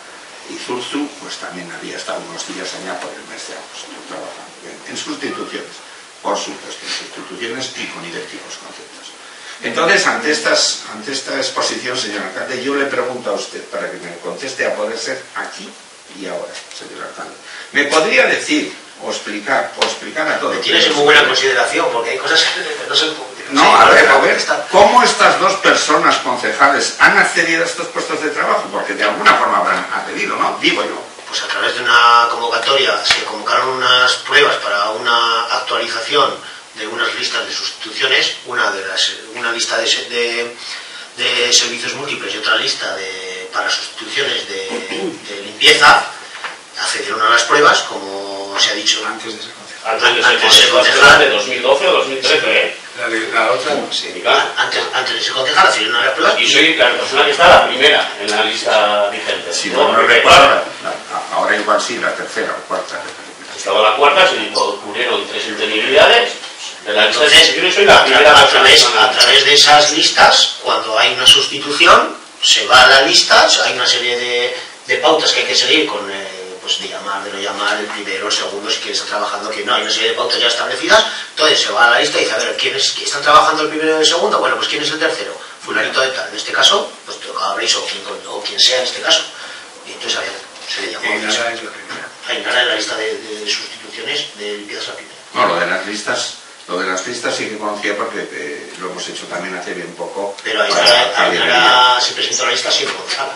Izurzu pues también había estado unos días allá por el mes de agosto trabajando en, en sustituciones, por supuesto, en sustituciones y con idénticos conceptos. Entonces, ante, estas, ante esta exposición, señor alcalde, yo le pregunto a usted, para que me conteste a poder ser aquí y ahora, señor alcalde, ¿me podría decir o explicar, o explicar a todos? Tienes en muy buena consideración, porque hay cosas que no se... No, a ver, a ver, ¿cómo estas dos personas concejales han accedido a estos puestos de trabajo? Porque de alguna forma habrán accedido, ¿no? Digo yo. Pues a través de una convocatoria se convocaron unas pruebas para una actualización de unas listas de sustituciones, una de las una lista de, de, de servicios múltiples y otra lista de, para sustituciones de, de limpieza. Accedieron a las pruebas, como se ha dicho Antes de ser concejal. Antes de ser Antes de ser concejal, concejal. de dos mil doce o dos mil trece, ¿eh? La, la otra no, sí. Y claro, Antes, antes de ser concejal accedieron a las pruebas y soy la persona que está la primera en la lista vigente. Si No, no, no porque, recuerdo, claro, la- ahora igual sí, la tercera o cuarta. estaba la cuarta, se cubrieron tres indemnidades. De la lista de Entonces, sustituciones soy la primera a persona. través, a través de esas listas, cuando hay una sustitución, se va a la lista, hay una serie de, de pautas que hay que seguir con, eh, pues de llamar, de no llamar, el primero, el segundo, si quién está trabajando, quién no, hay una serie de pautas ya establecidas. Entonces se va a la lista y dice, a ver, ¿quiénes quién están trabajando el primero y el segundo? Bueno, pues ¿quién es el tercero? Fulanito de tal. En este caso, pues tocaba o quien, o quien sea en este caso. Y entonces a ver, se le llamó. Y Nara es la primera. Hay Nara en la lista de, de, de sustituciones de limpiezas la primera. No, lo de las listas, lo de las listas sí que conocía porque eh, lo hemos hecho también hace bien poco. Pero ahí para- Nara, para ahí bien Nara se presentó a la lista sin Gonzala.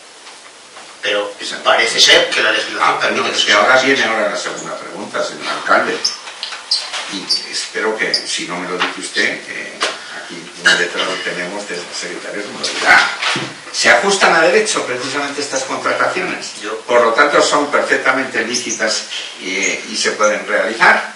Pero parece ser que la legislación Ah, permite no, que es eso que sea ahora así. viene ahora la segunda pregunta, señor alcalde. Y espero que, si no me lo dice usted, eh, aquí un letrado tenemos del secretario que me lo dirá. ¿Se ajustan a derecho precisamente estas contrataciones? Yo- Por lo tanto, son perfectamente lícitas y, y se pueden realizar.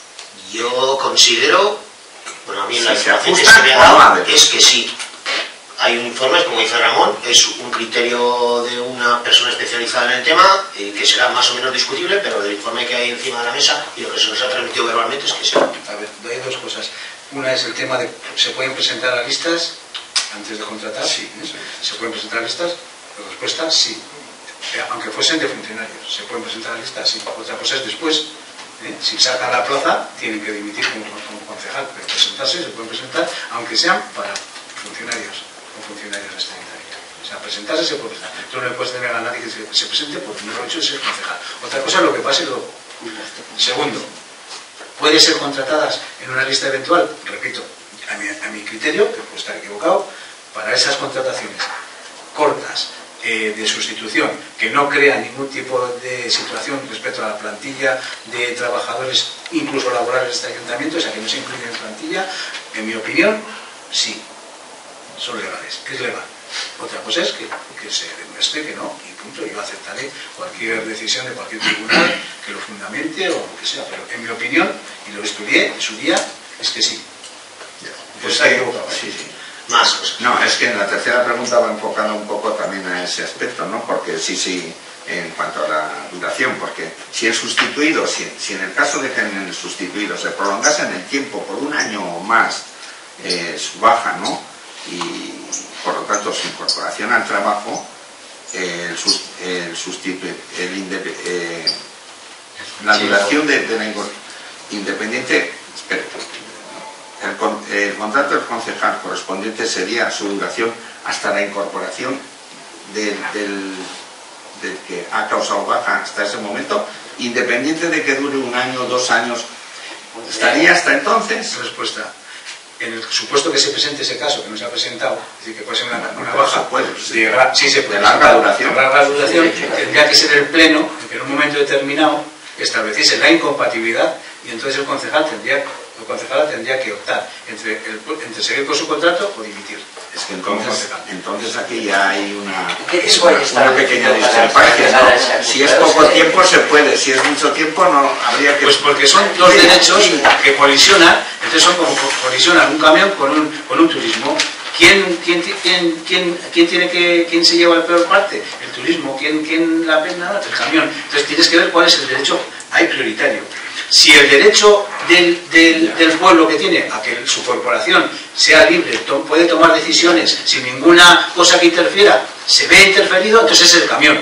Yo considero, bueno, a mí Si la se información que ajustan se me ha o no dado a derecho. es que sí. Hay un informe, como dice Ramón, es un criterio de una persona especializada en el tema, eh, que será más o menos discutible, pero del informe que hay encima de la mesa y lo que se nos ha transmitido verbalmente es que sí. A ver, hay dos cosas. Una es el tema de, ¿se pueden presentar a listas antes de contratar? Sí. ¿Se pueden presentar a listas? La respuesta, sí. Eh, Aunque fuesen de funcionarios. ¿Se pueden presentar a listas? Sí. Otra cosa es después, ¿eh? Si sacan la plaza, tienen que dimitir como, como concejal. Pero presentarse, se pueden presentar, aunque sean para funcionarios o funcionarios de esta entidad. O sea, presentarse se puede presentar. Tú no le puedes tener a nadie que se, se presente por el mero hecho de ser concejal. Otra cosa es lo que pase luego. Segundo, puede ser contratadas en una lista eventual, repito, a mi, a mi criterio, que puedo estar equivocado, para esas contrataciones cortas, eh, de sustitución, que no crean ningún tipo de situación respecto a la plantilla de trabajadores, incluso laborales de este ayuntamiento, o sea, que no se incluyen en plantilla, en mi opinión, sí, son legales, es legal. Otra cosa es que, que se demuestre que no, y punto. Yo aceptaré cualquier decisión de cualquier tribunal que lo fundamente o lo que sea, pero en mi opinión, y lo estudié en su día, es que sí. Pues Es está que- equivocado, ¿eh? sí, sí. Más cosas. No, es que en la tercera pregunta va enfocada un poco también a ese aspecto, ¿no? Porque sí, sí, en cuanto a la duración, porque si el sustituido, si, si en el caso de que en el sustituido se prolongase en el tiempo por un año o más eh, su baja, ¿no? Y por lo tanto su incorporación al trabajo, eh, el, sus- el sustitu- el inde- eh, la duración de, de la incor- independiente, espera, el, con- el contrato del concejal correspondiente sería su duración hasta la incorporación del, del, del que ha causado baja hasta ese momento, independiente de que dure un año, dos años, estaría hasta entonces. Respuesta. En el supuesto que se presente ese caso, que no se ha presentado, es decir, que puede ser una, una Pero baja se puede, de, gra- sí, se puede de larga presentar, duración. de larga duración, tendría que ser el pleno, que en un momento determinado estableciese la incompatibilidad y entonces el concejal tendría, el concejal tendría que optar entre, el, entre seguir con su contrato o dimitir. Es que como entonces, concejal. entonces aquí ya hay una, ¿Qué tiempo hay una, establecido una pequeña para discrepancia, sancionar a ¿no? ese Si es acusado? poco tiempo se puede, si es mucho tiempo no habría que... Pues porque son dos Sí, derechos sí. que colisionan, entonces son como co- colisionan un camión con un, con un turismo. ¿Quién, quién, ti- quién, quién, quién tiene que, quién se lleva la peor parte? El turismo. ¿Quién, quién la pena? El camión. Entonces tienes que ver cuál es el derecho ahí prioritario. Si el derecho del, del, del pueblo que tiene a que su corporación sea libre, to- puede tomar decisiones sin ninguna cosa que interfiera, se ve interferido, entonces es el camión.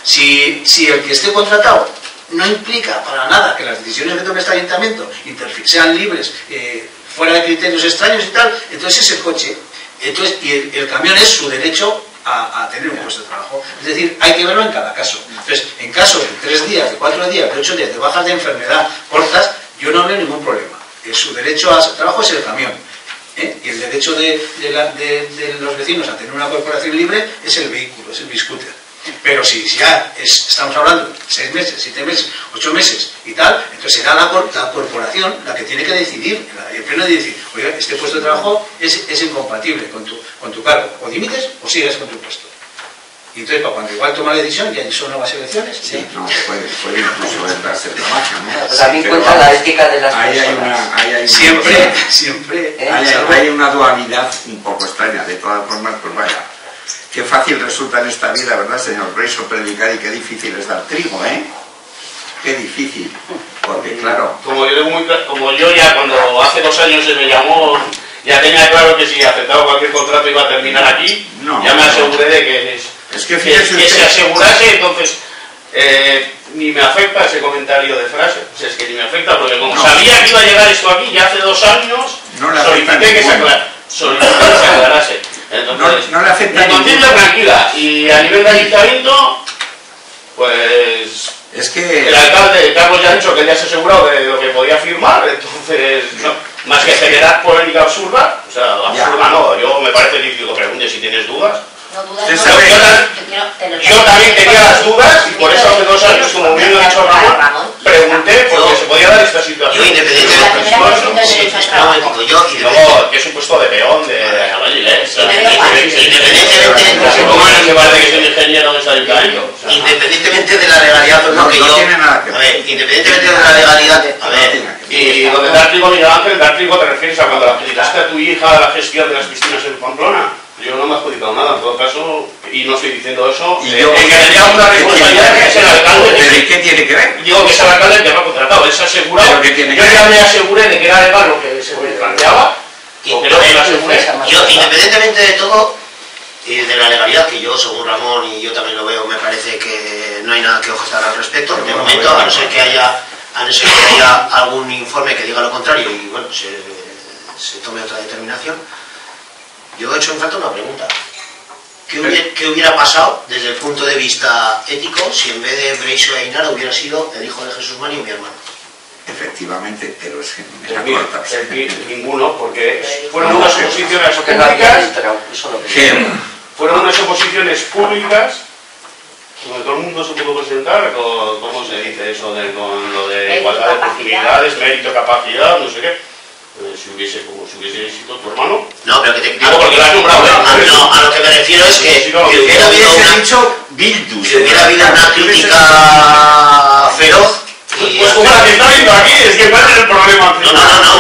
Si, si el que esté contratado no implica para nada que las decisiones que tome este ayuntamiento sean libres, eh, fuera de criterios extraños y tal, entonces es el coche. Entonces, y el, el camión es su derecho a, a tener un puesto de trabajo. Es decir, hay que verlo en cada caso. Entonces, en caso de tres días, de cuatro días, de ocho días, de bajas de enfermedad cortas, yo no veo ningún problema. Eh, su derecho a trabajo es el camión. ¿eh? Y el derecho de, de, la, de, de los vecinos a tener una corporación libre es el vehículo, es el biscooter. Pero si, si ya es, estamos hablando de seis meses, siete meses, ocho meses y tal, entonces será la, la corporación la que tiene que decidir, el pleno de decir, oye, este puesto de trabajo es, es incompatible con tu, con tu cargo, o dimites o sigues con tu puesto. Y entonces, para cuando igual toma la decisión, ya son nuevas elecciones. Sí, ¿sí? No, puede, puede incluso darse trabajo, ¿no? Pero también cuenta la ética de las ahí personas. Hay una, ahí hay siempre, una, siempre. ¿eh? Hay, hay, hay una dualidad un poco extraña, de todas formas, pues vaya. Qué fácil resulta en esta vida, ¿verdad, señor Reiso, predicar, y qué difícil es dar trigo, ¿eh? Qué difícil, porque claro... Como yo, muy, como yo ya cuando hace dos años se me llamó, ya tenía claro que si aceptaba cualquier contrato iba a terminar aquí, no, ya me aseguré de que, es, es que, que, que se asegurase, entonces eh, ni me afecta ese comentario de frase, o sea, es que ni me afecta, porque como no, sabía que iba a llegar esto aquí ya hace dos años, no solicité que se aclarase. Solicité que se aclarase. Entonces, no, no le afecta mi conciencia tranquila, y a nivel de ayuntamiento, pues es que el alcalde Carlos ya ha dicho que él ya se ha asegurado de lo que podía firmar, entonces no, más que generar polémica absurda, o sea, absurda ya. No, yo me parece difícil que pregunte si tienes dudas. No dudas, yo, no, yo, yo, yo también tenía las dudas y por eso hace dos años, como bien lo ha dicho Ramón, pregunté porque yo, se podía dar esta situación. Yo independientemente de yo y luego que es un puesto de peón de albañil, independientemente de la legalidad, no que yo, a ver, independientemente de la legalidad, a ver, y lo de dar trigo, Miguel Ángel, dar trigo te refieres a cuando la adjudicaste a tu hija a la gestión de las piscinas en Pamplona. Yo no me he adjudicado nada, en todo caso, y no estoy diciendo eso, y eh, yo, en que tenía una responsabilidad que es el alcalde. ¿Pero qué tiene que ver? Digo que es el alcalde el que me ha contratado, él se ha asegurado. Yo ya me aseguré de que era legal lo que se me planteaba, y o que no me lo aseguré. Yo, independientemente de todo, y de la legalidad, que yo, según Ramón, y yo también lo veo, me parece que no hay nada que objetar al respecto, de momento, a no ser que haya, a no ser que haya algún informe que diga lo contrario, y bueno, se, se tome otra determinación. Yo he hecho en falta una pregunta. ¿Qué hubiera, ¿Qué hubiera pasado desde el punto de vista ético si en vez de Breixo e Ainara hubiera sido el hijo de Jesús Mario y mi hermano? Efectivamente, pero es que no me acuerdo. Ninguno, porque fueron unas oposiciones públicas. Fueron unas oposiciones públicas donde todo el mundo se pudo presentar, con, ¿cómo se dice eso? De, con lo de igualdad de oportunidades, mérito, capacidad, no sé qué. Eh, si hubiese como si hubiese sido tu hermano. No, pero que te digo porque lo has nombrado. A, no, a lo que me refiero es que, que hubiera habido una, dicho Bildus, que hubiera habido una crítica feroz. Y pues como la que está viendo aquí, es que cuál es el problema. No, no, no, no,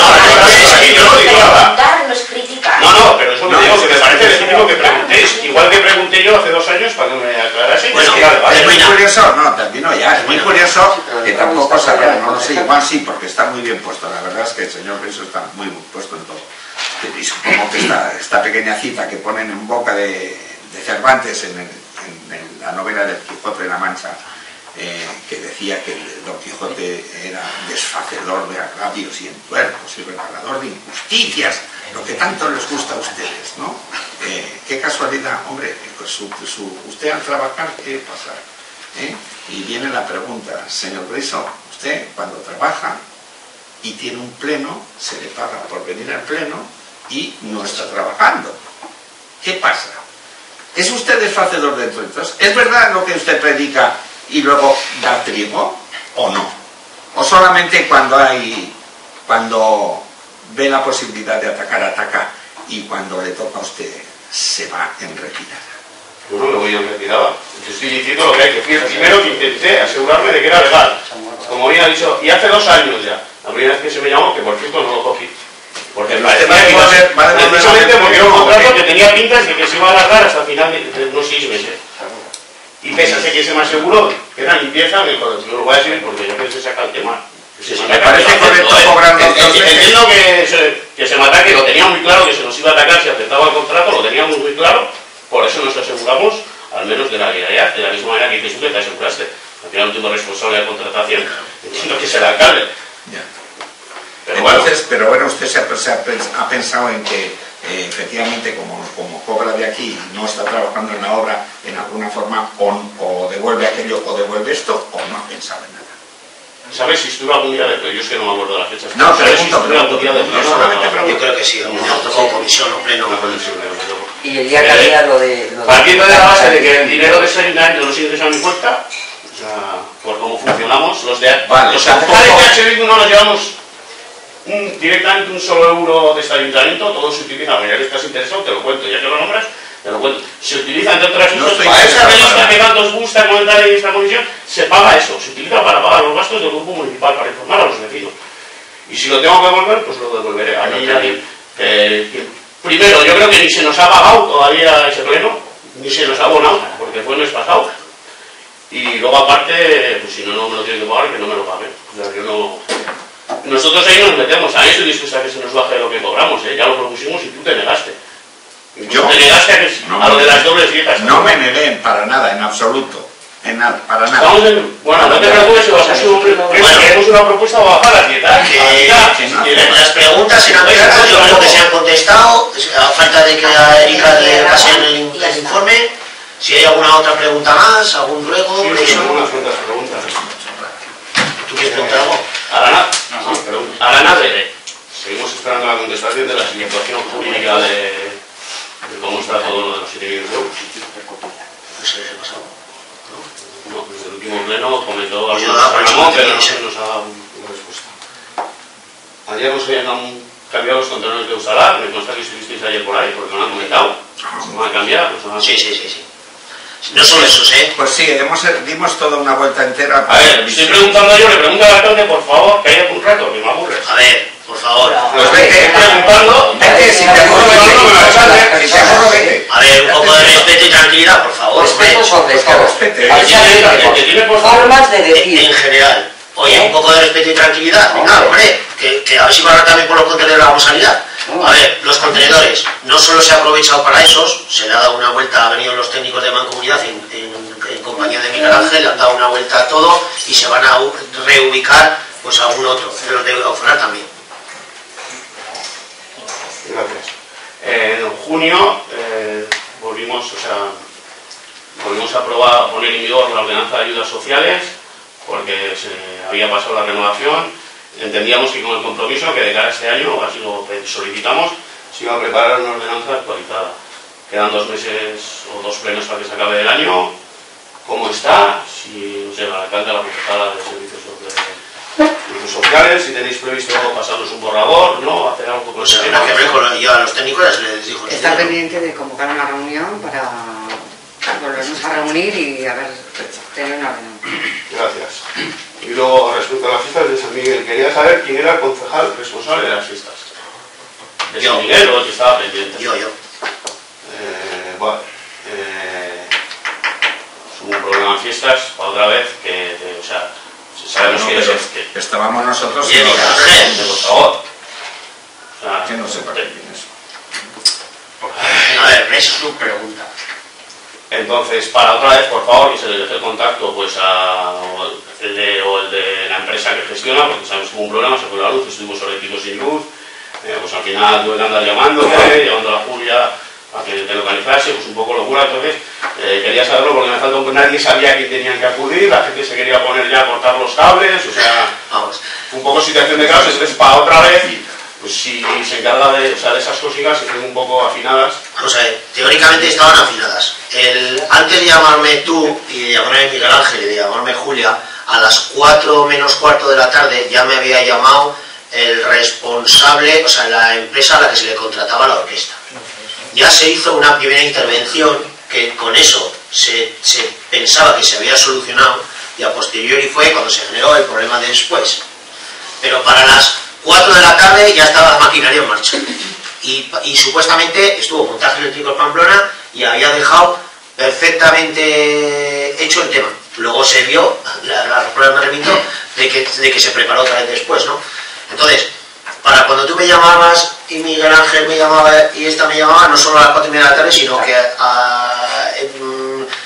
no es criticar. No, no, pero eso me digo que me parece legítimo que preguntéis. Igual que pregunté yo hace dos años para que me aclarase. Bueno, es muy curioso, no, termino ya, es muy curioso que tampoco sabía, no lo sé, igual sí, porque está muy bien puesto. La verdad es que el señor Reiso está muy bien puesto en todo. Y supongo que esta, esta pequeña cita que ponen en boca de, de Cervantes en, el, en, en la novela del Quijote de la Mancha, eh, que decía que el Don Quijote era desfacedor de agravios y entuertos y reparador de injusticias, lo que tanto les gusta a ustedes, ¿no? Eh, qué casualidad, hombre, pues su, su, usted al trabajar, ¿qué pasa? ¿Eh? Y viene la pregunta, señor Reiso, usted cuando trabaja y tiene un pleno, se le paga por venir al pleno y no está trabajando. ¿Qué pasa? ¿Es usted desfacedor de entuertos? ¿Es verdad lo que usted predica y luego da trigo o no? ¿O solamente cuando hay, cuando ve la posibilidad de atacar, ataca, y cuando le toca a usted se va en retirada? Yo no me voy en retirada. Yo estoy diciendo lo que hay que decir. Primero que intenté asegurarme de que era legal. Como bien ha dicho, y hace dos años ya, la primera vez que se me llamó, que por cierto no lo cogí. Porque me parecía que iba a ser, precisamente porque era un contrato que tenía pintas de que se iba a alargar hasta el final de unos seis meses. Y pese a que se me aseguró que era limpieza, me dijo, yo lo voy a decir porque yo pensé sacar el tema. Sí, sí, me parece correcto cobrando dos meses. Entiendo que se, que se me ataque, lo tenía muy claro que se nos iba a atacar si aceptaba el contrato, lo teníamos muy claro, por eso nos aseguramos, al menos de la legalidad, de la misma manera que dices tú que te aseguras responsable de contratación, entiendo que es el alcalde. Ya. Pero Entonces, bueno, pero bueno, usted se ha, se ha pens- ha pensado en que eh, efectivamente como, como cobra de aquí y no está trabajando en la obra, en alguna forma o, o devuelve aquello o devuelve esto, o no ha pensado en nada. ¿sabes si estuve algún día de pleno? Yo es que no me acuerdo de las fechas. No, ¿Sabes si pregunto, estuve algún día de pregunto, pleno? no solamente No, no, no. Yo creo que sí, me ha tocado comisión o pleno. Una comisión, creo que no. Y el día que había lo de... Lo de Partiendo de la base de que el dinero de ese ayuntamiento no se ingresa a mi cuenta, o sea, por cómo funcionamos, los de Vale, los tampoco- concejales de H Bildu no nos llevamos un, directamente un solo euro de este ayuntamiento, todo se utiliza, ya que estás interesado, te lo cuento, ya que lo nombras, te lo cuento. Se utiliza, entre otras No cosas, estoy para esa interesado revista para que tanto os gusta comentar en esta comisión, se paga eso, se utiliza para pagar los gastos del grupo municipal, para informar a los vecinos. Y si lo tengo que devolver, pues lo devolveré. A mí nadie. Eh, que- primero, yo creo que ni se nos ha pagado todavía ese pleno, ni se nos ha abonado, porque fue el mes pasado. Y luego aparte, pues si no, no me lo tiene que pagar, que no me lo pague. O sea, yo no... Nosotros ahí nos metemos, a eso dispuesta a que se nos baje lo que cobramos, ¿eh? Ya lo propusimos y tú te negaste. Yo te negaste a, que, no a lo me- de las dobles dietas. No me negué para nada, en absoluto. En nada, para nada. Estamos en... Bueno, no te preocupes, si vas a hacer un... Bueno. Queremos una propuesta para bajar las dietas. Que, Ahorita, que si no. quieres. las preguntas en abierto yo creo que se han contestado, a falta de que a Erika le pasen el, el informe. Si hay alguna otra pregunta más, algún ruego, Sí, eso. son unas cuantas preguntas. ¿Tú quieres preguntar algo? Arana, sí, pregunta. Arana de... Seguimos esperando la contestación de la situación jurídica de, de cómo está todo lo de los siete millones de euros. No sé qué ha pasado. No, desde el último pleno comentó Pues yo alguna daba por cosa, hecho no, que pero tenía no que se ser. nos ha dado una respuesta. Ayer nos habían cambiado los contenedores de Usalar, me consta que estuvisteis ayer por ahí, porque me lo han comentado. Se van a cambiar, nos van a... Sí, sí, sí, sí. No solo esos, ¿eh? Pues sí, hemos, dimos toda una vuelta entera. A ver, estoy preguntando yo, le pregunto al alcalde, por favor, que haya un rato, que me aburre. A ver, por favor. Pues vete, Estoy preguntando... vete, si te aburro, vete. Si te aburro, vete. A ver, un poco de respeto y tranquilidad, por favor. Respeto hombre. sobre todo. Respete. El que tiene- el que tiene, por favor, Formas de En, decir. en general. Oye, un poco de respeto y tranquilidad. Venga, hombre, que, que a ver si van a también por los contenedores la vamos a liar. A ver, los contenedores, no solo se ha aprovechado para esos, se le ha dado una vuelta, han venido los técnicos de Mancomunidad en, en, en compañía de Miguel Ángel, le han dado una vuelta a todo y se van a u- reubicar pues a algún otro, los de Aufonar también. Gracias. En junio eh, volvimos, o sea, volvimos a aprobar, a poner en vigor la ordenanza de ayudas sociales porque se había pasado la renovación. Entendíamos que con el compromiso que de cara a este año, así lo solicitamos, se iba a preparar una ordenanza actualizada. Quedan dos meses o dos plenos para que se acabe el año. ¿Cómo está? Si nos llega el alcalde, la concejala de servicios de servicios sociales, si tenéis previsto pasarnos un borrador, ¿no? Hacer algo con Pues ese habrá tema. que ver con la- yo a los técnicos ya les dijo. Está pendiente de convocar una reunión para volvernos a reunir y a ver, tener una reunión. Gracias. Y luego, respecto a las fiestas de San Miguel, quería saber quién era el concejal responsable de las fiestas. ¿De Yo. San Miguel o el que estaba pendiente? Yo, yo. Eh, bueno, eh, hubo un problema en fiestas, otra vez, que, que, o sea, sabemos No, que es pero este. estábamos nosotros Bien, y Miguel los- Ángel. Por favor. O sea, que no sepa quién es. A ver, eso. Su pregunta. Entonces, para otra vez, por favor, que se le deje el contacto pues a o el, de, o el de la empresa que gestiona, porque sabemos que hubo un problema, se fue la luz, estuvimos sobretidos sin luz, eh, pues al final tuve que andar llamándote, llamando a la Julia a que te localizase, pues un poco locura. Entonces, eh, quería saberlo porque me falta un poco, nadie sabía a quién tenían que acudir, la gente se quería poner ya a cortar los cables, o sea, Vamos. un poco situación de caos. Entonces, para otra vez, pues si se encarga de, o sea, de esas cositas, que estén un poco afinadas. Vamos a ver, teóricamente estaban afinadas. El, antes de llamarme tú y de llamarme Miguel Ángel y de llamarme Julia, a las cuatro menos cuarto de la tarde ya me había llamado el responsable, o sea, la empresa a la que se le contrataba la orquesta. Ya se hizo una primera intervención que con eso se, se pensaba que se había solucionado y a posteriori fue cuando se generó el problema de después. Pero para las cuatro de la tarde ya estaba la maquinaria en marcha. Y, y supuestamente estuvo Montaje Eléctrico en Pamplona y había dejado perfectamente hecho el tema. Luego se vio, la, la prueba me remito, de que, de que se preparó otra vez después, ¿no? Entonces, para cuando tú me llamabas y Miguel Ángel me llamaba y esta me llamaba, no solo a las cuatro y media de la tarde, sino que a, em,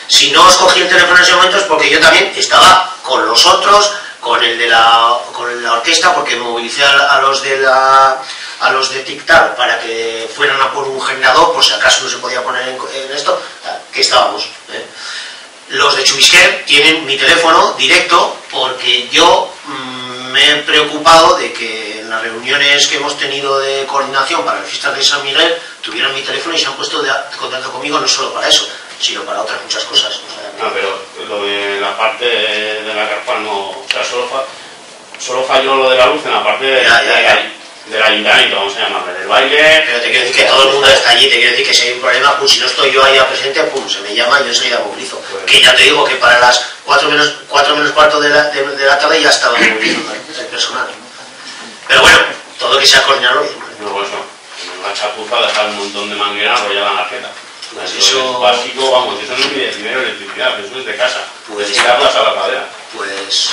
Si no os cogí el teléfono en ese momento es porque yo también estaba con los otros, con el de la, con la orquesta, porque movilicé a, a los de la a los de TICTAR para que fueran a por un generador, por si acaso no se podía poner en, en esto, que estábamos. ¿eh? Los de Chubisquer tienen mi teléfono directo porque yo mmm, me he preocupado de que en las reuniones que hemos tenido de coordinación para el fiestas de San Miguel tuvieran mi teléfono y se han puesto de contacto conmigo no solo para eso, sino para otras muchas cosas. O sea, no, pero lo de la parte de la carpa no, o sea, solo, fa, solo falló lo de la luz en la parte de, ya, ya, de, ya. de, del ayuntamiento, vamos a llamarle, del baile. Pero te quiero decir que todo el mundo está allí, te quiero decir que si hay un problema, pues si no estoy yo ahí presente, pum, se me llama y yo enseguida movilizo. Pues, que ya te digo que para las cuatro menos, cuatro menos cuarto de la, de, de la tarde ya estaba movilizando el personal. Pero bueno, todo que sea coordinarlo bien. No, pues no, una chapuza dejar un montón de manguera enrollada en la arqueta. Pues eso, eso es básico, vamos, eso no es ni de dinero electricidad, eso es de casa. Pues tirarlas a la cadera. Pues eso,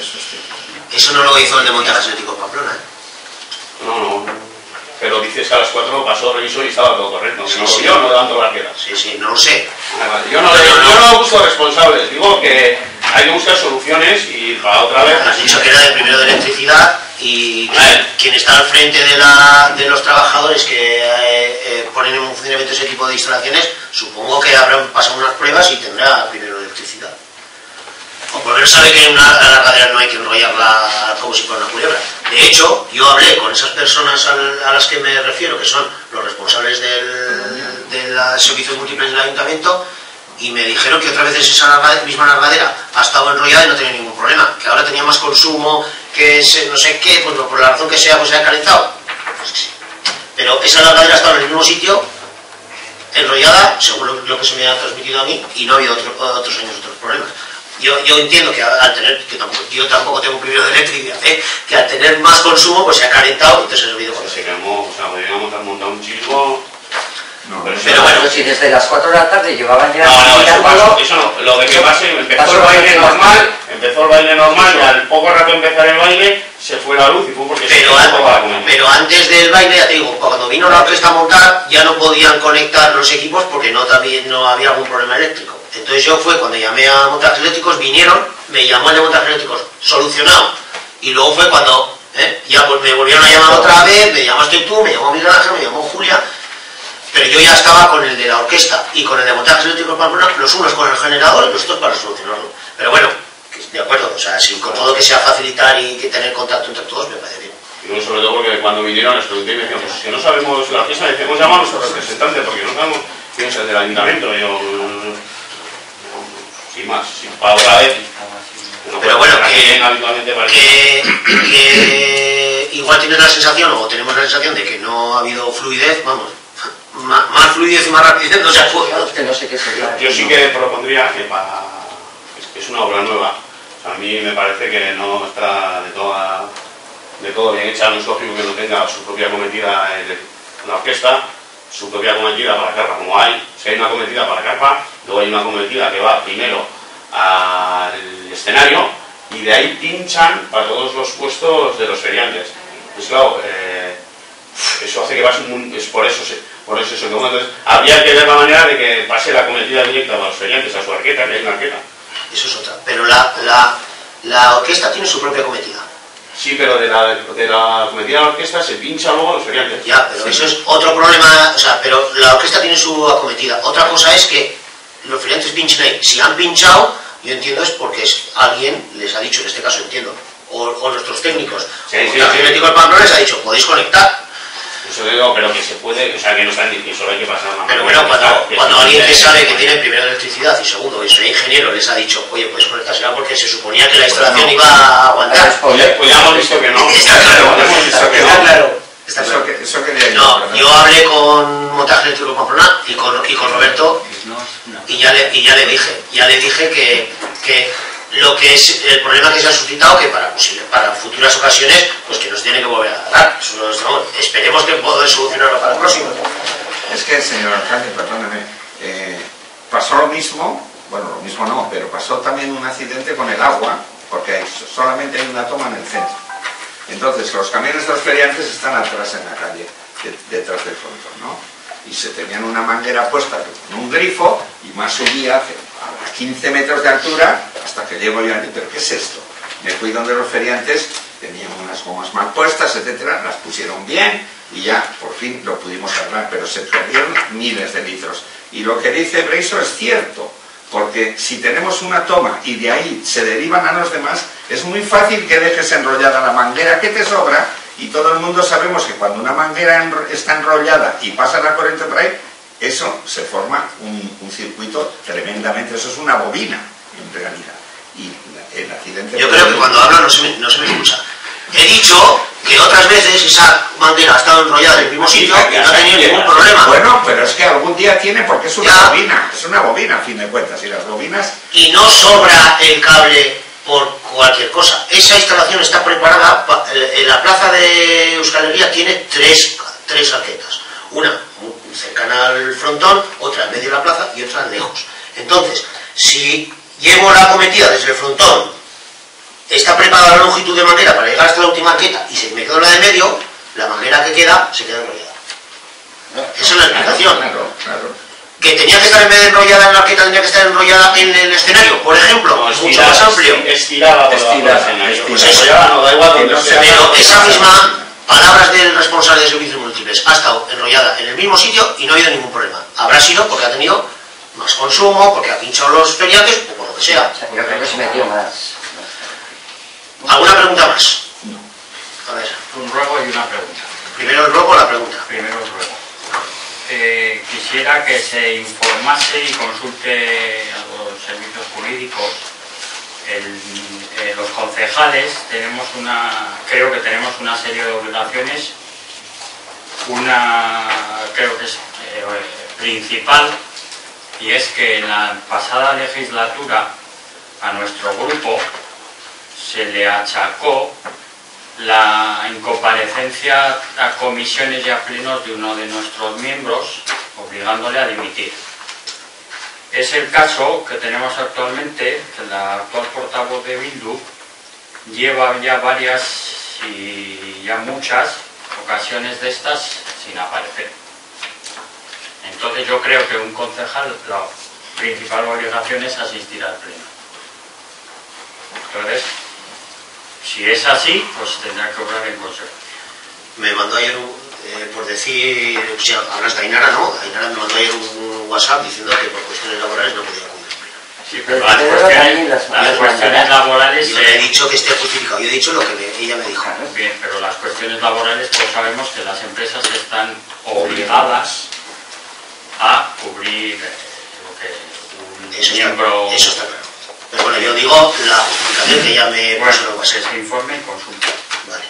eso no lo hizo el de montajes eléctricos Pamplona, ¿eh? No, no, pero dices que a las cuatro pasó, revisó y estaba todo correcto. Sí, no, sí. Yo no levanto la arqueta. Sí, sí, no lo sé. Ah, vale. Yo no, no, yo no, no busco responsables, digo que hay que buscar soluciones y para otra vez... Has dicho que era de primero de electricidad y quien, quien está al frente de, la, de los trabajadores que eh, eh, ponen en funcionamiento ese tipo de instalaciones, supongo que habrán pasado unas pruebas y tendrá primero de electricidad. O por lo menos sabe que en una largadera no hay que enrollarla como si fuera una culebra. De hecho, yo hablé con esas personas a las que me refiero, que son los responsables del, de los servicios múltiples del ayuntamiento, y me dijeron que otra vez esa largadera, misma largadera ha estado enrollada y no tenía ningún problema, que ahora tenía más consumo, que se, no sé qué, pues por la razón que sea, pues se ha calentado. Pues sí. Pero esa largadera estaba en el mismo sitio, enrollada, según lo, lo que se me ha transmitido a mí, y no ha habido otro, otros años otros problemas. Yo, yo entiendo que al tener, que tampoco, yo tampoco tengo primero de electricidad, ¿eh? Que al tener más consumo pues se ha calentado y entonces ha servido con se quemó, o sea, podríamos haber montado un chismo. No, pero, pero bueno, si desde las cuatro de la tarde llevaban ya... No, no, eso, pasó, eso no, lo de que pase, empezó pasó el baile pasó normal, empezó el baile normal y al poco rato de empezar el baile se fue la luz y fue porque pero, se an, para comer. Pero antes del baile, ya te digo, cuando vino la orquesta a montar ya no podían conectar los equipos porque no, también, no había algún problema eléctrico. Entonces yo fue cuando llamé a montajes eléctricos, vinieron, me llamó el de montajes eléctricos, solucionado. Y luego fue cuando ¿eh? ya pues, me volvieron a llamar otra vez, me llamaste tú, me llamó Miguel Ángel, me llamó Julia, pero yo ya estaba con el de la orquesta y con el de montajes eléctricos Pamplona, los unos con el generador y los otros para solucionarlo. Pero bueno, de acuerdo, o sea, si con todo que sea facilitar y que tener contacto entre todos me parece bien. Y sobre todo porque cuando vinieron les pregunté y me decían, pues si no sabemos la fiesta, decimos llamar a nuestro representante porque no sabemos quién es el del ayuntamiento. Y yo, sin más, sin para otra vez. No, pero bueno, que, que, que igual tienes la sensación, o tenemos la sensación de que no ha habido fluidez, vamos, más, más fluidez y más rapidez no se ha podido. Que no sé qué sería. Yo sí que propondría que para... es, es una obra nueva. O sea, a mí me parece que no está de toda, de todo bien hecha, no es lógico que no tenga su propia cometida en la orquesta, su propia cometida para carpa, como hay. Si hay una cometida para carpa, luego hay una cometida que va primero al escenario y de ahí pinchan para todos los puestos de los feriantes. Pues claro, eh, eso hace que pase un, es por eso, por eso, eso entonces habría que ver la manera de que pase la cometida directa a los feriantes, a su arqueta, que hay una arqueta. Eso es otra, pero la, la, la orquesta tiene su propia cometida. Sí, pero de la, de la cometida de la orquesta se pincha luego a los feriantes. Ya, pero sí. Eso es otro problema, o sea, pero la orquesta tiene su acometida. Otra cosa es que los feriantes pinchen ahí. Si han pinchado, yo entiendo es porque es, alguien les ha dicho, en este caso entiendo, o, o nuestros técnicos, sí, o sí, el sí. técnico del Pamplona les ha dicho, podéis conectar. Eso digo, pero que se puede, o sea, que no está en solo hay que pasar la Pero bueno, cuando, cuando alguien que sabe que tiene primero electricidad y segundo, y soy ingeniero, les ha dicho, oye, puedes conectársela porque se suponía que la instalación no. iba a aguantar. Pues ya, pues ya hemos visto que no. Está claro, hemos visto que está no. claro. Está Eso, claro. que, eso quería No, yo hablé con Montaje Eléctrico Pamplona y con, y con Roberto y ya le, y ya le dije, ya le dije que, que lo que es el problema que se ha suscitado, que para, posible, para futuras ocasiones, pues que nos tiene que volver a dar. No, esperemos que poder solucionarlo para el próximo. Es que, señor alcalde, perdóneme, eh, pasó lo mismo, bueno, lo mismo no, pero pasó también un accidente con el agua, porque hay, solamente hay una toma en el centro. Entonces, los camiones de los feriantes están atrás en la calle, de, detrás del frontón, ¿no? y se tenían una manguera puesta con un grifo y más subía a quince metros de altura hasta que llego yo allí. ¿Pero qué es esto? Me fui donde los feriantes tenían unas gomas mal puestas, etcétera, las pusieron bien y ya por fin lo pudimos arreglar, pero se perdieron miles de litros. Y lo que dice Breiso es cierto, porque si tenemos una toma y de ahí se derivan a los demás, es muy fácil que dejes enrollada la manguera que te sobra, y todo el mundo sabemos que cuando una manguera está enrollada y pasa la corriente por ahí, eso se forma un, un circuito tremendamente, eso es una bobina en realidad. Y el accidente... Yo creo que cuando habla no se me, no se me escucha. He dicho que otras veces esa manguera ha estado enrollada en el mismo sitio y no ha tenido ningún problema. Bueno, pero es que algún día tiene, porque es una ya. bobina, es una bobina a fin de cuentas, y las bobinas... Y no sobra el cable por cualquier cosa. Esa instalación está preparada, en la plaza de Euskal Herria tiene tres, tres arquetas. Una cercana al frontón, otra en medio de la plaza y otra lejos. Entonces, si llevo la acometida desde el frontón, está preparada la longitud de manguera para llegar hasta la última arqueta y se me quedó la de medio, la manguera que queda se queda enrollada. Esa es la explicación. Claro, claro. Que tenía que estar en vez de enrollada en la arqueta, tenía que estar enrollada en el escenario, por ejemplo, no, es mucho más amplio. Estirada, estirada, pues eso, no, da igual donde no sea, pero esa misma, palabras del responsable de servicios múltiples, ha estado enrollada en el mismo sitio y no ha habido ningún problema. Habrá sido porque ha tenido más consumo, porque ha pinchado los feriantes o por lo que sea. Yo creo que se metió más. ¿Alguna pregunta más? No. A ver. Un ruego y una pregunta. Primero el ruego o la pregunta. Primero el ruego. Eh, quisiera que se informase y consulte a los servicios jurídicos. El, eh, los concejales tenemos una, creo que tenemos una serie de obligaciones. Una, creo que es eh, principal, y es que en la pasada legislatura a nuestro grupo se le achacó la incomparecencia a comisiones y a plenos de uno de nuestros miembros, obligándole a dimitir. Es el caso que tenemos actualmente, que la actual portavoz de Bildu lleva ya varias y ya muchas ocasiones de estas sin aparecer. Entonces yo creo que un concejal, la principal obligación es asistir al pleno. Entonces, si es así, pues tendrá que obrar en consejo. Me mandó ayer, un, eh, por decir, o sea, hablas de Ainara, ¿no? Ainara me mandó ayer un WhatsApp diciendo que por cuestiones laborales no podía cumplir. Sí, pero las cuestiones, las las cuestiones laborales... Yo le he dicho que esté justificado, yo he dicho lo que me, ella me dijo. Bien, pero las cuestiones laborales, pues sabemos que las empresas están obligadas a cubrir lo que un eso miembro... Está, eso está claro. Pero bueno, yo digo la justificación que ya me bueno, puso en el WhatsApp. Se informe y consulta. Vale.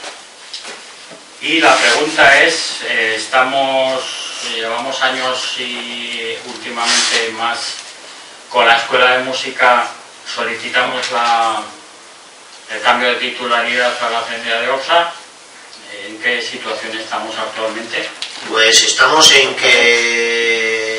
Y la pregunta es, eh, estamos, llevamos años y últimamente más con la Escuela de Música, solicitamos la, el cambio de titularidad a la Hacienda de Oxa. ¿En qué situación estamos actualmente? Pues estamos en que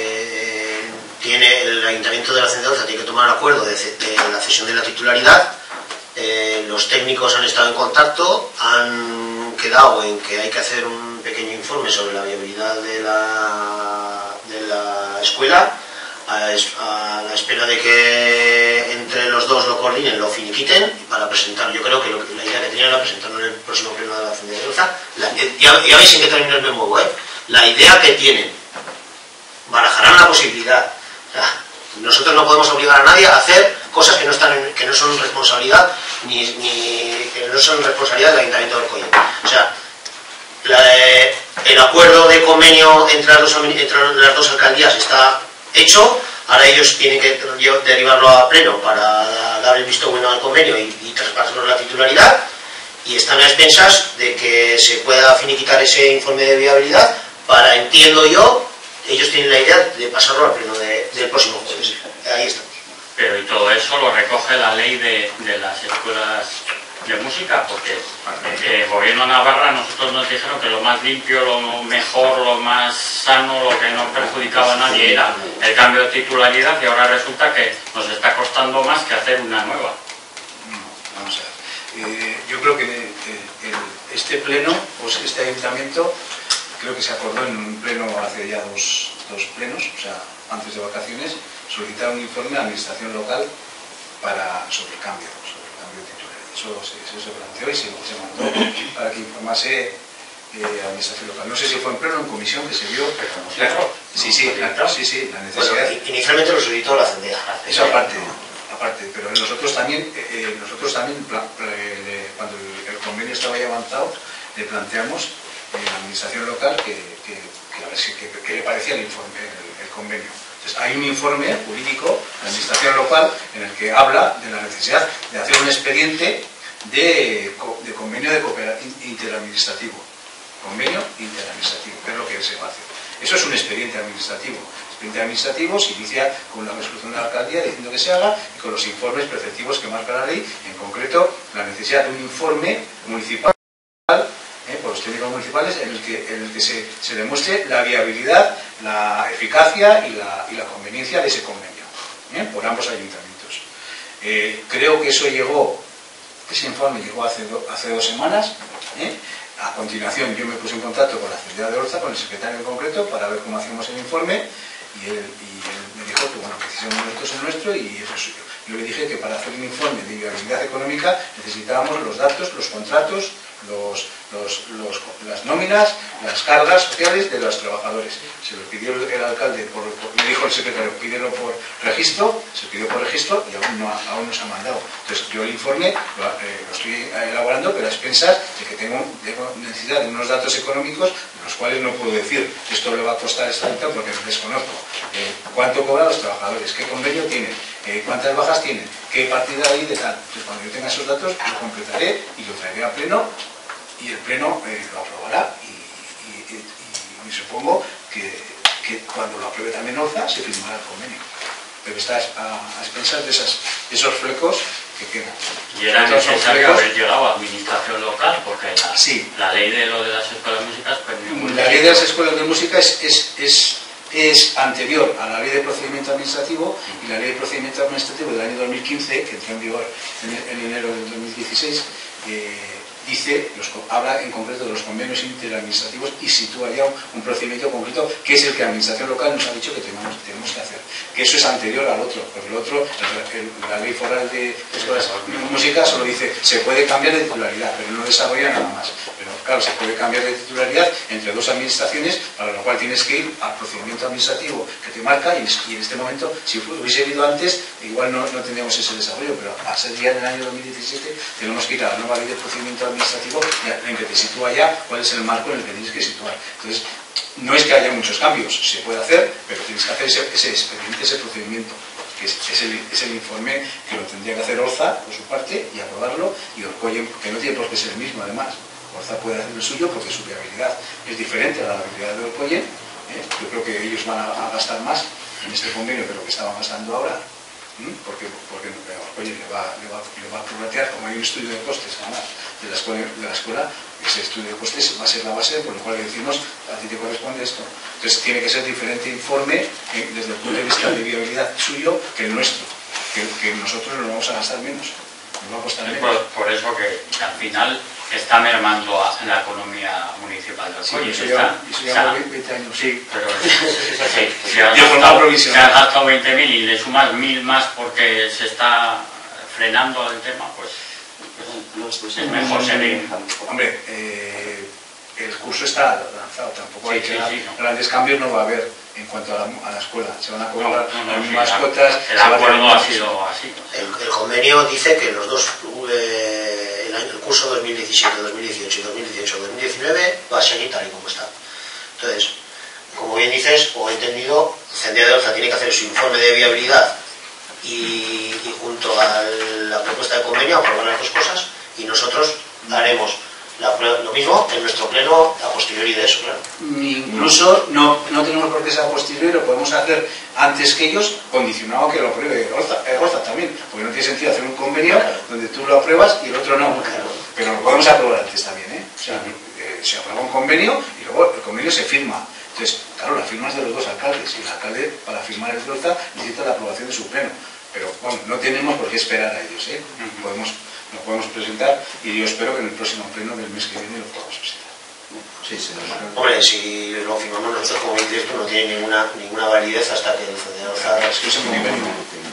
tiene el Ayuntamiento de la Hacienda de Oza tiene que tomar acuerdo de, de la cesión de la titularidad. Eh, los técnicos han estado en contacto, han quedado en que hay que hacer un pequeño informe sobre la viabilidad de la, de la escuela, a, a la espera de que entre los dos lo coordinen, lo finiquiten y para presentar. Yo creo que lo, la idea que tenían era presentarlo en el próximo pleno de la Hacienda de Oza. La, ya, ya veis en qué términos me muevo, ¿eh? La idea que tienen, barajarán la posibilidad. O sea, nosotros no podemos obligar a nadie a hacer cosas que no están en, que no son responsabilidad ni, ni que no son responsabilidad del Ayuntamiento de Orkoño. O sea, la, eh, el acuerdo de convenio entre las, dos, entre las dos alcaldías está hecho. Ahora ellos tienen que derivarlo a pleno para dar el visto bueno al convenio y, y traspasarnos la titularidad, y están a expensas de que se pueda finiquitar ese informe de viabilidad para, entiendo yo, ellos tienen la idea de pasarlo al pleno de, del próximo jueves. Ahí estamos. Pero y todo eso lo recoge la ley de, de las escuelas de música, porque el gobierno de Navarra nosotros nos dijeron que lo más limpio, lo mejor, lo más sano, lo que no perjudicaba a nadie era el cambio de titularidad, y ahora resulta que nos está costando más que hacer una nueva. No, vamos a ver. Eh, yo creo que eh, el, este pleno, pues este ayuntamiento, creo que se acordó en un pleno hace ya dos, dos plenos, o sea, antes de vacaciones, solicitar un informe a la administración local para, sobre el cambio, sobre el cambio de titularidad. Eso se, eso se planteó y se, se mandó para que informase eh, la administración local. No sé si fue en pleno o en comisión que se vio. Claro. Sí, sí, la, sí, sí, la necesidad. Bueno, inicialmente lo solicitó la Cendea. Eso aparte, aparte, pero nosotros también, eh, nosotros también eh, cuando el, el convenio estaba ya avanzado, le planteamos a eh, la administración local que, que, que, a ver si, que, que le parecía el, informe, el, el convenio. Entonces, hay un informe jurídico de la administración local en el que habla de la necesidad de hacer un expediente de, de convenio de interadministrativo. Convenio interadministrativo, que es lo que se va a hacer. Eso es un expediente administrativo. El expediente administrativo se inicia con la resolución de la alcaldía diciendo que se haga y con los informes preceptivos que marca la ley, en concreto la necesidad de un informe municipal eh, por los técnicos municipales en el que, en el que se, se demuestre la viabilidad, la eficacia y la, y la conveniencia de ese convenio eh, por ambos ayuntamientos. Eh, creo que eso llegó, ese informe llegó hace, do, hace dos semanas. Eh, A continuación yo me puse en contacto con la Cendea de Olza, con el secretario en concreto, para ver cómo hacíamos el informe y él, y él me dijo que bueno, que hiciésemos nosotros el nuestro y eso es suyo. Yo le dije que para hacer un informe de viabilidad económica necesitábamos los datos, los contratos, los, los, los, las nóminas, las cargas sociales de los trabajadores. Se lo pidió el, el alcalde, por, por, me dijo el secretario, pídelo por registro, se pidió por registro y aún no, aún no se ha mandado. Entonces yo el informe lo, eh, lo estoy elaborando, pero a expensas de que tengo, tengo necesidad de unos datos económicos de los cuales no puedo decir que esto le va a costar esta venta porque desconozco. Eh, ¿Cuánto cobran los trabajadores? ¿Qué convenio tienen? Eh, ¿Cuántas bajas tienen? ¿Qué partida hay de tal? Entonces cuando yo tenga esos datos lo completaré y lo traeré a pleno y el pleno eh, lo aprobará y, y, y, y, y supongo que, que cuando lo apruebe también Olza se firmará el convenio. Pero está a, a expensas de, esas, de esos flecos que quedan. Y era necesario haber llegado a administración local porque la, sí. la ley de lo de las escuelas de música pues, la ley de las escuelas de música es, es, es, es anterior a la ley de procedimiento administrativo y la ley de procedimiento administrativo del año dos mil quince, que entró en vigor en, en enero del dos mil dieciséis, eh, dice, los, habla en concreto de los convenios interadministrativos y sitúa ya un, un procedimiento concreto que es el que la administración local nos ha dicho que tenemos, tenemos que hacer. Que eso es anterior al otro, porque el otro, el, el, la ley foral de escuelas de música solo dice se puede cambiar de titularidad, pero no desarrolla nada más. Pero claro, se puede cambiar de titularidad entre dos administraciones, para lo cual tienes que ir al procedimiento administrativo que te marca y, y en este momento, si hubiese ido antes, igual no, no tendríamos ese desarrollo, pero a ser ya en el año dos mil diecisiete tenemos que ir a la nueva ley de procedimiento administrativo en que te sitúa ya cuál es el marco en el que tienes que situar. Entonces, no es que haya muchos cambios, se puede hacer, pero tienes que hacer ese, ese expediente, ese procedimiento, que es, es, el, es el informe que lo tendría que hacer Olza por su parte y aprobarlo, y Orcolle, que no tiene por qué ser el mismo además. Olza puede hacer el suyo porque su viabilidad es diferente a la viabilidad de Orcolle. ¿eh? Yo creo que ellos van a, a gastar más en este convenio que lo que estaban gastando ahora. Porque, porque Orcolle le va, le, va, le va a prorratear, como hay un estudio de costes además de la, escuela, de la escuela, ese estudio de costes va a ser la base por lo cual le decimos a ti te corresponde esto. Entonces tiene que ser diferente informe eh, desde el punto de vista de viabilidad suyo que el nuestro, que, que nosotros nos vamos a gastar menos, nos va a costar menos. Por, por eso que, que al final está mermando en la economía municipal de Orcolle. Sí, eso ya, eso ya veinte años. Sí, pero sí, si has gastado, si has gastado veinte mil y le sumas mil más porque se está frenando el tema, pues, pues es mejor seguir. Hombre, eh, el curso está lanzado, tampoco sí, hay sí, que sí, no. grandes cambios no va a haber en cuanto a la, a la escuela. Se van a cobrar no, no, no, las mismas sí, cuotas. El acuerdo ha sido así. El, el convenio dice que los dos, eh, el, año, el curso dos mil diecisiete, dos mil dieciocho y dos mil dieciocho, dos mil diecinueve va a seguir tal y como está. Entonces, como bien dices, o he entendido, Cendea de Olza tiene que hacer su informe de viabilidad y, y junto a la propuesta de convenio aprobar las dos cosas y nosotros haremos la, lo mismo en nuestro pleno a posteriori de eso, claro. Incluso no, no tenemos por qué ser a posteriori, lo podemos hacer antes que ellos, condicionado a que lo apruebe Olza, eh, Olza también, porque no tiene sentido hacer un convenio claro. donde tú lo apruebas y el otro no, claro. Pero lo podemos aprobar antes también, ¿eh? O sea, eh, se aprueba un convenio y luego el convenio se firma. Entonces, claro, la firma es de los dos alcaldes y el alcalde para firmar el de Olza necesita la aprobación de su pleno. Pero bueno, no tenemos por qué esperar a ellos, ¿eh? Podemos, lo podemos presentar y yo espero que en el próximo pleno del mes que viene lo podamos presentar. Sí, sí. Hombre, si lo firmamos nosotros como dices tú, no tiene ninguna, ninguna validez hasta que el funcionario Zara... Es que es un convenio.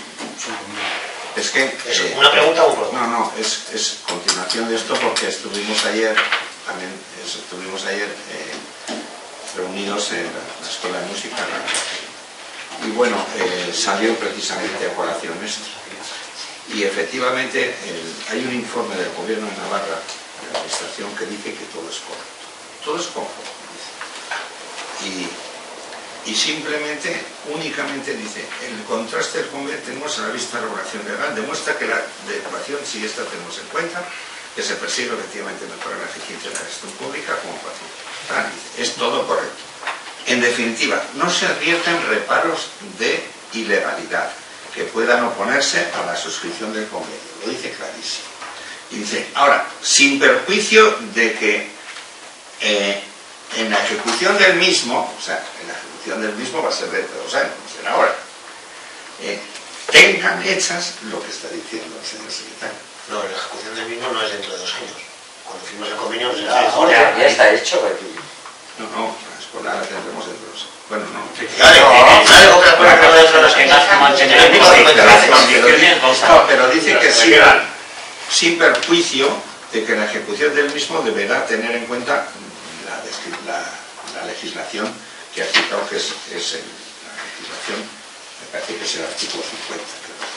Es que... ¿Es eh, una pregunta o un problema? No, no, es, es continuación de esto porque estuvimos ayer, también es, estuvimos ayer eh, reunidos en la, la Escuela de Música y bueno, eh, salió precisamente a colación esto. Y efectivamente el, hay un informe del Gobierno de Navarra, de la Administración, que dice que todo es correcto. Todo es correcto, dice. Y, y simplemente, únicamente dice, el contraste del convenio tenemos a la vista de la regulación legal, demuestra que la adecuación, si esta tenemos en cuenta, que se persigue efectivamente mejorar la eficiencia de la gestión pública como paciente. Es todo correcto. En definitiva, no se advierten reparos de ilegalidad que puedan oponerse a la suscripción del convenio. Lo dice clarísimo. Y dice, ahora, sin perjuicio de que eh, en la ejecución del mismo, o sea, en la ejecución del mismo va a ser de dos años, no será ahora, eh, tengan hechas lo que está diciendo el señor secretario. No, la ejecución del mismo no es dentro de dos años. Cuando firmamos el convenio no Ya, será ahora. ya, ya está hecho. No, no, la escuela la tendremos dentro de dos años. Bueno, no. Dale, dale, compra por la dentro de dos años. Tengas que mantener el No, pero dice que sin, sin perjuicio de que la ejecución del mismo deberá tener en cuenta la, la, la legislación que ha citado, que es, es el, la legislación, me parece que es el artículo cincuenta,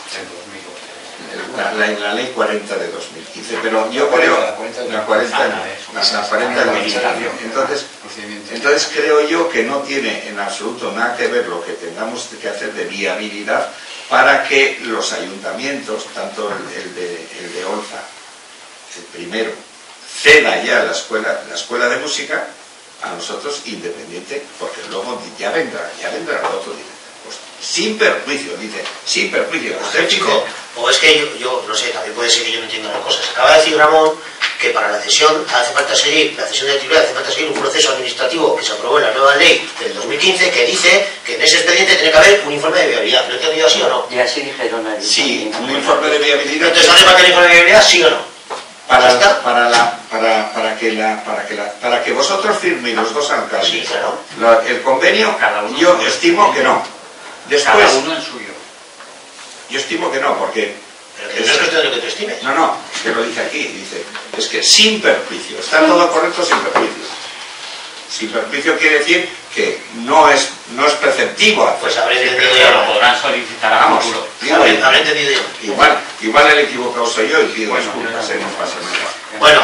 la, la, la ley cuarenta de dos mil quince, pero yo creo la cuarenta, la cuarenta de dos mil quince. Entonces, entonces creo yo que no tiene en absoluto nada que ver lo que tengamos que hacer de viabilidad para que los ayuntamientos, tanto el, el, de, el de Olza, el primero, ceda ya la escuela, la escuela de música a nosotros independiente, porque luego ya vendrá, ya vendrá el otro día. Pues, sin perjuicio, dice, sin perjuicio. Usted, chico, o es que yo, yo, no sé, también puede ser que yo no entiendo las cosas. Acaba de decir Ramón que para la cesión hace falta seguir, la cesión de titular hace falta seguir un proceso administrativo que se aprobó en la nueva ley del dos mil quince que dice que en ese expediente tiene que haber un informe de viabilidad. ¿Lo he entendido así o no? Y así dijeron ahí. Sí, un informe de viabilidad. Entonces, ¿hace falta el informe de viabilidad, sí o no? Para, para, la, para, para, que la, para, que la, para que vosotros firméis los dos alcaldes sí, claro. la, el convenio, Cada uno yo estimo que no. Después, cada uno el suyo. Yo estimo que no, porque... Pero que no es cuestión de lo que tú estimes. No, no, es que lo dice aquí, dice, es que sin perjuicio, está todo correcto sin perjuicio. Sin perjuicio quiere decir que no es, no es preceptivo. Pues habré Sí, entendido pero yo. lo podrán solicitar a Vamos, futuro. digo, Habré, habré entendido yo. igual, igual el equivocado soy yo y pido Bueno, disculpas, eh, no pasa nada. Bueno,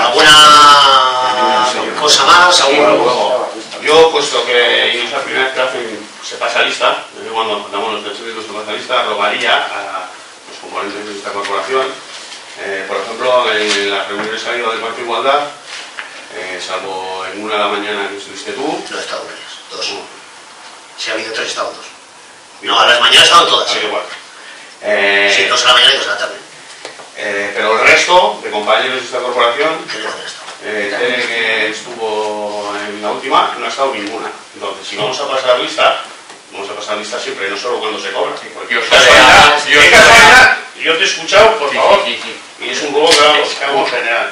¿alguna cosa más? ¿Algún... Luego, yo, puesto que y no es la primera vez que hacen, se pasa lista, desde cuando damos los derechos se pasa lista, rogaría a los componentes de esta corporación, eh, por ejemplo, en las reuniones que ha habido del Partido Igualdad, eh, salvo en una de la mañana que estuviste tú, No he estado en ellas, dos. no, Si ha habido tres, he estado dos. No, a las mañanas he estado todas. da igual. Eh, Sí, dos a la mañana y dos a la tarde. eh, pero el resto de compañeros de esta corporación, ¿Qué no han estado? eh, Tere, que estuvo en la última, no ha estado ninguna. Entonces, si vamos a pasar lista, vamos a pasar lista siempre, no solo cuando se cobra. Porque Yo de sé, casualidad, yo de sé. casualidad, yo te he escuchado, por Sí, favor, sí, sí. y es un juego que hago, que hago en general.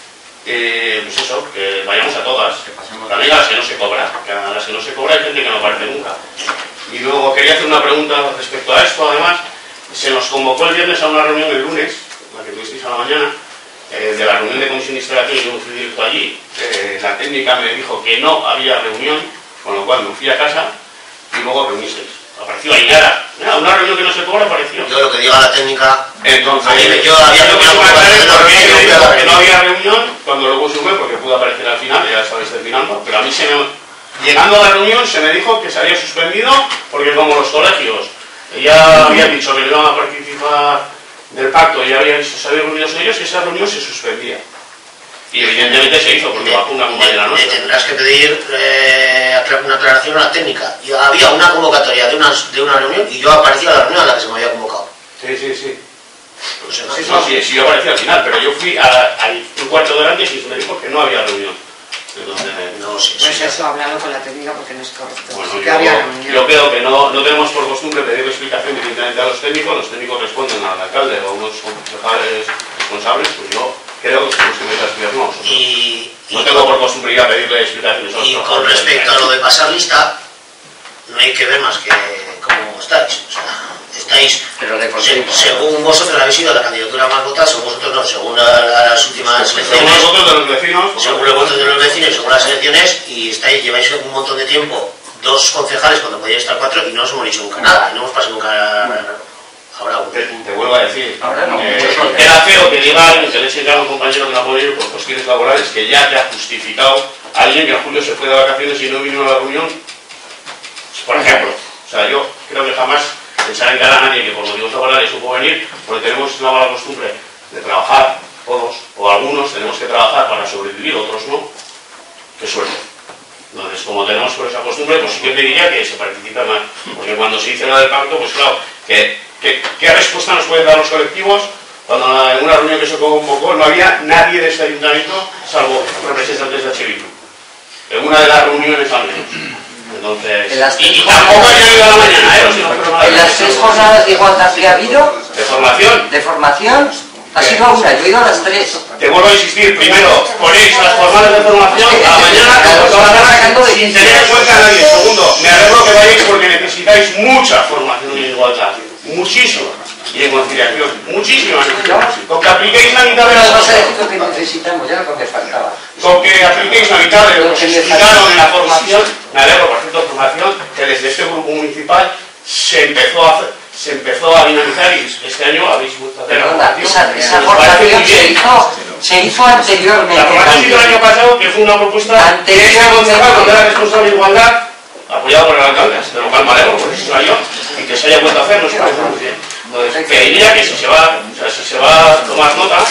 Eh, pues eso, que vayamos a todas, Que pasemos también a las que no se cobra, que a las que no se cobra hay gente que no aparece nunca. Y luego quería hacer una pregunta respecto a esto, además, se nos convocó el viernes a una reunión el lunes, la que tuvisteis a la mañana, eh, de la reunión de comisión de instalación y yo fui directo allí. Eh, la técnica me dijo que no había reunión, con lo cual me fui a casa y luego reunisteis. Apareció ahí nada, nada, una reunión que no se cobra apareció. Yo lo que diga la técnica... Entonces, A mí me- yo había yo reunión me con aclaré el porque orden, ella me yo dijo fui a la que no reunión. había reunión, cuando luego sube, porque pudo aparecer al final, ya estabais terminando, pero a mí se me... Llegando a la reunión se me dijo que se había suspendido, porque como los colegios ya habían dicho que no iban a participar del pacto y ya habían, se habían reunido ellos, que esa reunión se suspendía. Y evidentemente se hizo, porque bajó una compañera Me nuestra. tendrás que pedir eh, una aclaración a la técnica. Yo, había una convocatoria de una, de una reunión y yo aparecí a la reunión a la que se me había convocado. Sí, sí, sí. No sé, Sí, no, sí, sí, yo aparecí al final, pero yo fui a, a un cuarto de hora antes y se me dijo que no había reunión. Entonces, no sé. Pues sí, eso, háblalo con la técnica porque no es correcto. bueno, Sí que yo, había reunión. yo creo que no, no tenemos por costumbre pedir explicación directamente a los técnicos, los técnicos responden al alcalde o a unos concejales responsables, pues yo creo que tenemos que pedir la explicación a nosotros. Y, y No tengo por costumbre ir a pedirle explicaciones a los Y con trabajadores. respecto a lo de pasar lista, no hay que ver más que cómo estáis. O sea, estáis, Pero de se- continuo. según vosotros habéis sido la candidatura más votada, según vosotros no, según la- las últimas Según elecciones, los votos de los vecinos, según los votos de los vecinos y según las elecciones, y estáis, lleváis un montón de tiempo, dos concejales cuando podíais estar cuatro, y no os hemos dicho nunca nada, y no hemos pasado nunca ahora. te, te vuelvo a decir, Ahora no. eh, era feo que diga alguien que le eche a un compañero que no ha podido ir por cuestiones laborales, que ya te ha justificado a alguien que en julio se fue de vacaciones y no vino a la reunión, por ejemplo. O sea, yo creo que jamás pensar en cara a nadie que por motivos laborales supo venir, porque tenemos la mala costumbre de trabajar, todos, o algunos tenemos que trabajar para sobrevivir, otros no. Qué suerte. Entonces, como tenemos por esa costumbre, pues sí que te diría que se participa más. Porque cuando se dice lo del pacto, pues claro, que, que- ¿qué respuesta nos pueden dar los colectivos cuando en una reunión que se convocó no había nadie de este ayuntamiento, salvo representantes de H B I? En una de las reuniones al menos. Entonces, En las y, y tres tampoco jornadas- había ido a la mañana, ¿eh? O si no fueron a la En las mañana. tres jornadas de igualdad que ha habido, De formación. de formación, ha sido una, yo he ido a las tres. Te vuelvo a insistir, primero ponéis las jornadas de formación a la mañana, como toda la tarde, sin tener en cuenta a nadie. Segundo, me alegro que vayáis porque necesitáis mucha formación en igualdad, muchísima, y en conciliación, muchísima. Con que apliquéis la mitad de las Eso cosas, es lo que necesitamos, ya lo que me faltaba. con que apliquéis la mitad de lo que se explicaron en la formación, me alegro, por cierto, formación, que desde este grupo municipal se empezó a hacer, se empezó a dinamizar y este año habéis vuelto a hacer la Perdona, formación. esa, esa Nos parece muy formación se bien. hizo, se hizo anteriormente. La formación hizo el año pasado, que fue una propuesta de este concejal cuando era responsable de igualdad, apoyado por el alcalde, de lo cual me alegro, por eso era yo, y que se haya vuelto a hacer, nos parece muy bien. Entonces, pediría que si se va, o sea, si se va a tomar nota,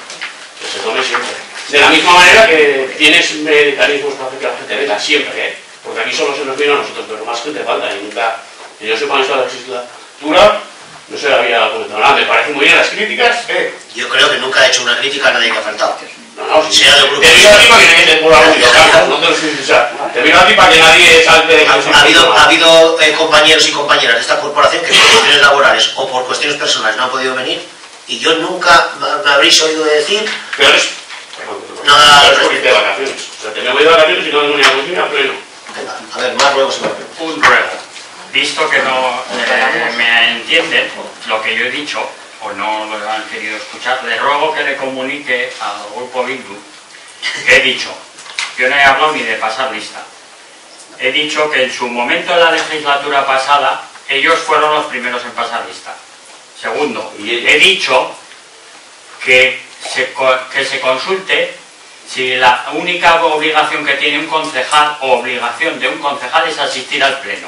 que se tome siempre. De la misma manera que tienes mecanismos para hacer que la gente venga siempre, ¿eh? Porque aquí solo se nos viene a nosotros, pero más gente falta, y nunca, que yo sepa en esta legislatura, no se le había comentado nada. Me parecen muy bien las críticas, ¿eh? Yo creo que nunca he hecho una crítica a nadie que ha faltado. No, no, si Sea del grupo. te miro a ti para que nadie te pueda ruido, claro, no te lo estoy diciendo, o sea, te miro a ti para que nadie salte de Ha, ha habido, ha habido eh, compañeros y compañeras de esta corporación que por cuestiones laborales o por cuestiones personales no han podido venir, y yo nunca me me habréis oído decir Pero es... Nada, no es por irte de vacaciones. O sea, te me voy de vacaciones y no tengo ni a a pleno. venga, a ver, más ruegos y más ruegos. Un ruego. Visto que no eh, me entienden lo que yo he dicho, o no lo han querido escuchar, les ruego que le comunique al grupo Bildu que he dicho. Yo no he hablado ni de pasar lista. He dicho que en su momento en la legislatura pasada, ellos fueron los primeros en pasar lista. Segundo, he dicho que se, co- que se consulte si la única obligación que tiene un concejal o obligación de un concejal es asistir al pleno.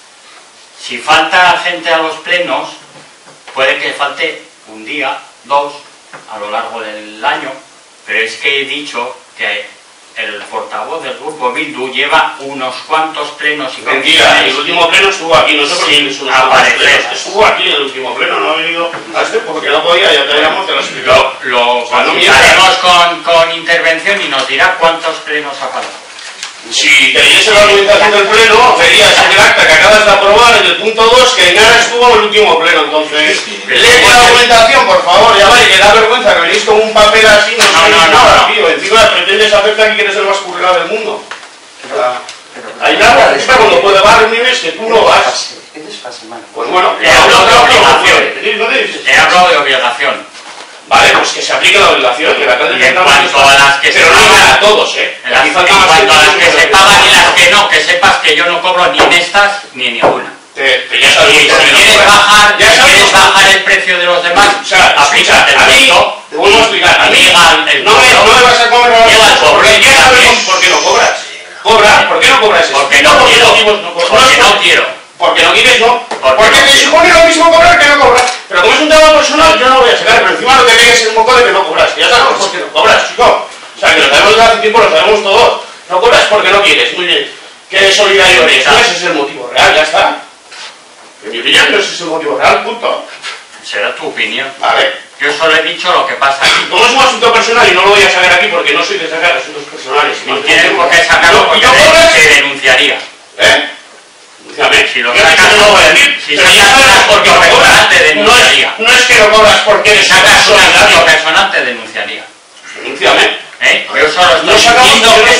Si falta gente a los plenos, puede que falte un día, dos, a lo largo del año, pero es que he dicho que el portavoz del grupo Bildu lleva unos cuantos plenos y Mentira, comisiones el último pleno estuvo aquí, no sé por qué sin hizo unos cuantos aparecer. plenos. Estuvo aquí en el último pleno, no ha venido a este porque no podía, ya te habíamos, te lo he explicado. Lo, lo O sea, no consultaremos con, con intervención y nos dirá cuántos plenos ha faltado. Si te leyese la argumentación del pleno, verías en el acta que acabas de aprobar en el punto dos que Ainara estuvo en el último pleno. Entonces, léete la argumentación, por favor, ya vale, que da vergüenza que venís con un papel así, no No, sabéis no, no, nada, no. tío. Encima pretendes hacerte aquí que eres el más currado del mundo. O sea, Ainara participa cuando puede va a reuniones que tú no vas. ¿Qué desfase, mano? Pues bueno, He hablado de obligación. ¿no te dices? He hablado de obligación. Vale, pues que se aplique la obligación, que la alcalde Y en tendrá cuanto más- a las que se pero no pagan- para todos, ¿eh? En, las- Aquí en falta más cuanto a las gente que se que- pagan y las que no, que sepas que yo no cobro ni en estas ni en ninguna. Te, te ya Y sabes si por qué no quieres cobras. bajar, Ya si sabes quieres por qué. bajar el precio de los demás, O sea, aplícate el a mí, resto. te vuelvo a explicar, a mí, Llega el no me, cobro. no me vas a comer la Llega el cobro. porque ya sabemos por qué no cobras. Cobra, ¿por qué no cobras? Porque Explica no por qué quiero. motivos no cobras. Porque No, no quiero. Porque no quieres, no. Porque Porque no te quiero. supone lo mismo cobrar que no cobrar. Pero como es un tema personal, yo no lo voy a sacar. Pero encima no te pegues el moco de que no cobras. Que ya sabemos por qué no cobras, chico. O sea, que lo sabemos desde hace tiempo, lo sabemos todos. No cobras porque no quieres. Muy bien. Que solidario eres. No, ese es el motivo real, ya está. En mi opinión, no ese es el motivo real, punto. Será tu opinión. Vale. Yo solo he dicho lo que pasa aquí. Como es un asunto personal y no lo voy a saber aquí porque no soy de sacar asuntos personales. No tienes por qué No, sacarlo porque ¿y no cobras? te denunciaría. ¿Eh? Dígame. Si lo Yo sacas, no lo voy a decir. si pero sacas ya sabes un por qué no asunto cobras. personal, te No es, denunciaría. no es que no cobras porque Si eres sacas un asunto solidario. personal, te denunciaría. Denúnciame. ¿Eh? Yo solo No estoy sacamos diciendo que que nos se parece- informe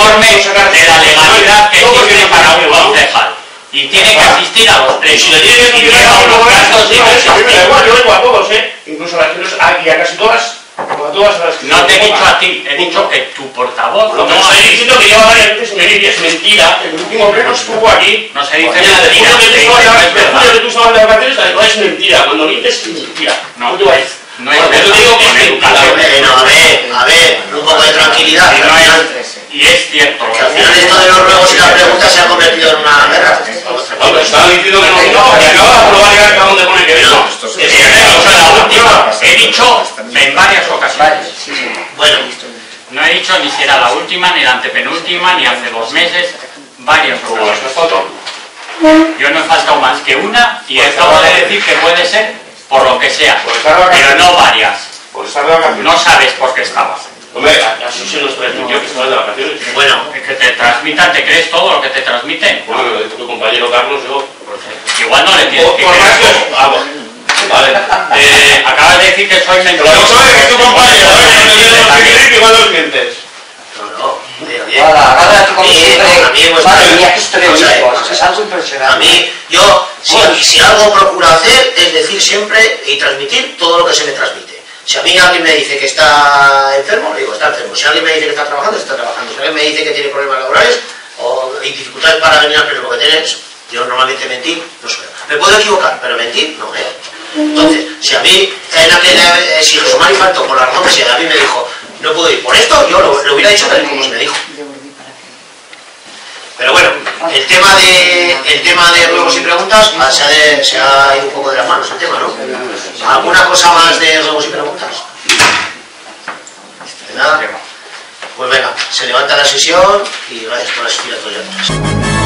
informe de la legalidad que existe para un concejal. Y tiene que asistir a los tres. Si le tiene que lleva unos casos sin asistir. igual, yo vengo a todos, ¿eh? Incluso a las que aquí, a casi todas, a todas las que... No te he dicho a ti, he dicho que tu portavoz Lo que no estoy diciendo que lleva varias veces en Melilla es mentira. El último pleno estuvo aquí. No se dice Mira, te mentira, juro que se tú dice estabas que es verdad. de- tú estabas de vacaciones, la verdad es mentira. Cuando mientes es mentira. No, te vayas. no es Por eso verdad. digo que es En mentira. educación. Bueno, a ver, a ver, un poco de tranquilidad. Y Que no al final, es- Y es cierto. que al final esto de los ruegos y las preguntas se ha convertido en una guerra. Bueno, estaba diciendo que no vino, que acaba de aprobar y acaba donde pone que vino. Esto Es es- que He no, dicho o sea, la la última, he dicho en varias ocasiones. Bueno, No he dicho ni si era la última, ni la antepenúltima, ni hace dos meses, varias Como las ocasiones. fotos. Yo no he faltado más que una y acabo de decir que puede ser por lo que sea, Por estar de pero vacaciones. no varias. Por estar de vacaciones. No sabes por qué estabas. Hombre, así se nos transmitió que estabas de vacaciones. bueno, Es que te transmitan, ¿te crees todo lo que te transmiten? Bueno, me lo dijo tu compañero Carlos, yo... Pues, eh, igual no le tienes Por que por más creer. que... Ah, bueno. Vale. Eh... Acabas de decir que soy Pero mentiroso. vamos a ver, que es tu compañero, ¿eh? No tenemos que creer que igual los mientes. no, no, oye, oye. Ahora, ahora tú como A mí, siempre, a mí, pues, madre mía, qué historia vamos a ver, de vamos a ver. es algo impresionante. A mí, yo, si, si algo procuro hacer es decir siempre y transmitir todo lo que se me transmite. Si a mí alguien me dice que está enfermo, le digo, está enfermo. Si alguien me dice que está trabajando, está trabajando. Si alguien me dice que tiene problemas laborales o hay dificultades para venir al pleno porque tiene eso, yo normalmente mentir no suelo. Me puedo equivocar, pero mentir no me. Entonces, si a mí, en aquel, eh, si José María faltó por la razón que sea, a mí me dijo, no puedo ir por esto, yo lo, lo hubiera dicho tal y como se me dijo. Pero bueno, el tema de el tema de ruegos y preguntas ah, se ha, de- se ha ido un poco de las manos el tema, ¿no? ¿Alguna cosa más de ruegos y preguntas? ¿De nada? Pues venga, se levanta la sesión y gracias por asistir a todos y a todas.